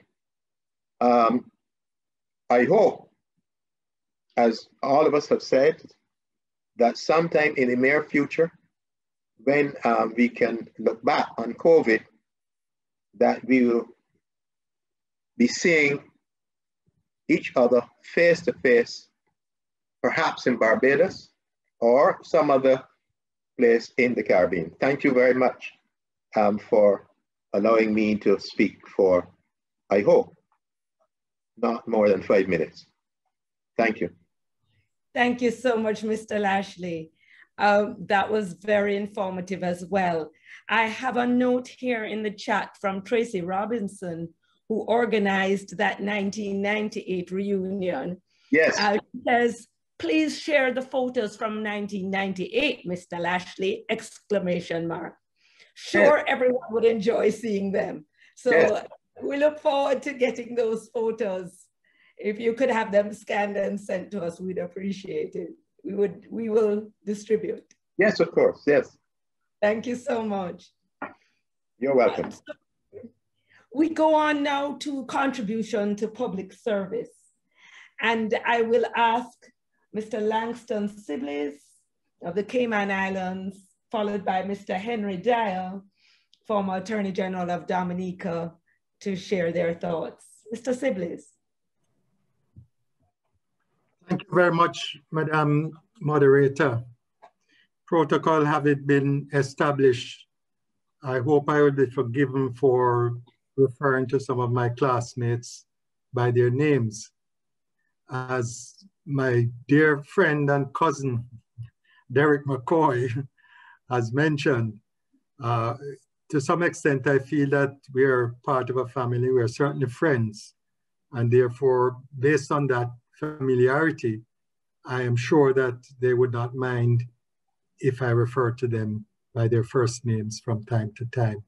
I hope, as all of us have said, that sometime in the near future, when we can look back on COVID, that we will be seeing each other face to face, perhaps in Barbados or some other place in the Caribbean. Thank you very much for allowing me to speak for, I hope, not more than 5 minutes. Thank you. Thank you so much, Mr. Lashley. That was very informative as well. I have a note here in the chat from Tracy Robinson, who organized that 1998 reunion. Yes. She says, please share the photos from 1998, Mr. Lashley, exclamation mark. Sure, yes. Everyone would enjoy seeing them. So yes. We look forward to getting those photos. If you could have them scanned and sent to us, we'd appreciate it. We will distribute. Yes, of course, yes. Thank you so much. You're welcome. We go on now to contribution to public service. And I will ask Mr. Langston Sibley's of the Cayman Islands, followed by Mr. Henry Dyer, former Attorney General of Dominica, to share their thoughts. Mr. Sibley's. Thank you very much, Madam Moderator. Protocol having been established, I hope I will be forgiven for referring to some of my classmates by their names. As my dear friend and cousin, Derek McCoy, has mentioned, to some extent, I feel that we are part of a family. We are certainly friends. And therefore, based on that familiarity, I am sure that they would not mind if I refer to them by their first names from time to time.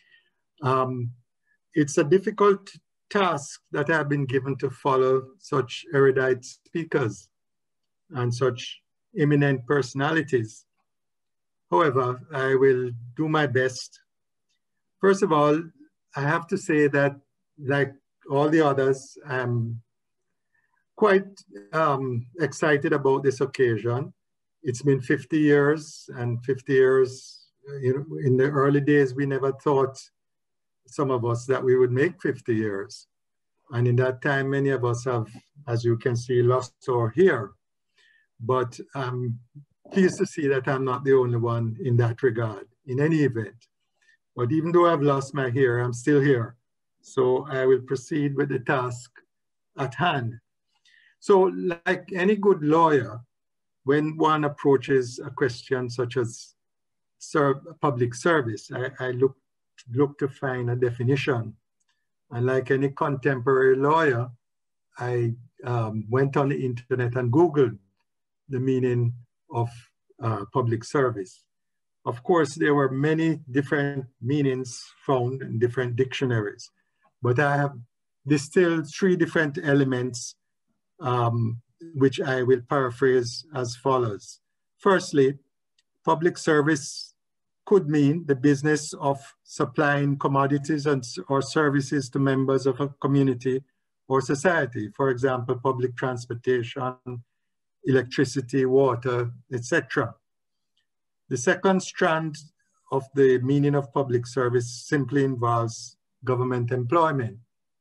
It's a difficult task that I've been given to follow such erudite speakers and such eminent personalities. However, I will do my best. First of all, I have to say that, like all the others, I'm quite excited about this occasion. It's been 50 years, and 50 years, you know, in the early days, we never thought, some of us, that we would make 50 years. And in that time, many of us have, as you can see, lost our hair. But I'm pleased to see that I'm not the only one in that regard, in any event. But even though I've lost my hair, I'm still here. So I will proceed with the task at hand. So like any good lawyer, when one approaches a question such as public service, I look to find a definition. And like any contemporary lawyer, I went on the internet and Googled the meaning of public service. Of course, there were many different meanings found in different dictionaries, but I have distilled 3 different elements which I will paraphrase as follows. Firstly, public service could mean the business of supplying commodities or services to members of a community or society. For example, public transportation, electricity, water, etc. The second strand of the meaning of public service simply involves government employment,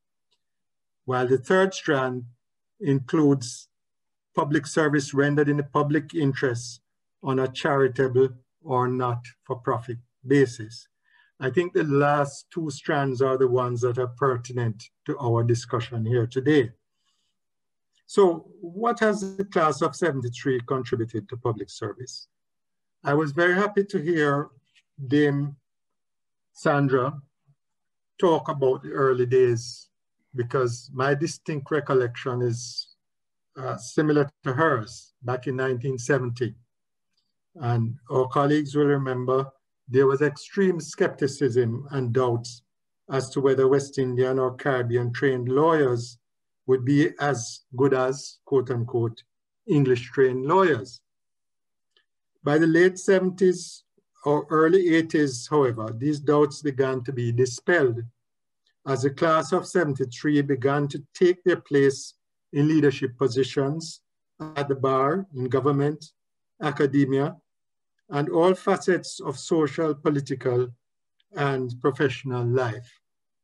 while the third strand includes public service rendered in the public interest on a charitable or not-for-profit basis. I think the last two strands are the ones that are pertinent to our discussion here today. So what has the class of 73 contributed to public service? I was very happy to hear Dame Sandra talk about the early days, because my distinct recollection is similar to hers back in 1970. And our colleagues will remember there was extreme skepticism and doubts as to whether West Indian or Caribbean trained lawyers would be as good as, quote unquote, English trained lawyers. By the late 70s or early 80s, however, these doubts began to be dispelled as the class of 73 began to take their place in leadership positions at the bar, in government, academia, and all facets of social, political, and professional life.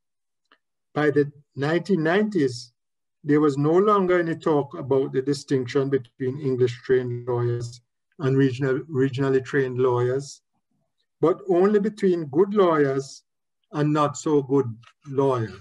By the 1990s, there was no longer any talk about the distinction between English-trained lawyers and regionally trained lawyers, but only between good lawyers and not so good lawyers.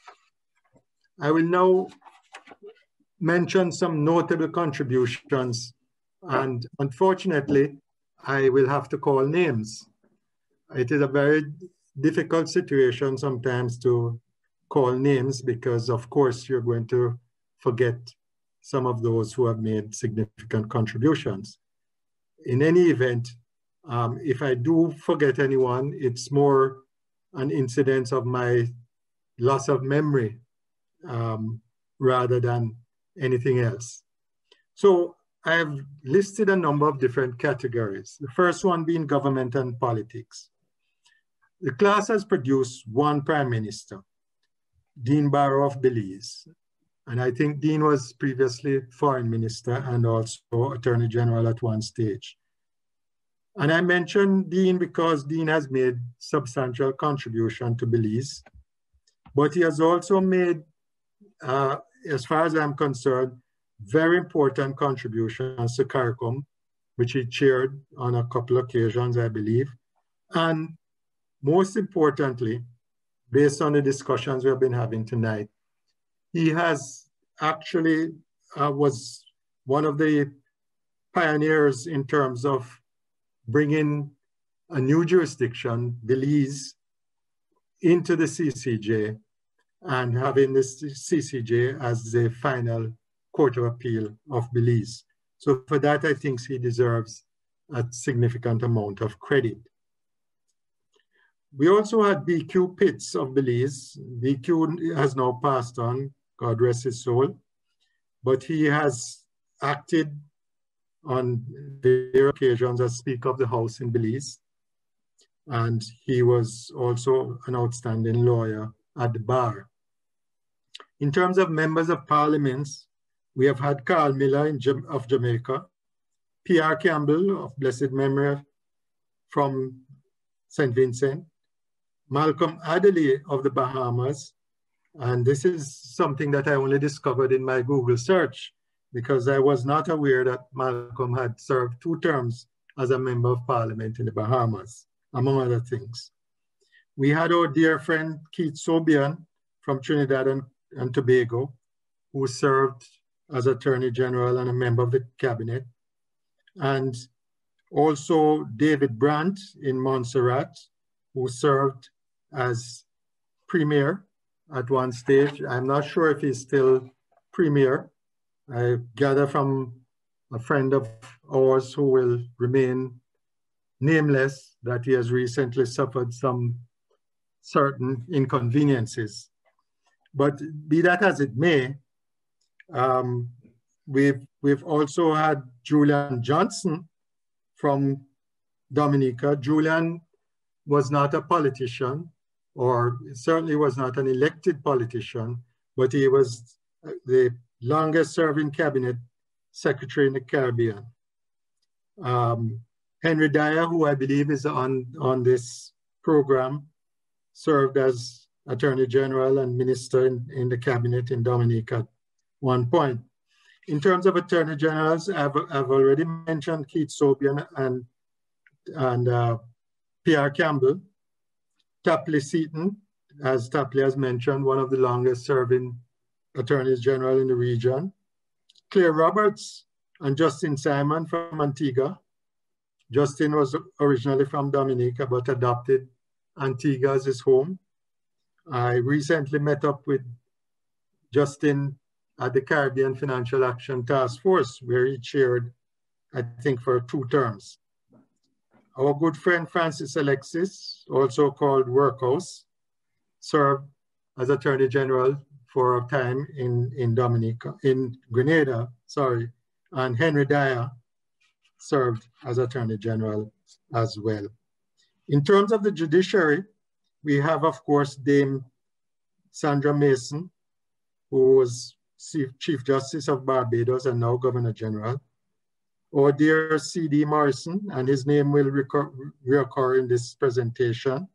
I will now mention some notable contributions, and unfortunately, I will have to call names. It is a very difficult situation sometimes to call names because, of course, you're going to forget some of those who have made significant contributions. In any event, if I do forget anyone, it's more an incidence of my loss of memory rather than anything else. So I have listed a number of different categories. The first one being government and politics. The class has produced one prime minister, Dean Barrow of Belize. And I think Dean was previously foreign minister and also attorney general at one stage. And I mentioned Dean because Dean has made substantial contribution to Belize, but he has also made, as far as I'm concerned, very important contributions to CARICOM, which he chaired on a couple of occasions, I believe. And most importantly, based on the discussions we have been having tonight, he has actually was one of the pioneers in terms of bringing a new jurisdiction, Belize, into the CCJ and having this CCJ as the final Court of Appeal of Belize. So for that, I think he deserves a significant amount of credit. We also had BQ Pitts of Belize. BQ has now passed on, God rest his soul, but he has acted on various occasions as Speaker of the House in Belize. And he was also an outstanding lawyer at the bar. In terms of members of parliaments, we have had Carl Miller of Jamaica, P.R. Campbell of blessed memory from St. Vincent, Malcolm Adderley of the Bahamas, and this is something that I only discovered in my Google search because I was not aware that Malcolm had served 2 terms as a member of parliament in the Bahamas, among other things. We had our dear friend Keith Sobian from Trinidad and Tobago, who served as Attorney General and a member of the cabinet. And also David Brandt in Montserrat, who served as Premier at one stage. I'm not sure if he's still Premier. I gather from a friend of ours who will remain nameless that he has recently suffered some certain inconveniences. But be that as it may, we've also had Julian Johnson from Dominica. Julian was not a politician, or certainly was not an elected politician, but he was the longest serving cabinet secretary in the Caribbean. Henry Dyer, who I believe is on this program, served as Attorney General and Minister in the cabinet in Dominica at one point. In terms of Attorney Generals, I've already mentioned Keith Sobian and P.R. Campbell. Tapley Seaton, as Tapley has mentioned, one of the longest serving Attorneys General in the region. Claire Roberts and Justin Simon from Antigua. Justin was originally from Dominica, but adopted Antigua as his home. I recently met up with Justin at the Caribbean Financial Action Task Force, where he chaired, I think, for 2 terms. Our good friend Francis Alexis, also called Workhouse, served as Attorney General for a time in Grenada, sorry, and Henry Dyer served as Attorney General as well. In terms of the judiciary, we have, of course, Dame Sandra Mason, who was Chief Justice of Barbados and now Governor General. Our dear C.D. Morrison, and his name will reoccur in this presentation,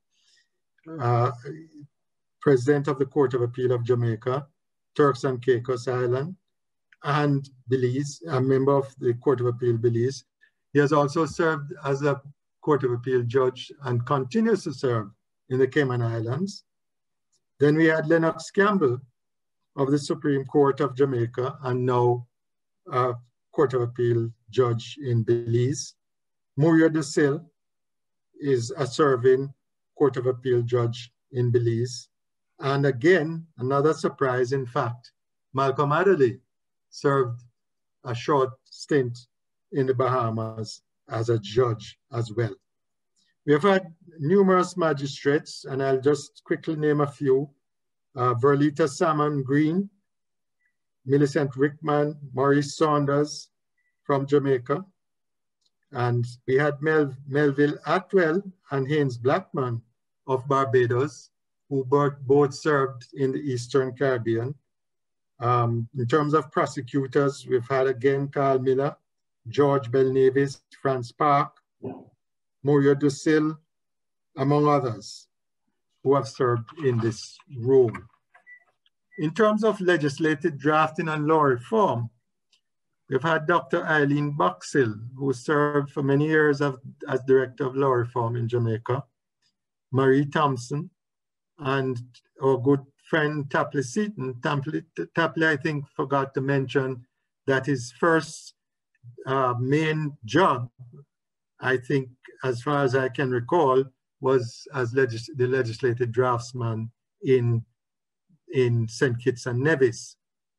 President of the Court of Appeal of Jamaica, Turks and Caicos Island, and Belize, a member of the Court of Appeal Belize. He has also served as a Court of Appeal judge and continues to serve in the Cayman Islands. Then we had Lennox Campbell of the Supreme Court of Jamaica and now Court of Appeal judge in Belize. Muriel Dusil is a serving Court of Appeal judge in Belize. And again, another surprise, in fact, Malcolm Adderley served a short stint in the Bahamas as a judge as well. We have had numerous magistrates, and I'll just quickly name a few. Verlita Salmon Green, Millicent Rickman, Maurice Saunders from Jamaica. And we had Melville Atwell and Haynes Blackman of Barbados, who both served in the Eastern Caribbean. In terms of prosecutors, we've had again Carl Miller, George Belnavis, Franz Park, Muriel Dusil, among others, who have served in this role. In terms of legislative drafting and law reform, we've had Dr. Eileen Boxill, who served for many years as Director of Law Reform in Jamaica, Marie Thompson, and our good friend Tapley Seaton. Tapley, I think, forgot to mention that his first main job, I think, as far as I can recall, was as the legislative draftsman in St. Kitts and Nevis.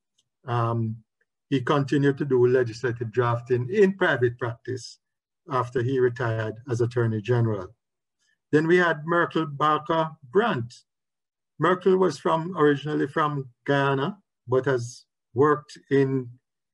He continued to do legislative drafting in private practice after he retired as Attorney General. Then we had Merkel Barker Brandt. Merkel was originally from Guyana, but has worked in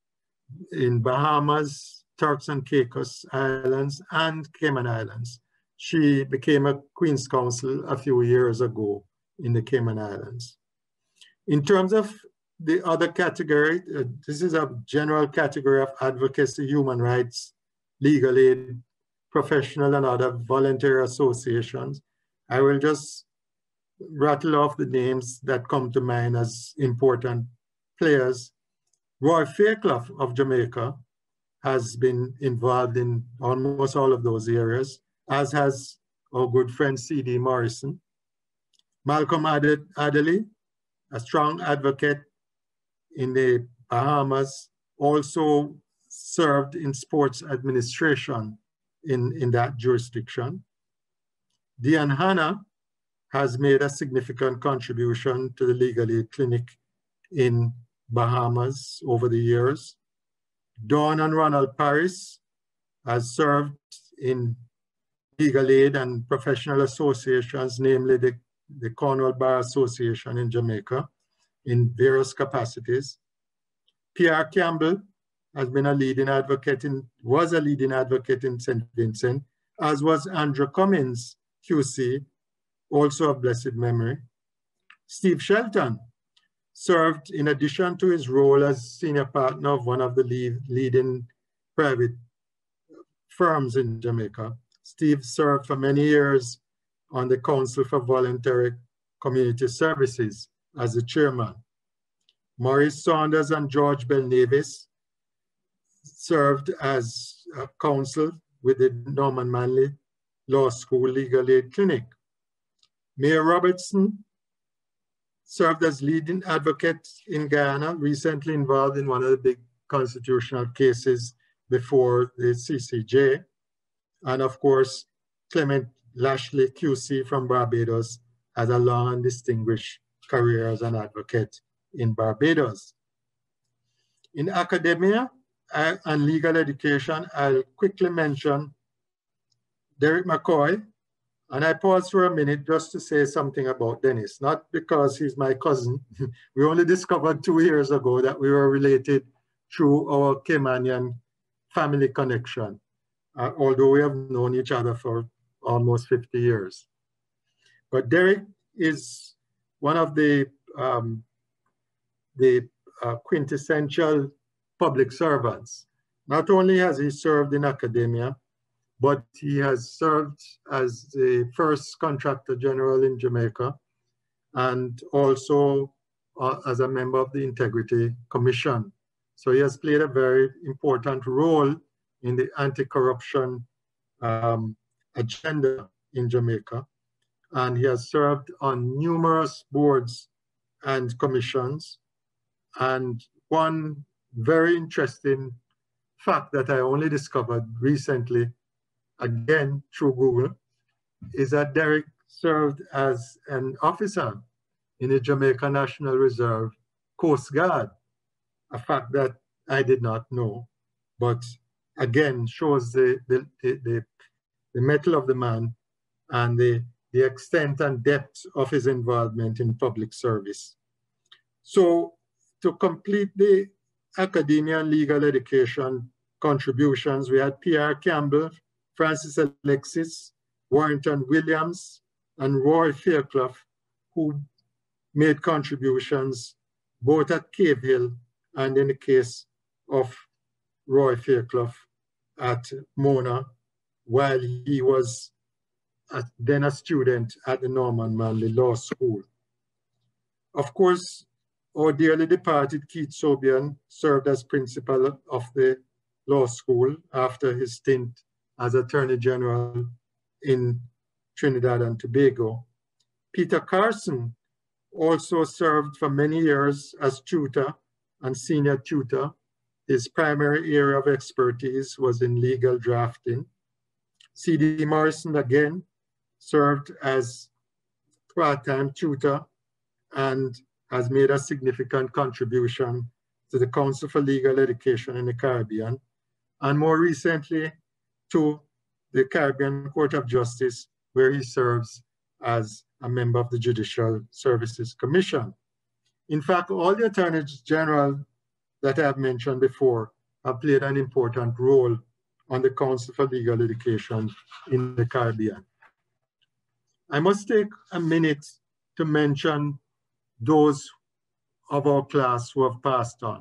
Bahamas, Turks and Caicos Islands, and Cayman Islands. She became a Queen's Counsel a few years ago in the Cayman Islands. In terms of the other category, this is a general category of advocacy, human rights, legal aid, professional and other voluntary associations. I will just rattle off the names that come to mind as important players. Roy Fairclough of Jamaica has been involved in almost all of those areas, as has our good friend C.D. Morrison. Malcolm Adderley, a strong advocate in the Bahamas, also served in sports administration in that jurisdiction. Diane Hanna has made a significant contribution to the Legal Aid Clinic in Bahamas over the years. Dawn and Ronald Paris has served in legal aid and professional associations, namely the Cornwall Bar Association in Jamaica, in various capacities. P.R. Campbell has been a leading advocate was a leading advocate in St. Vincent, as was Andrew Cummins, QC, also of blessed memory. Steve Shelton served, in addition to his role as senior partner of one of the leading private firms in Jamaica. Steve served for many years on the Council for Voluntary Community Services as the chairman. Maurice Saunders and George Belnavis served as counsel with the Norman Manley Law School Legal Aid Clinic. Mayor Robertson served as leading advocate in Guyana, recently involved in one of the big constitutional cases before the CCJ. And of course, Clement Lashley, QC from Barbados, has a long and distinguished career as an advocate in Barbados. In academia and legal education, I'll quickly mention Derek McCoy. And I pause for a minute just to say something about Dennis, not because he's my cousin. We only discovered 2 years ago that we were related through our Caymanian family connection, although we have known each other for almost 50 years. But Derek is one of the quintessential public servants. Not only has he served in academia, but he has served as the first Contractor General in Jamaica and also as a member of the Integrity Commission. So he has played a very important role in the anti-corruption agenda in Jamaica. And he has served on numerous boards and commissions. And one very interesting fact that I only discovered recently, again through Google, is that Derek served as an officer in the Jamaica National Reserve Coast Guard, a fact that I did not know, but again shows the mettle of the man and the extent and depth of his involvement in public service. So to complete the academia and legal education contributions, we had Pierre Campbell, Francis Alexis, Warrington Williams, and Roy Fairclough, who made contributions both at Cave Hill and in the case of Roy Fairclough at Mona, while he was then a student at the Norman Manley Law School. Of course, our dearly departed Keith Sobian served as principal of the law school after his stint as Attorney General in Trinidad and Tobago. Peter Carson also served for many years as tutor and senior tutor. His primary area of expertise was in legal drafting. C.D. Morrison again served as part-time tutor and has made a significant contribution to the Council for Legal Education in the Caribbean, and more recently to the Caribbean Court of Justice, where he serves as a member of the Judicial Services Commission. In fact, all the attorneys general that I have mentioned before have played an important role on the Council for Legal Education in the Caribbean. I must take a minute to mention those of our class who have passed on.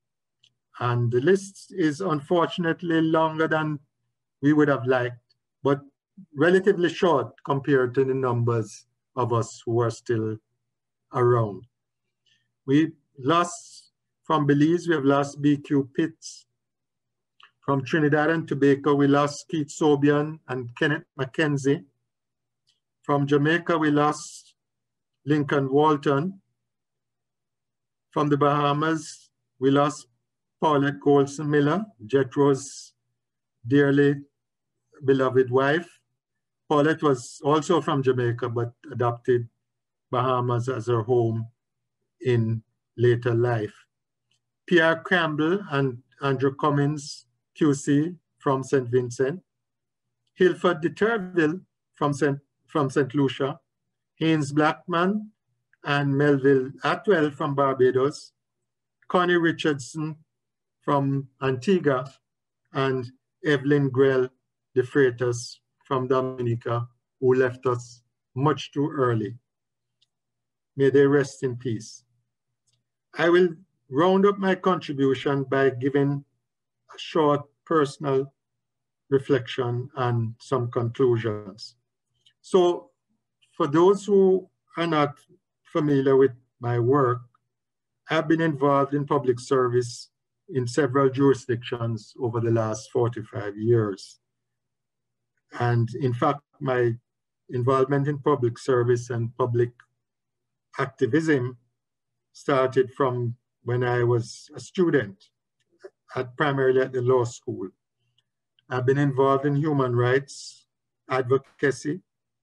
And the list is unfortunately longer than we would have liked, but relatively short compared to the numbers of us who are still around. We lost from Belize, we have lost B.Q. Pitts. From Trinidad and Tobago, we lost Keith Sobian and Kenneth Mackenzie. From Jamaica, we lost Lincoln Walton. From the Bahamas, we lost Paulette Golson Miller, Jethro's dearly beloved wife. Paulette was also from Jamaica, but adopted Bahamas as her home in later life. Pierre Campbell and Andrew Cummins, QC, from St. Vincent. Hilford de Terville from St. Lucia. Haynes Blackman and Melville Atwell from Barbados. Connie Richardson from Antigua, and Evelyn Grell de Freitas from Dominica, who left us much too early. May they rest in peace. I will round up my contribution by giving a short personal reflection and some conclusions. So for those who are not familiar with my work, I've been involved in public service in several jurisdictions over the last 45 years. And in fact, my involvement in public service and public activism started from when I was a student, primarily at the law school. I've been involved in human rights advocacy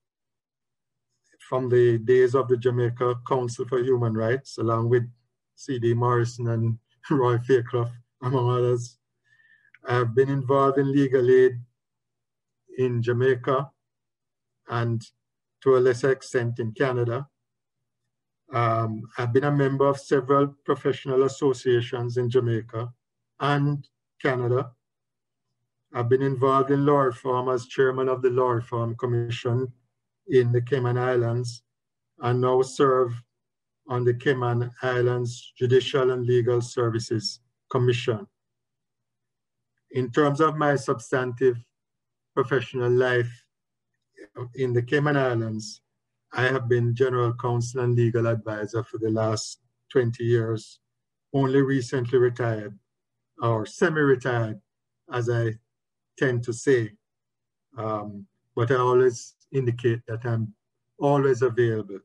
from the days of the Jamaica Council for Human Rights, along with C.D. Morrison and Roy Fairclough, among others. I've been involved in legal aid in Jamaica and to a lesser extent in Canada. I've been a member of several professional associations in Jamaica and Canada. I've been involved in law reform as chairman of the Law Reform Commission in the Cayman Islands, and now serve on the Cayman Islands Judicial and Legal Services Commission. In terms of my substantive professional life in the Cayman Islands, I have been general counsel and legal advisor for the last 20 years, only recently retired, or semi-retired, as I tend to say. But I always indicate that I'm always available.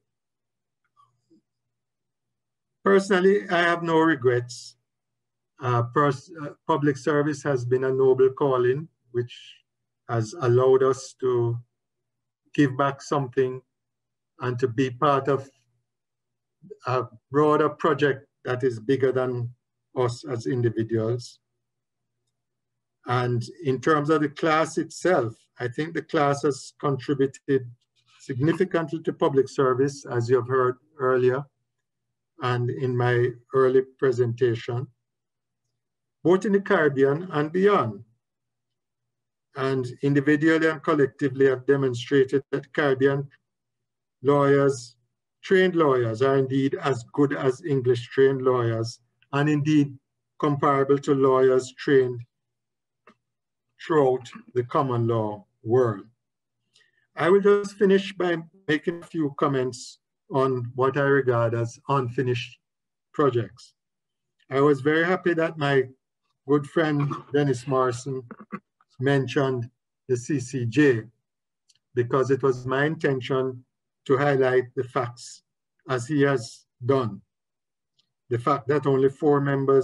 Personally, I have no regrets. Public service has been a noble calling, which has allowed us to give back something and to be part of a broader project that is bigger than us as individuals. And in terms of the class itself, I think the class has contributed significantly to public service, as you have heard earlier, and in my early presentation, both in the Caribbean and beyond. And individually and collectively have demonstrated that Caribbean lawyers, trained lawyers, are indeed as good as English trained lawyers, and indeed comparable to lawyers trained throughout the common law world. I will just finish by making a few comments on what I regard as unfinished projects. I was very happy that my good friend Dennis Morrison mentioned the CCJ, because it was my intention to highlight the facts as he has done. The fact that only four member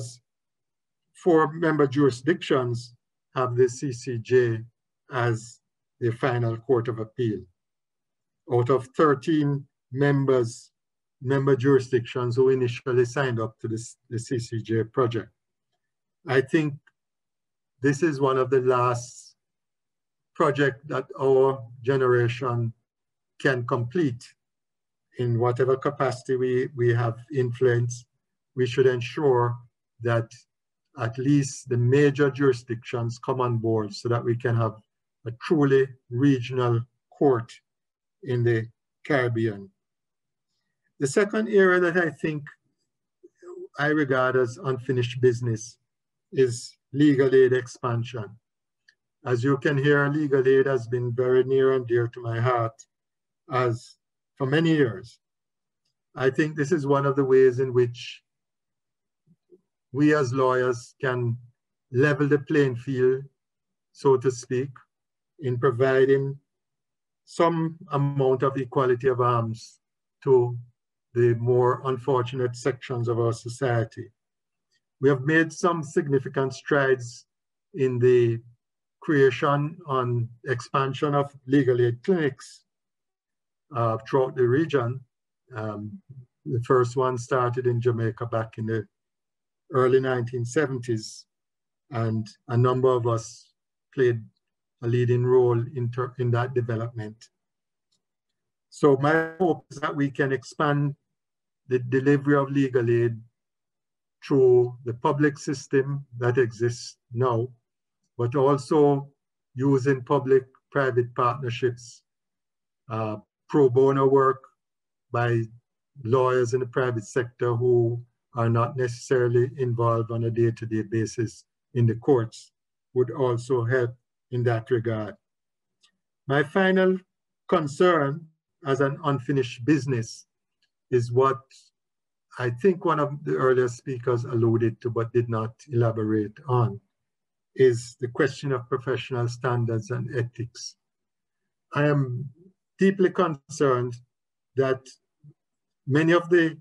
jurisdictions have the CCJ as the final court of appeal. Out of 13 member jurisdictions who initially signed up to the CCJ project. I think this is one of the last projects that our generation can complete in whatever capacity we have influence. We should ensure that at least the major jurisdictions come on board so that we can have a truly regional court in the Caribbean. The second area that I think I regard as unfinished business is legal aid expansion. As you can hear, legal aid has been very near and dear to my heart as for many years. I think this is one of the ways in which we as lawyers can level the playing field, so to speak, in providing some amount of equality of arms to the more unfortunate sections of our society. We have made some significant strides in the creation and expansion of legal aid clinics throughout the region. The first one started in Jamaica back in the early 1970s, and a number of us played a leading role in that development. So my hope is that we can expand the delivery of legal aid through the public system that exists now, but also using public-private partnerships, pro bono work by lawyers in the private sector who are not necessarily involved on a day-to-day basis in the courts would also help in that regard. My final concern as an unfinished business is what I think one of the earlier speakers alluded to but did not elaborate on, is the question of professional standards and ethics. I am deeply concerned that many of the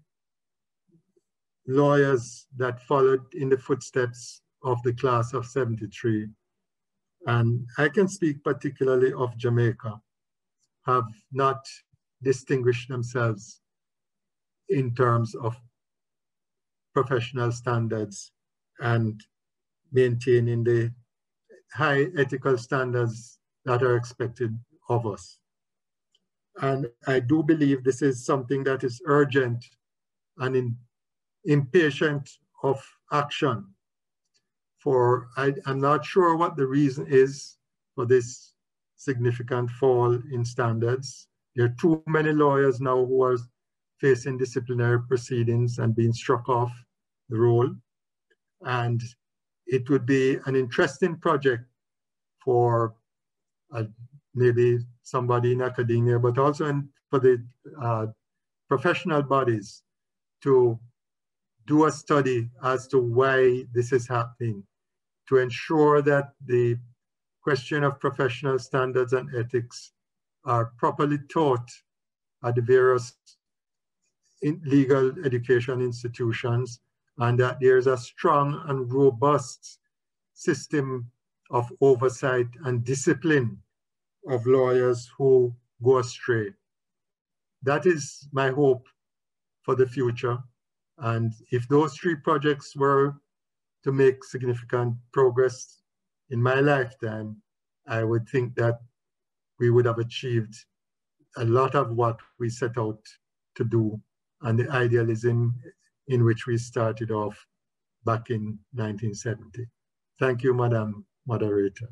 lawyers that followed in the footsteps of the class of 73, and I can speak particularly of Jamaica, have not distinguished themselves in terms of professional standards and maintaining the high ethical standards that are expected of us. And I do believe this is something that is urgent and impatient of action. For I'm not sure what the reason is for this significant fall in standards. There are too many lawyers now who are facing disciplinary proceedings and being struck off the roll. And it would be an interesting project for maybe somebody in academia, but also for the professional bodies to do a study as to why this is happening, to ensure that the question of professional standards and ethics are properly taught at the various legal education institutions, and that there's a strong and robust system of oversight and discipline of lawyers who go astray. That is my hope for the future. And if those three projects were to make significant progress in my lifetime, I would think that we would have achieved a lot of what we set out to do and the idealism in which we started off back in 1970. Thank you, Madam Moderator.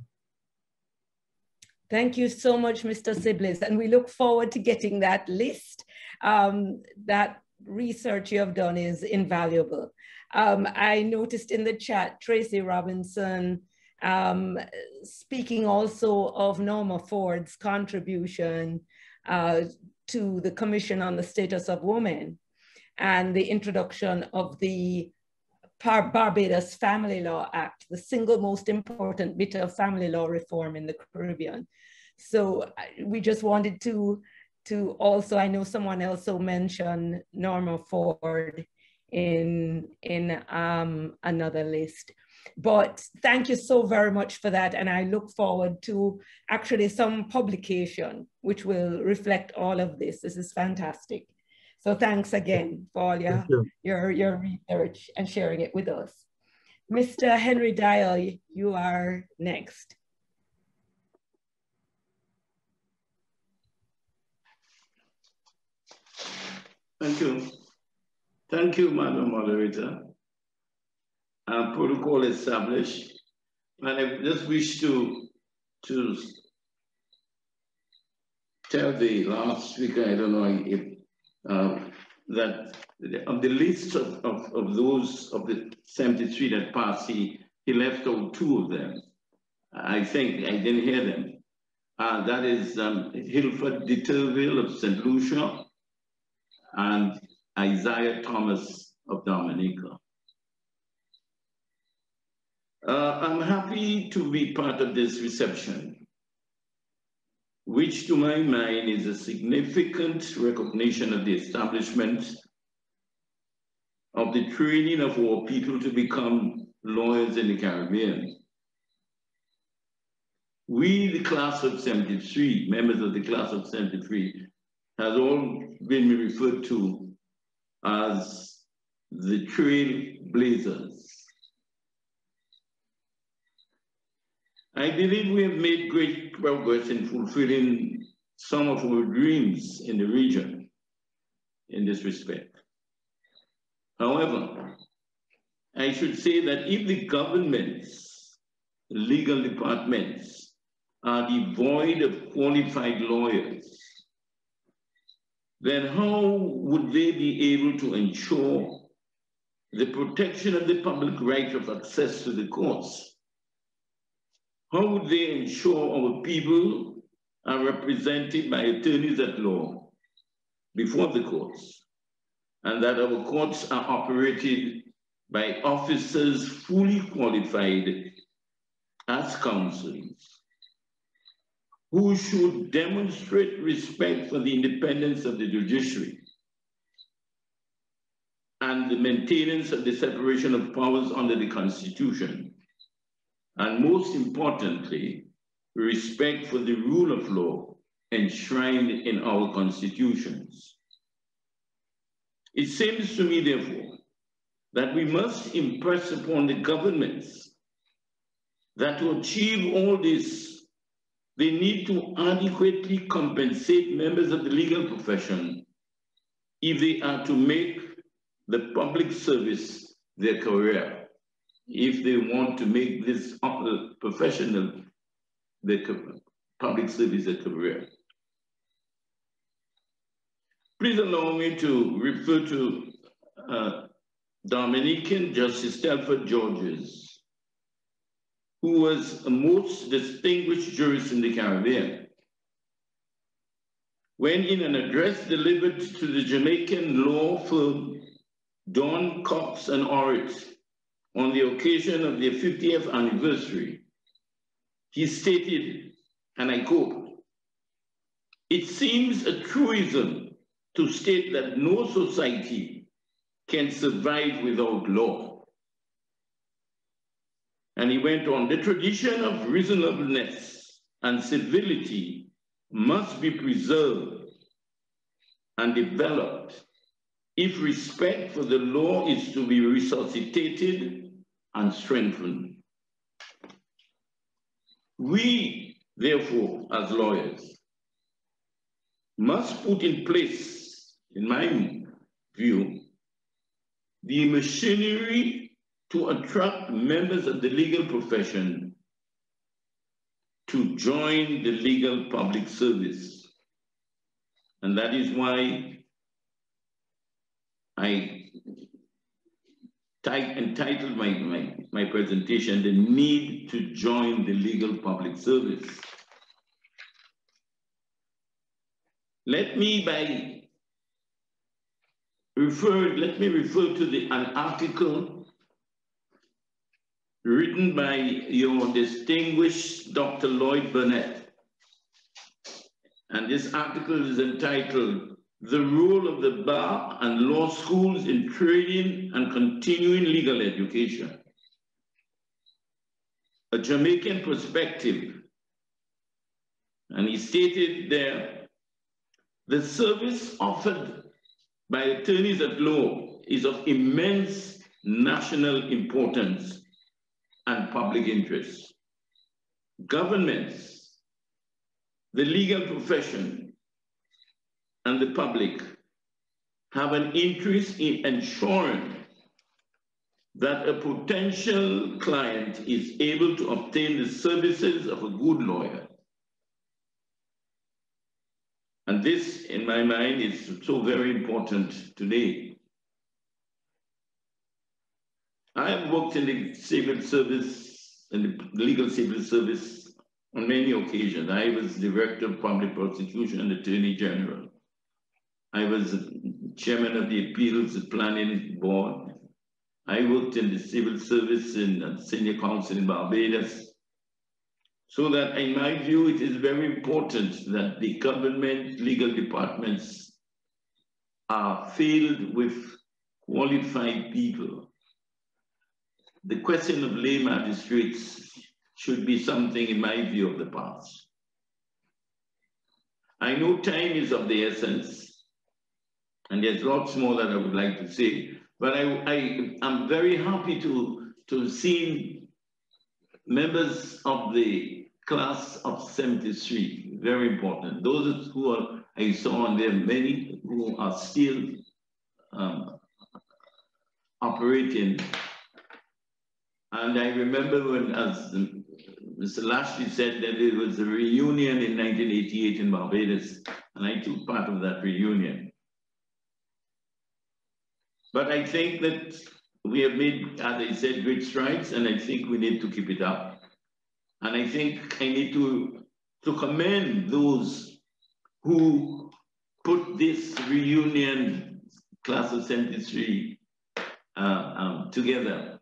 Thank you so much, Mr. Sibley. And we look forward to getting that list. That research you have done is invaluable. I noticed in the chat, Tracy Robinson speaking also of Norma Ford's contribution to the Commission on the Status of Women and the introduction of the Barbados Family Law Act, the single most important bit of family law reform in the Caribbean. So we just wanted to also, I know someone also mentioned Norma Ford in another list. But thank you so very much for that. And I look forward to actually some publication which will reflect all of this. This is fantastic. So thanks again for all your research and sharing it with us. Mr. Henry Dial, you are next. Thank you. Thank you, Madam Moderator. Protocol established. And I just wish to tell the last speaker, I don't know if, that on the list of those of the 73 that passed, he left out 2 of them. I think I didn't hear them. That is Hilford de Turville of St. Lucia and Isaiah Thomas of Dominica. I'm happy to be part of this reception, which to my mind is a significant recognition of the establishment of the training of our people to become lawyers in the Caribbean. We, the class of 73, members of the class of 73, has all been referred to as the trailblazers. I believe we have made great progress in fulfilling some of our dreams in the region in this respect. However, I should say that if the government's legal departments are devoid of qualified lawyers, then how would they be able to ensure the protection of the public right of access to the courts? How would they ensure our people are represented by attorneys at law before the courts, and that our courts are operated by officers fully qualified as counsels, who should demonstrate respect for the independence of the judiciary and the maintenance of the separation of powers under the Constitution, and most importantly, respect for the rule of law enshrined in our constitutions. It seems to me, therefore, that we must impress upon the governments that to achieve all this, they need to adequately compensate members of the legal profession if they are to make the public service their career, if they want to make this professional, the public service a career. Please allow me to refer to Dominican Justice Telford Georges, who was a most distinguished jurist in the Caribbean. When in an address delivered to the Jamaican law firm Don Cox and Orrit on the occasion of their 50th anniversary, he stated, and I quote, "It seems a truism to state that no society can survive without law." And he went on, "The tradition of reasonableness and civility must be preserved and developed if respect for the law is to be resuscitated and strengthened. We, therefore, as lawyers, must put in place, in my view, the machinery to attract members of the legal profession to join the legal public service. And that is why I entitled my presentation, "The Need to Join the Legal Public Service." Let me refer to an article written by your distinguished Dr. Lloyd Burnett. And this article is entitled, "The Role of the Bar and Law Schools in Training and Continuing Legal Education, a Jamaican Perspective." And he stated there, "The service offered by attorneys at law is of immense national importance and public interest. Governments, the legal profession, and the public have an interest in ensuring that a potential client is able to obtain the services of a good lawyer." And this, in my mind, is so very important today. I have worked in the civil service, in the legal civil service on many occasions. I was Director of Public Prosecution and Attorney General. I was chairman of the Appeals Planning Board. I worked in the civil service in Senior Counsel in Barbados. So that in my view, it is very important that the government legal departments are filled with qualified people. The question of lay magistrates should be something, in my view, of the past. I know time is of the essence, and there's lots more that I would like to say, but I'm very happy to see members of the class of 73, very important. Those who I saw, and there are many who are still operating And I remember when, as Mr. Lashley said, that it was a reunion in 1988 in Barbados, and I took part of that reunion. But I think that we have made, as I said, great strides, and I think we need to keep it up. And I think I need to commend those who put this reunion class of 73 together.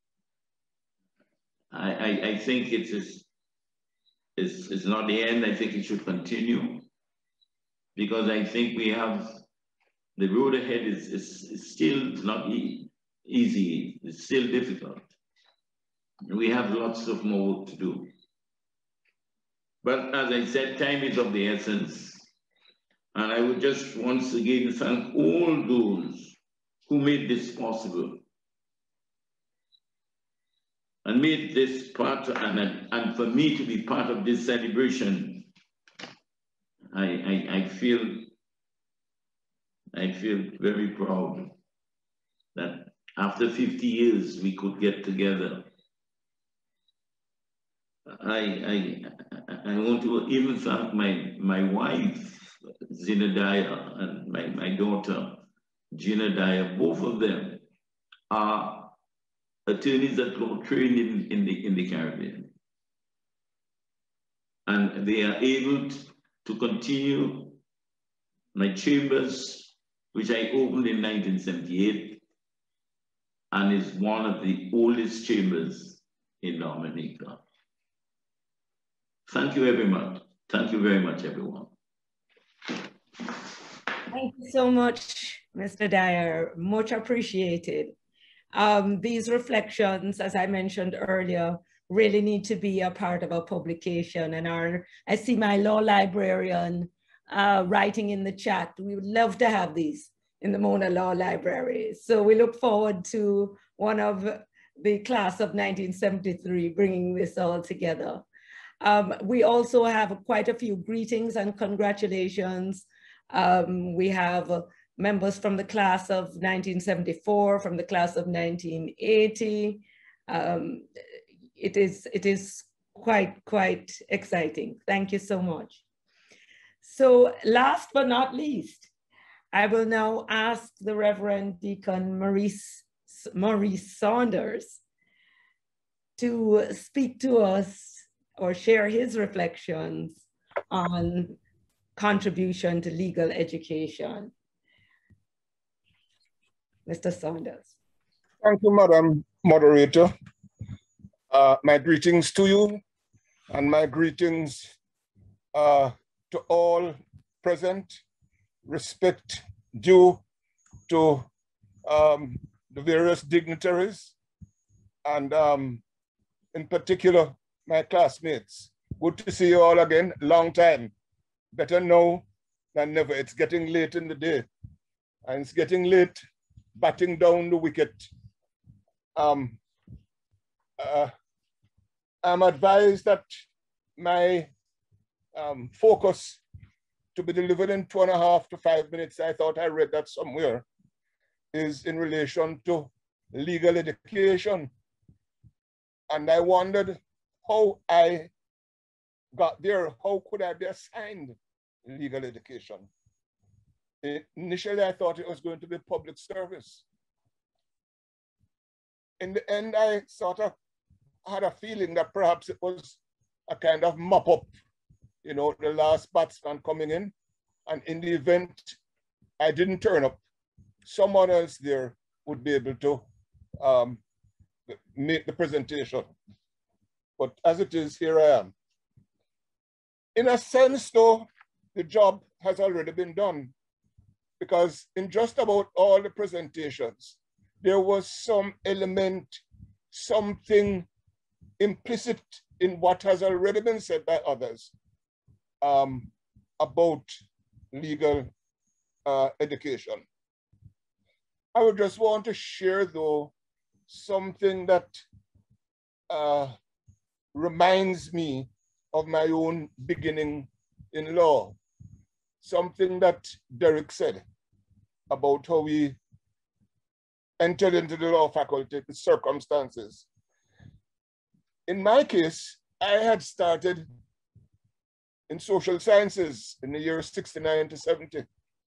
I think it's not the end. I think it should continue, because I think we have, the road ahead is still not easy. It's still difficult. We have lots of more work to do. But as I said, time is of the essence. And I would just once again thank all those who made this possible and made this part, and for me to be part of this celebration. I feel very proud that after 50 years we could get together. I want to even thank my wife, Zina Dyer, and my daughter, Gina Dyer. Both of them are attorneys that law trained in the Caribbean. And they are able to continue my chambers, which I opened in 1978, and is one of the oldest chambers in Dominica. Thank you very much. Thank you very much, everyone. Thank you so much, Mr. Dyer. Much appreciated. These reflections, as I mentioned earlier, really need to be a part of our publication. And I see my law librarian writing in the chat. We would love to have these in the MonaLaw library. So we look forward to one of the class of 1973 bringing this all together. We also have quite a few greetings and congratulations. We have members from the class of 1974, from the class of 1980. It is quite exciting. Thank you so much. So last but not least, I will now ask the Reverend Deacon Maurice Saunders to speak to us or share his reflections on contribution to legal education. Mr. Saunders. Thank you, Madam Moderator. My greetings to you, and my greetings to all present. Respect due to the various dignitaries, and in particular, my classmates. Good to see you all again. Long time. Better now than never. It's getting late in the day, and it's getting late batting down the wicket. I'm advised that my focus to be delivered in 2.5 to 5 minutes, I thought I read that somewhere, is in relation to legal education. And I wondered how I got there. How could I be assigned legal education? Initially, I thought it was going to be public service. In the end, I sort of had a feeling that perhaps it was a kind of mop-up, you know, the last batsman coming in, and in the event I didn't turn up, someone else there would be able to make the presentation. But as it is, here I am. In a sense, though, the job has already been done, because in just about all the presentations, there was some element, something implicit in what has already been said by others about legal education. I would just want to share, though, something that reminds me of my own beginning in law. Something that Derek said about how we entered into the law faculty, the circumstances. in my case, I had started in social sciences in the year 69 to 70.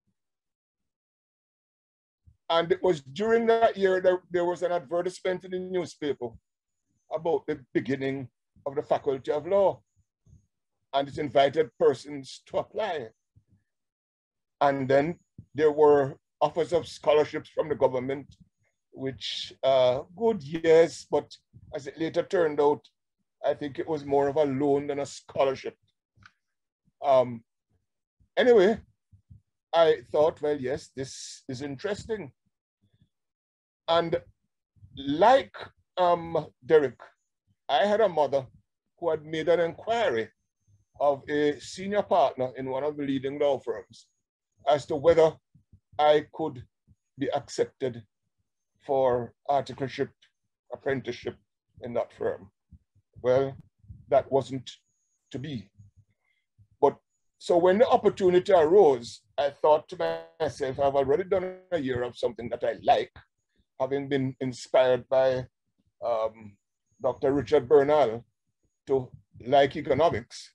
And it was during that year that there was an advertisement in the newspaper about the beginning of the Faculty of Law. And it invited persons to apply. And then there were offers of scholarships from the government, which good, yes, but as it later turned out, I think it was more of a loan than a scholarship. Anyway, I thought, well, yes, this is interesting. And like Derek, I had a mother who had made an inquiry of a senior partner in one of the leading law firms as to whether I could be accepted for articleship, apprenticeship in that firm. Well, that wasn't to be. But so when the opportunity arose, I thought to myself, I've already done a year of something that I like, having been inspired by Dr. Richard Bernal to like economics.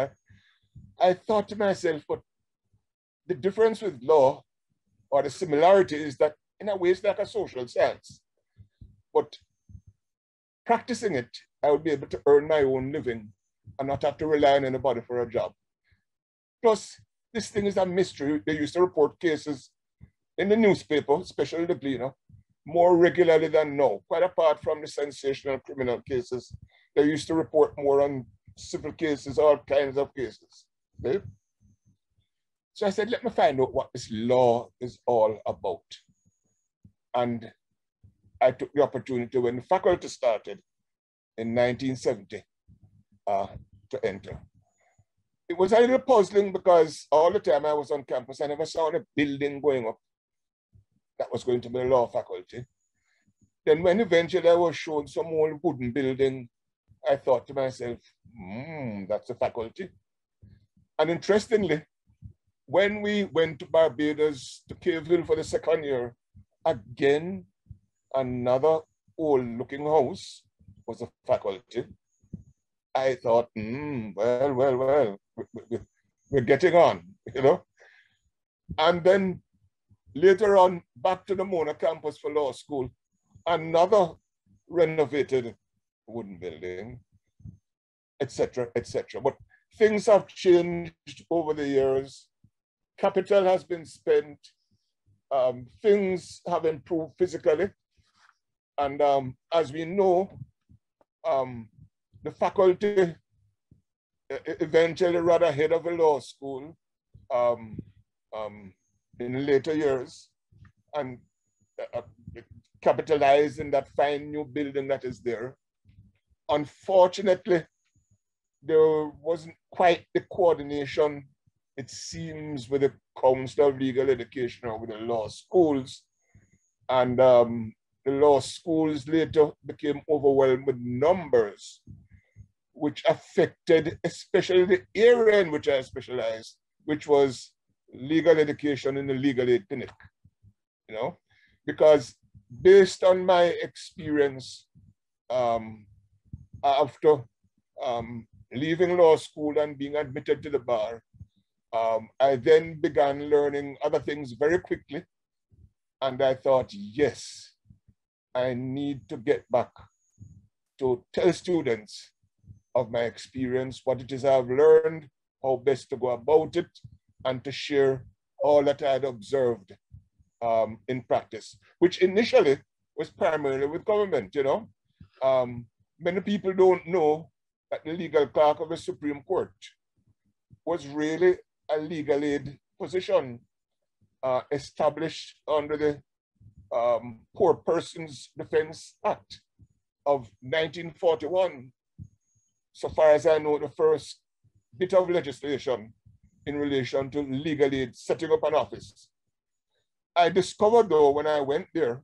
I thought to myself, but the difference with law, or the similarity, is that in a way it's like a social science. But practicing it, I would be able to earn my own living and not have to rely on anybody for a job. Plus, this thing is a mystery. They used to report cases in the newspaper, especially the Gleaner, more regularly than now. Quite apart from the sensational criminal cases, they used to report more on civil cases, all kinds of cases. Okay? So I said, let me find out what this law is all about. And I took the opportunity when the faculty started in 1970 to enter. It was a little puzzling because all the time I was on campus, I never saw a building going up that was going to be a law faculty. Then when eventually I was shown some old wooden building, I thought to myself, that's a faculty. And interestingly, when we went to Barbados, to Cave Hill for the second year, again, another old looking house was a faculty. I thought, well, we're getting on, you know? And then later on, back to the Mona campus for law school, another renovated wooden building, etc., etc. But things have changed over the years. Capital has been spent. Things have improved physically. And as we know, the faculty eventually ran ahead of the law school in later years and capitalized in that fine new building that is there. Unfortunately, there wasn't quite the coordination, it seems, with the Council of Legal Education or with the law schools. And the law schools later became overwhelmed with numbers, which affected especially the area in which I specialized, which was legal education in the legal aid clinic, you know, because based on my experience after leaving law school and being admitted to the bar, I then began learning other things very quickly. And I thought, yes, I need to get back to tell students of my experience, what it is I've learned, how best to go about it, and to share all that I had observed in practice, which initially was primarily with government, you know. Many people don't know that the legal clerk of the Supreme Court was really a legal aid position established under the Poor Persons Defense Act of 1941. So far as I know, the first bit of legislation in relation to legal aid, setting up an office. I discovered though, when I went there,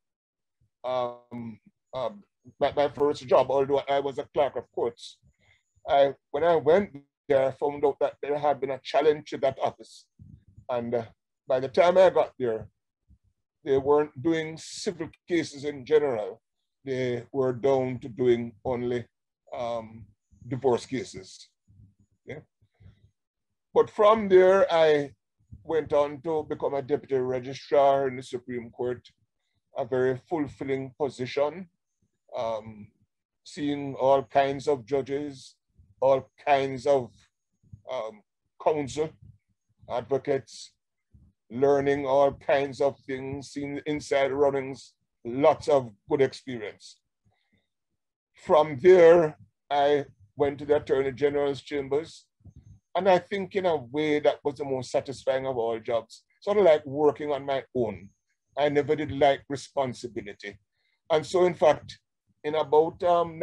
my first job, although I was a clerk of courts, when I went there, I found out that there had been a challenge to that office. And by the time I got there, they weren't doing civil cases in general. They were down to doing only divorce cases. Yeah. But from there, I went on to become a deputy registrar in the Supreme Court, a very fulfilling position, seeing all kinds of judges, all kinds of counsel, advocates, learning all kinds of things, seeing inside runnings, lots of good experience. From there, I went to the Attorney General's chambers, and I think in a way that was the most satisfying of all jobs. Sort of like working on my own. I never did like responsibility. And so in fact, in about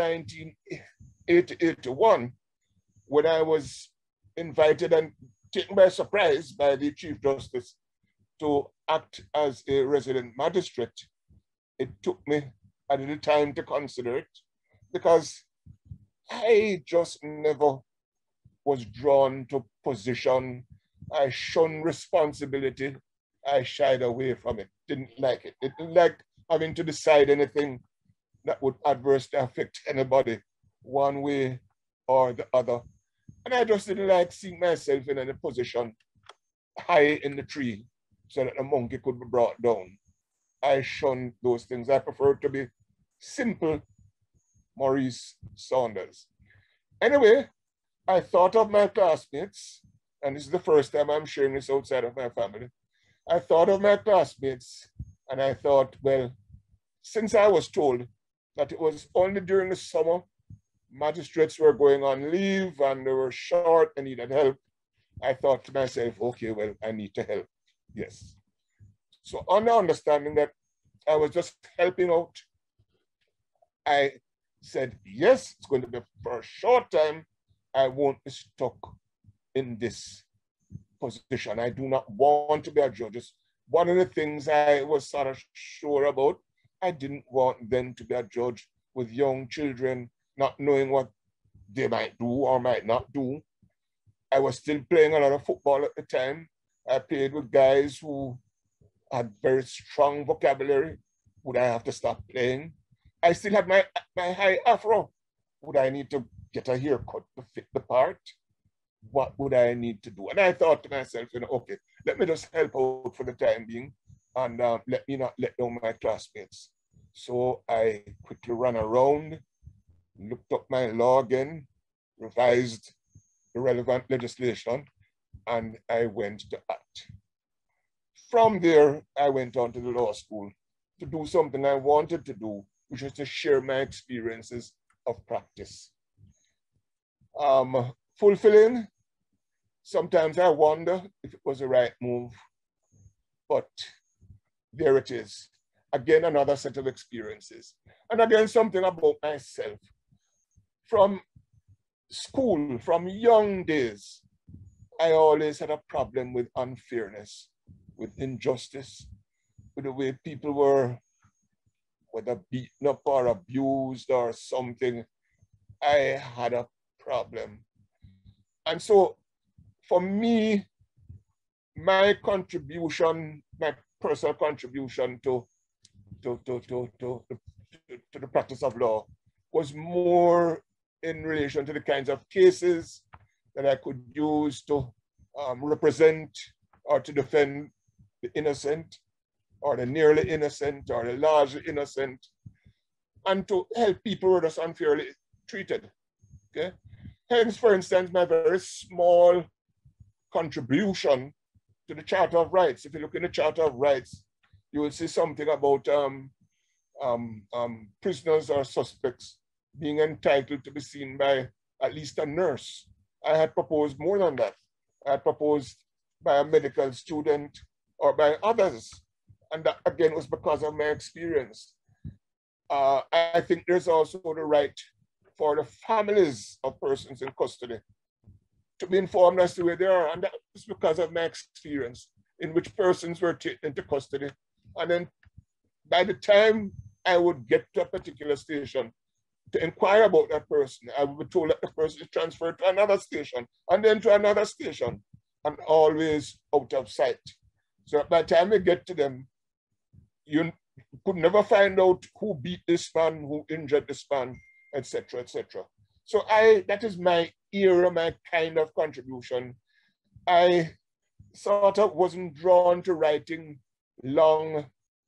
1981, when I was invited and taken by surprise by the Chief Justice to act as a resident magistrate, it took me a little time to consider it, because I just never was drawn to position. I shunned responsibility. I shied away from it, didn't like it. Didn't like having to decide anything that would adversely affect anybody one way or the other. And I just didn't like seeing myself in any position high in the tree so that a monkey could be brought down. I shunned those things. I prefer to be simple Maurice Saunders. Anyway, I thought of my classmates, and this is the first time I'm sharing this outside of my family. I thought of my classmates, and I thought, well, since I was told that it was only during the summer, magistrates were going on leave and they were short and needed help, I thought to myself, okay, well, I need to help. Yes. So on the understanding that I was just helping out, I said, yes, it's going to be for a short time. I won't be stuck in this position. I do not want to be a judge. One of the things I was sort of sure about, I didn't want them to be a judge with young children, not knowing what they might do or might not do. I was still playing a lot of football at the time. I played with guys who had very strong vocabulary. Would I have to stop playing? I still had my high afro. Would I need to get a haircut to fit the part? What would I need to do? And I thought to myself, you know, okay, let me just help out for the time being and let me not let down my classmates. So I quickly ran around, looked up my law again, revised the relevant legislation, and I went to act. From there, I went on to the law school to do something I wanted to do, which was to share my experiences of practice. Fulfilling, sometimes I wonder if it was the right move, but there it is. Again, another set of experiences. And again, something about myself. From school, from young days, I always had a problem with unfairness, with injustice, with the way people were, whether beaten up or abused or something. I had a problem. And so for me, my contribution, my personal contribution to the practice of law was more in relation to the kinds of cases that I could use to represent or to defend the innocent or the nearly innocent or the largely innocent, and to help people who are just unfairly treated. Okay? Hence, for instance, my very small contribution to the Charter of Rights. If you look in the Charter of Rights, you will see something about prisoners or suspects being entitled to be seen by at least a nurse. I had proposed more than that. I had proposed by a medical student or by others. And that, again, was because of my experience. I think there's also the right for the families of persons in custody to be informed as to where they are. And that was because of my experience in which persons were taken into custody. And then by the time I would get to a particular station to inquire about that person, I would be told that the person is transferred to another station and then to another station, and always out of sight. So by the time we get to them, you could never find out who beat this man, who injured this man, etc., etc. So that is my era, my kind of contribution. I sort of wasn't drawn to writing long,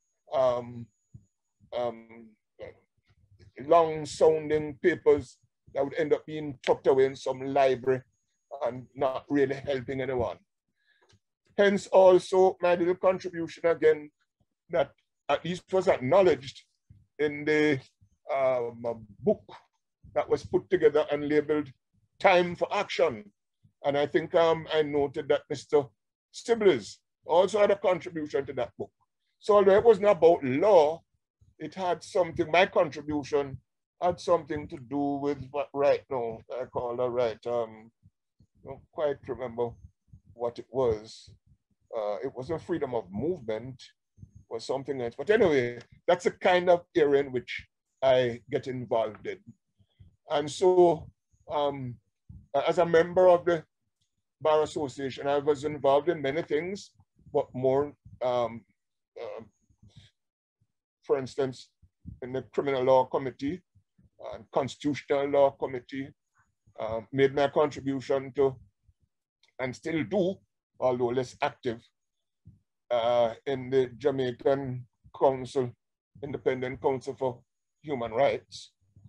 long sounding papers that would end up being tucked away in some library and not really helping anyone. Hence also my little contribution again, that at least was acknowledged in the book that was put together and labeled Time for Action. And I think I noted that Mr. Stiblers also had a contribution to that book. So although it wasn't about law, it had something, my contribution had something to do with what right now I call it right. I don't quite remember what it was. It was a freedom of movement or something else. But anyway, that's the kind of area in which I get involved in. And so as a member of the Bar Association, I was involved in many things, but more, for instance, in the Criminal Law Committee and Constitutional Law Committee, made my contribution to, and still do, although less active, in the Jamaican Council, Independent Council for Human Rights.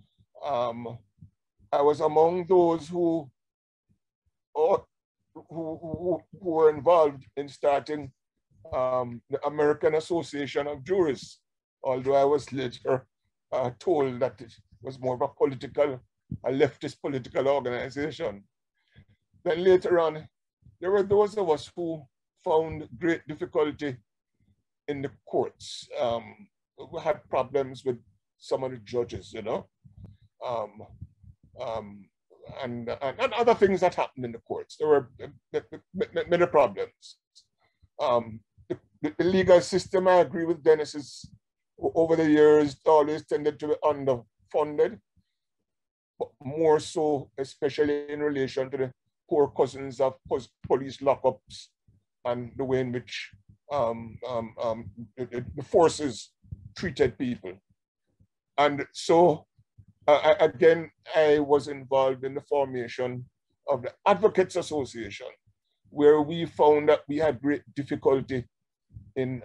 I was among those who were involved in starting the American Association of Jurists, although I was later told that it was more of a political, a leftist political organization. Then later on, there were those of us who found great difficulty in the courts. We had problems with some of the judges, you know, and other things that happened in the courts. There were many problems. The legal system, I agree with Dennis's, over the years always tended to be underfunded, but more so, especially in relation to the poor cousins of police lockups and the way in which the forces treated people. And so, again, I was involved in the formation of the Advocates Association, where we found that we had great difficulty in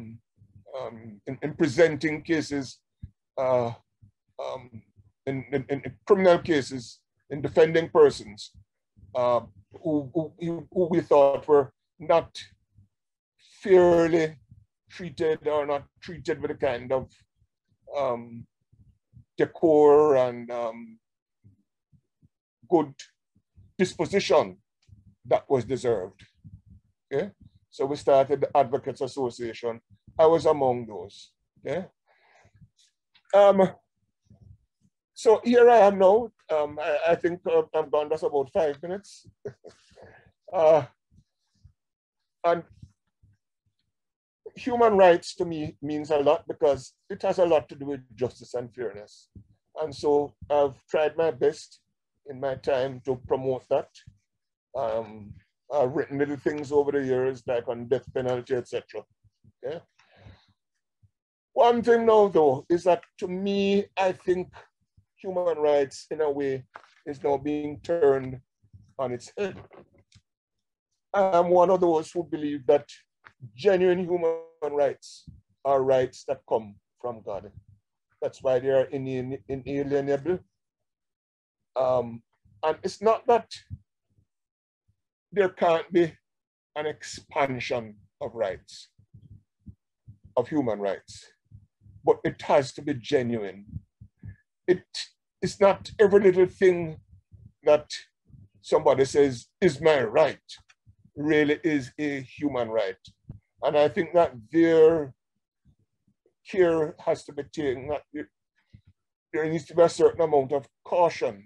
presenting cases, in criminal cases, in defending persons who we thought were not fairly treated or not treated with a kind of decor and good disposition that was deserved. Okay, so we started the Advocates Association. I was among those. Okay, so here I am now. I think I'm gone just about 5 minutes, and human rights to me means a lot because it has a lot to do with justice and fairness. And so I've tried my best in my time to promote that. I've written little things over the years, like on death penalty, etc. Okay? One thing now, though, is that to me, I think human rights, in a way, is now being turned on its head. I'm one of those who believe that genuine human rights are rights that come from God. That's why they are inalienable. And it's not that there can't be an expansion of rights, of human rights, but it has to be genuine. It's not every little thing that somebody says is my right really is a human right. And I think that their care has to be taken, that there needs to be a certain amount of caution.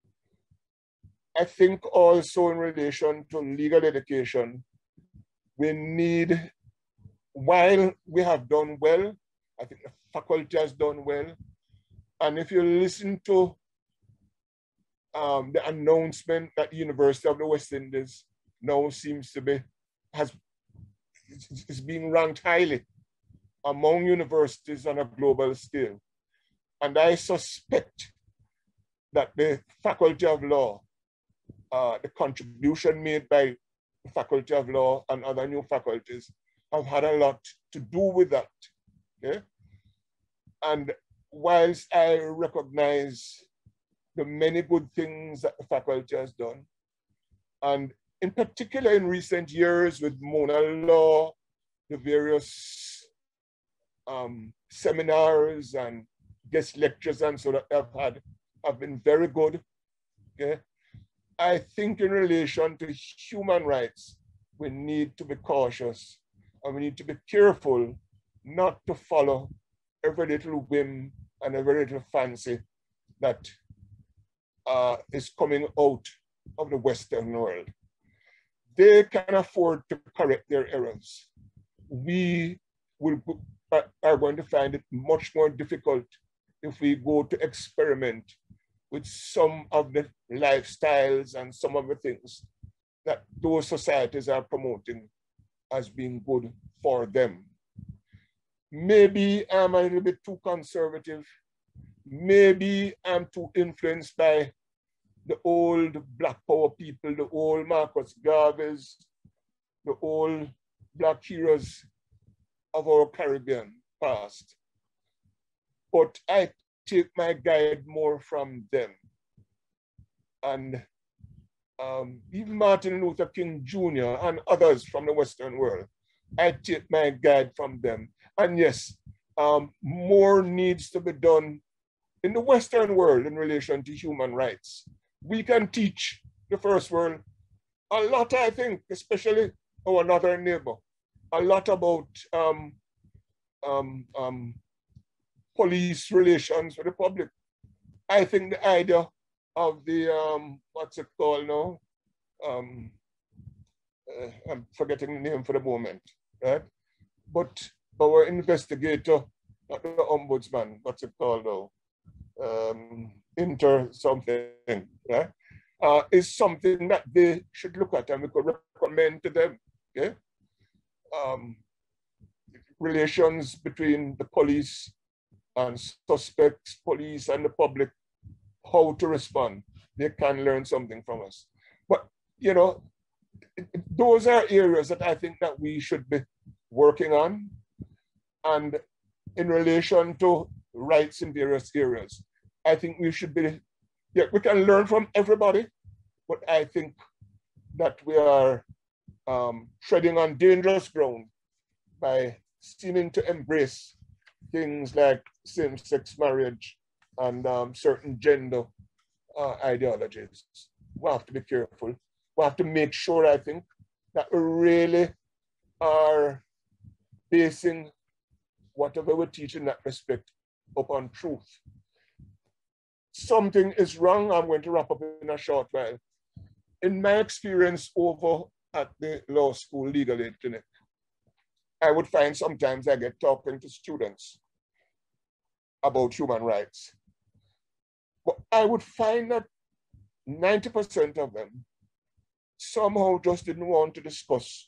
I think also in relation to legal education, we need, while we have done well, I think the faculty has done well, and if you listen to the announcement that the University of the West Indies now seems to be, is being ranked highly among universities on a global scale. And I suspect that the Faculty of Law, the contribution made by the Faculty of Law and other new faculties have had a lot to do with that. Okay? And whilst I recognize the many good things that the faculty has done, and in particular in recent years with MonaLaw, the various seminars and guest lectures and so that I've had have been very good. Okay? I think in relation to human rights, we need to be cautious and we need to be careful not to follow every little whim and every little fancy that is coming out of the Western world. They can afford to correct their errors. We are going to find it much more difficult if we go to experiment with some of the lifestyles and some of the things that those societies are promoting as being good for them. Maybe I'm a little bit too conservative. Maybe I'm too influenced by the old Black Power people, the old Marcus Garveys, the old Black heroes of our Caribbean past. But I take my guide more from them. And even Martin Luther King Jr. and others from the Western world, I take my guide from them. And yes, more needs to be done in the Western world in relation to human rights. We can teach the first world a lot, I think, especially our northern neighbor, a lot about police relations with the public. I think the idea of the, what's it called now? I'm forgetting the name for the moment, right? But our investigator, not the ombudsman, what's it called now? Inter something, right? Is something that they should look at and we could recommend to them, okay? Relations between the police and suspects, police and the public, how to respond. They can learn something from us. But, you know, those are areas that I think that we should be working on. And in relation to rights in various areas, I think we should be, yeah, we can learn from everybody, but I think that we are treading on dangerous ground by seeming to embrace things like same-sex marriage and certain gender ideologies. We have to be careful. We have to make sure, I think, that we really are basing whatever we teach in that respect upon truth. Something is wrong. I'm going to wrap up in a short while. In my experience over at the law school legal aid clinic, I would find sometimes I get talking to students about human rights. But I would find that 90% of them somehow just didn't want to discuss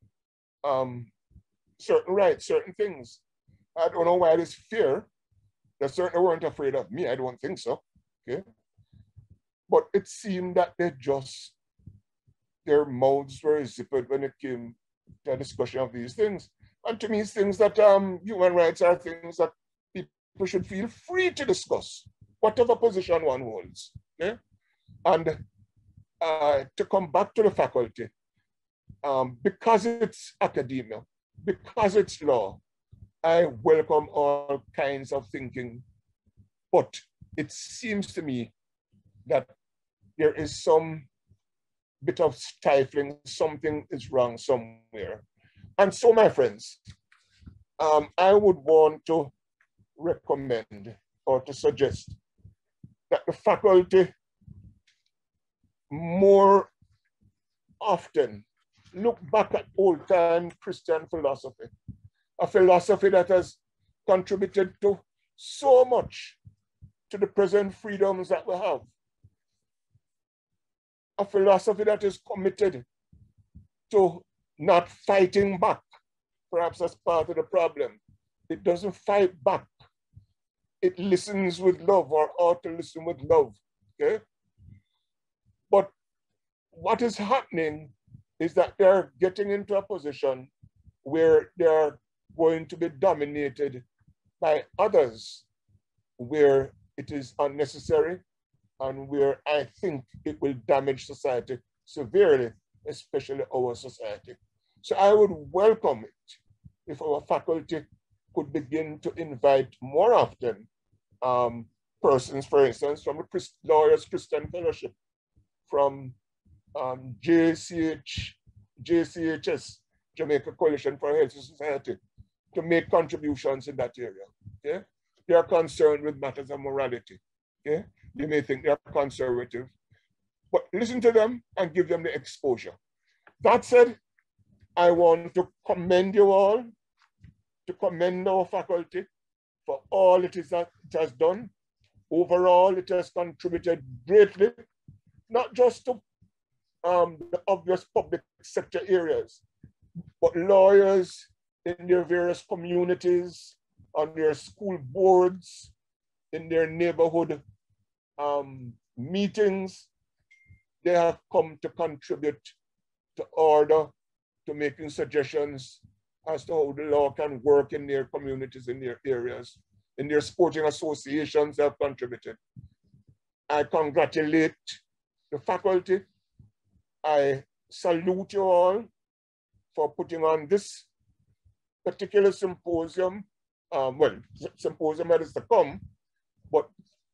certain rights, certain things. I don't know why this fear. They certainly weren't afraid of me. I don't think so. Okay. But it seemed that their mouths were zippered when it came to a discussion of these things. And to me, it's things that human rights are things that people should feel free to discuss, whatever position one holds. Okay? And to come back to the faculty, because it's academia, because it's law, I welcome all kinds of thinking, but it seems to me that there is some bit of stifling, something is wrong somewhere. And so, my friends, I would want to recommend or to suggest that the faculty more often look back at old-time Christian philosophy, a philosophy that has contributed to so much to the present freedoms that we have. A philosophy that is committed to not fighting back, perhaps as part of the problem. It doesn't fight back. It listens with love, or ought to listen with love okay? But what is happening is that they're getting into a position where they're going to be dominated by others, where it is unnecessary and where I think it will damage society severely, especially our society. So I would welcome it if our faculty could begin to invite more often persons, for instance, from the Lawyers Christian Fellowship, from JCHS, Jamaica Coalition for a Healthy Society, to make contributions in that area. Okay? They are concerned with matters of morality. Okay? You may think they are conservative, but listen to them and give them the exposure. That said, I want to commend you all, to commend our faculty for all it is that it has done. Overall, it has contributed greatly, not just to the obvious public sector areas, but lawyers in their various communities, on their school boards, in their neighborhood meetings. They have come to contribute to order, to making suggestions as to how the law can work in their communities, in their areas. In their sporting associations, they have contributed. I congratulate the faculty. I salute you all for putting on this particular symposium. Well, symposium that is to come, but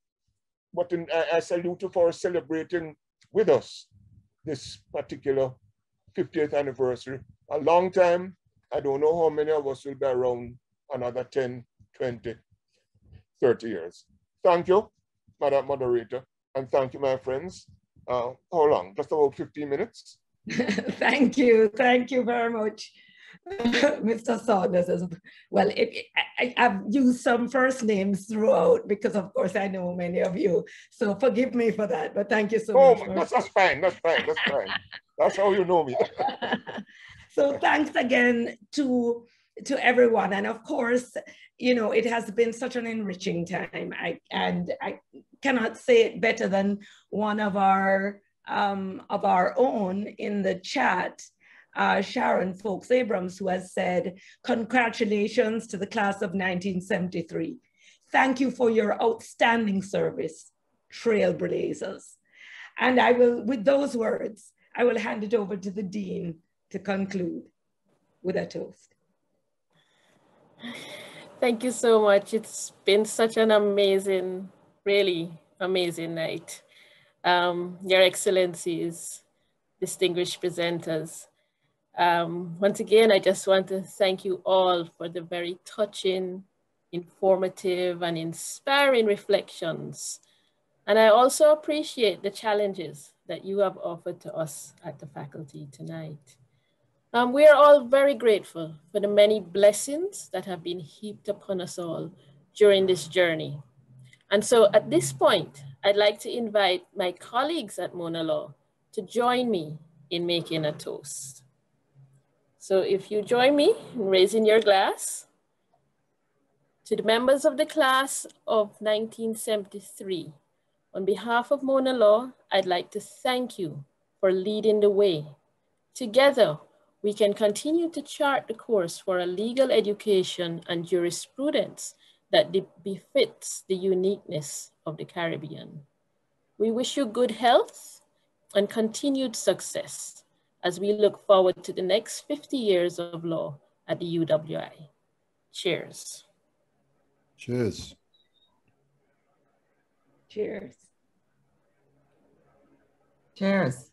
I salute you for celebrating with us this particular 50th anniversary. A long time. I don't know how many of us will be around another 10, 20, 30 years. Thank you, Madam Moderator, and thank you, my friends. How long? Just about 15 minutes? Thank you very much, Mr. Saunders. Well, I've used some first names throughout because, of course, I know many of you. So forgive me for that, but thank you so much. That's fine. That's how you know me. So thanks again to everyone. And of course, you know, it has been such an enriching time. I cannot say it better than one of our own in the chat, Sharon Folks Abrams, who has said, congratulations to the class of 1973. Thank you for your outstanding service, trailblazers. And I will, with those words, I will hand it over to the Dean to conclude with a toast. Thank you so much. It's been such an amazing, really amazing night. Your Excellencies, distinguished presenters. Once again, I just want to thank you all for the very touching, informative, and inspiring reflections. And I also appreciate the challenges that you have offered to us at the faculty tonight. We are all very grateful for the many blessings that have been heaped upon us all during this journey. And so at this point, I'd like to invite my colleagues at MonaLaw to join me in making a toast. So if you join me in raising your glass, to the members of the class of 1973, on behalf of MonaLaw, I'd like to thank you for leading the way. Together, we can continue to chart the course for a legal education and jurisprudence that befits the uniqueness of the Caribbean. We wish you good health and continued success as we look forward to the next 50 years of law at the UWI. Cheers. Cheers. Cheers. Cheers.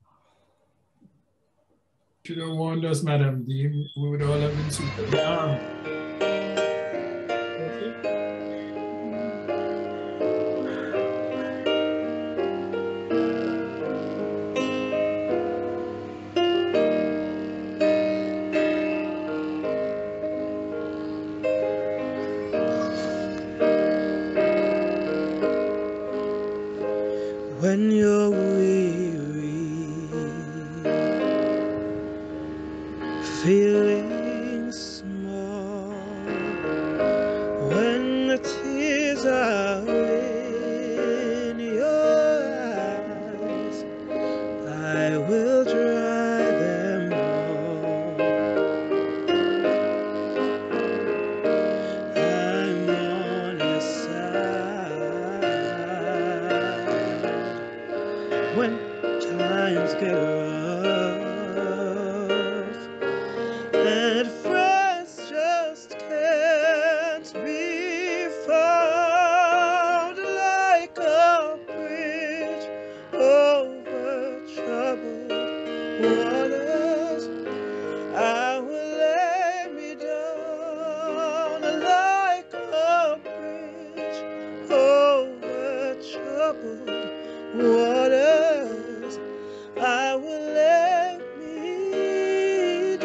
If you don't want us, Madam Dean, we would all have been super down. When you're weary, feeling small, when the tears are in your will dry them all. I'm on your side when times get rough and friends just can't be found, like a bridge over troubled waters. I will lay me down like a bridge over troubled waters. I will lay me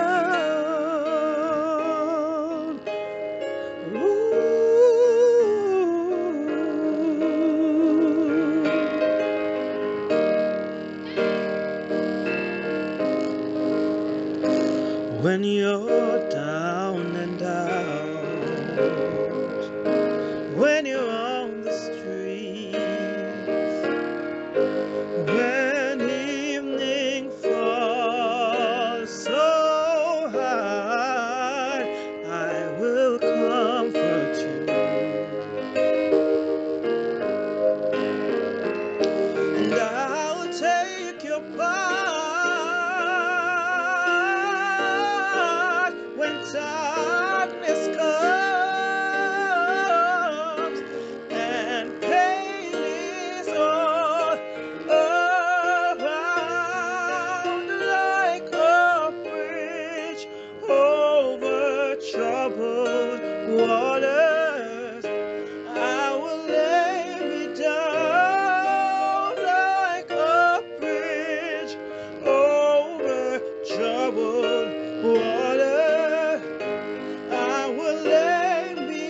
down. When you're down and out, when you're on the streets, when evening falls so high, I will comfort you, and I'll take your part when darkness comes and pain is all around, like a bridge over troubled waters. I will lay me down like a bridge over troubled water. I will lay me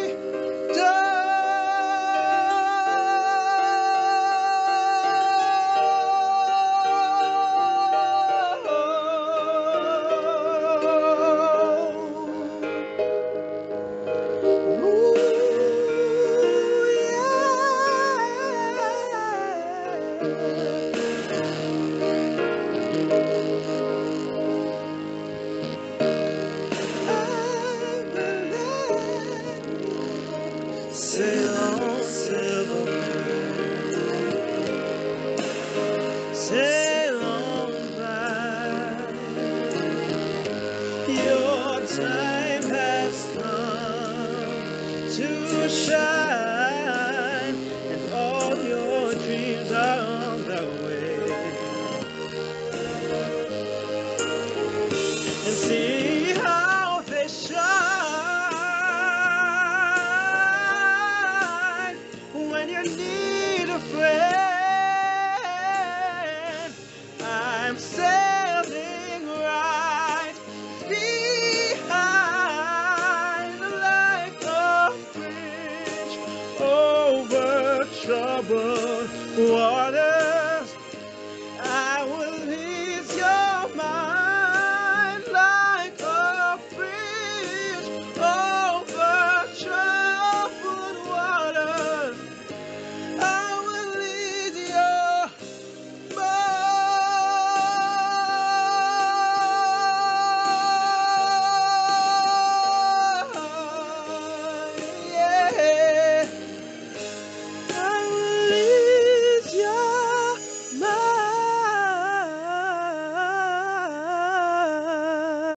sail on, silver bird, sail on by. Your time has come to shine, and all your dreams are on the way. And see how they shine when you need a friend. I'm sailing right behind, like a bridge over troubled water.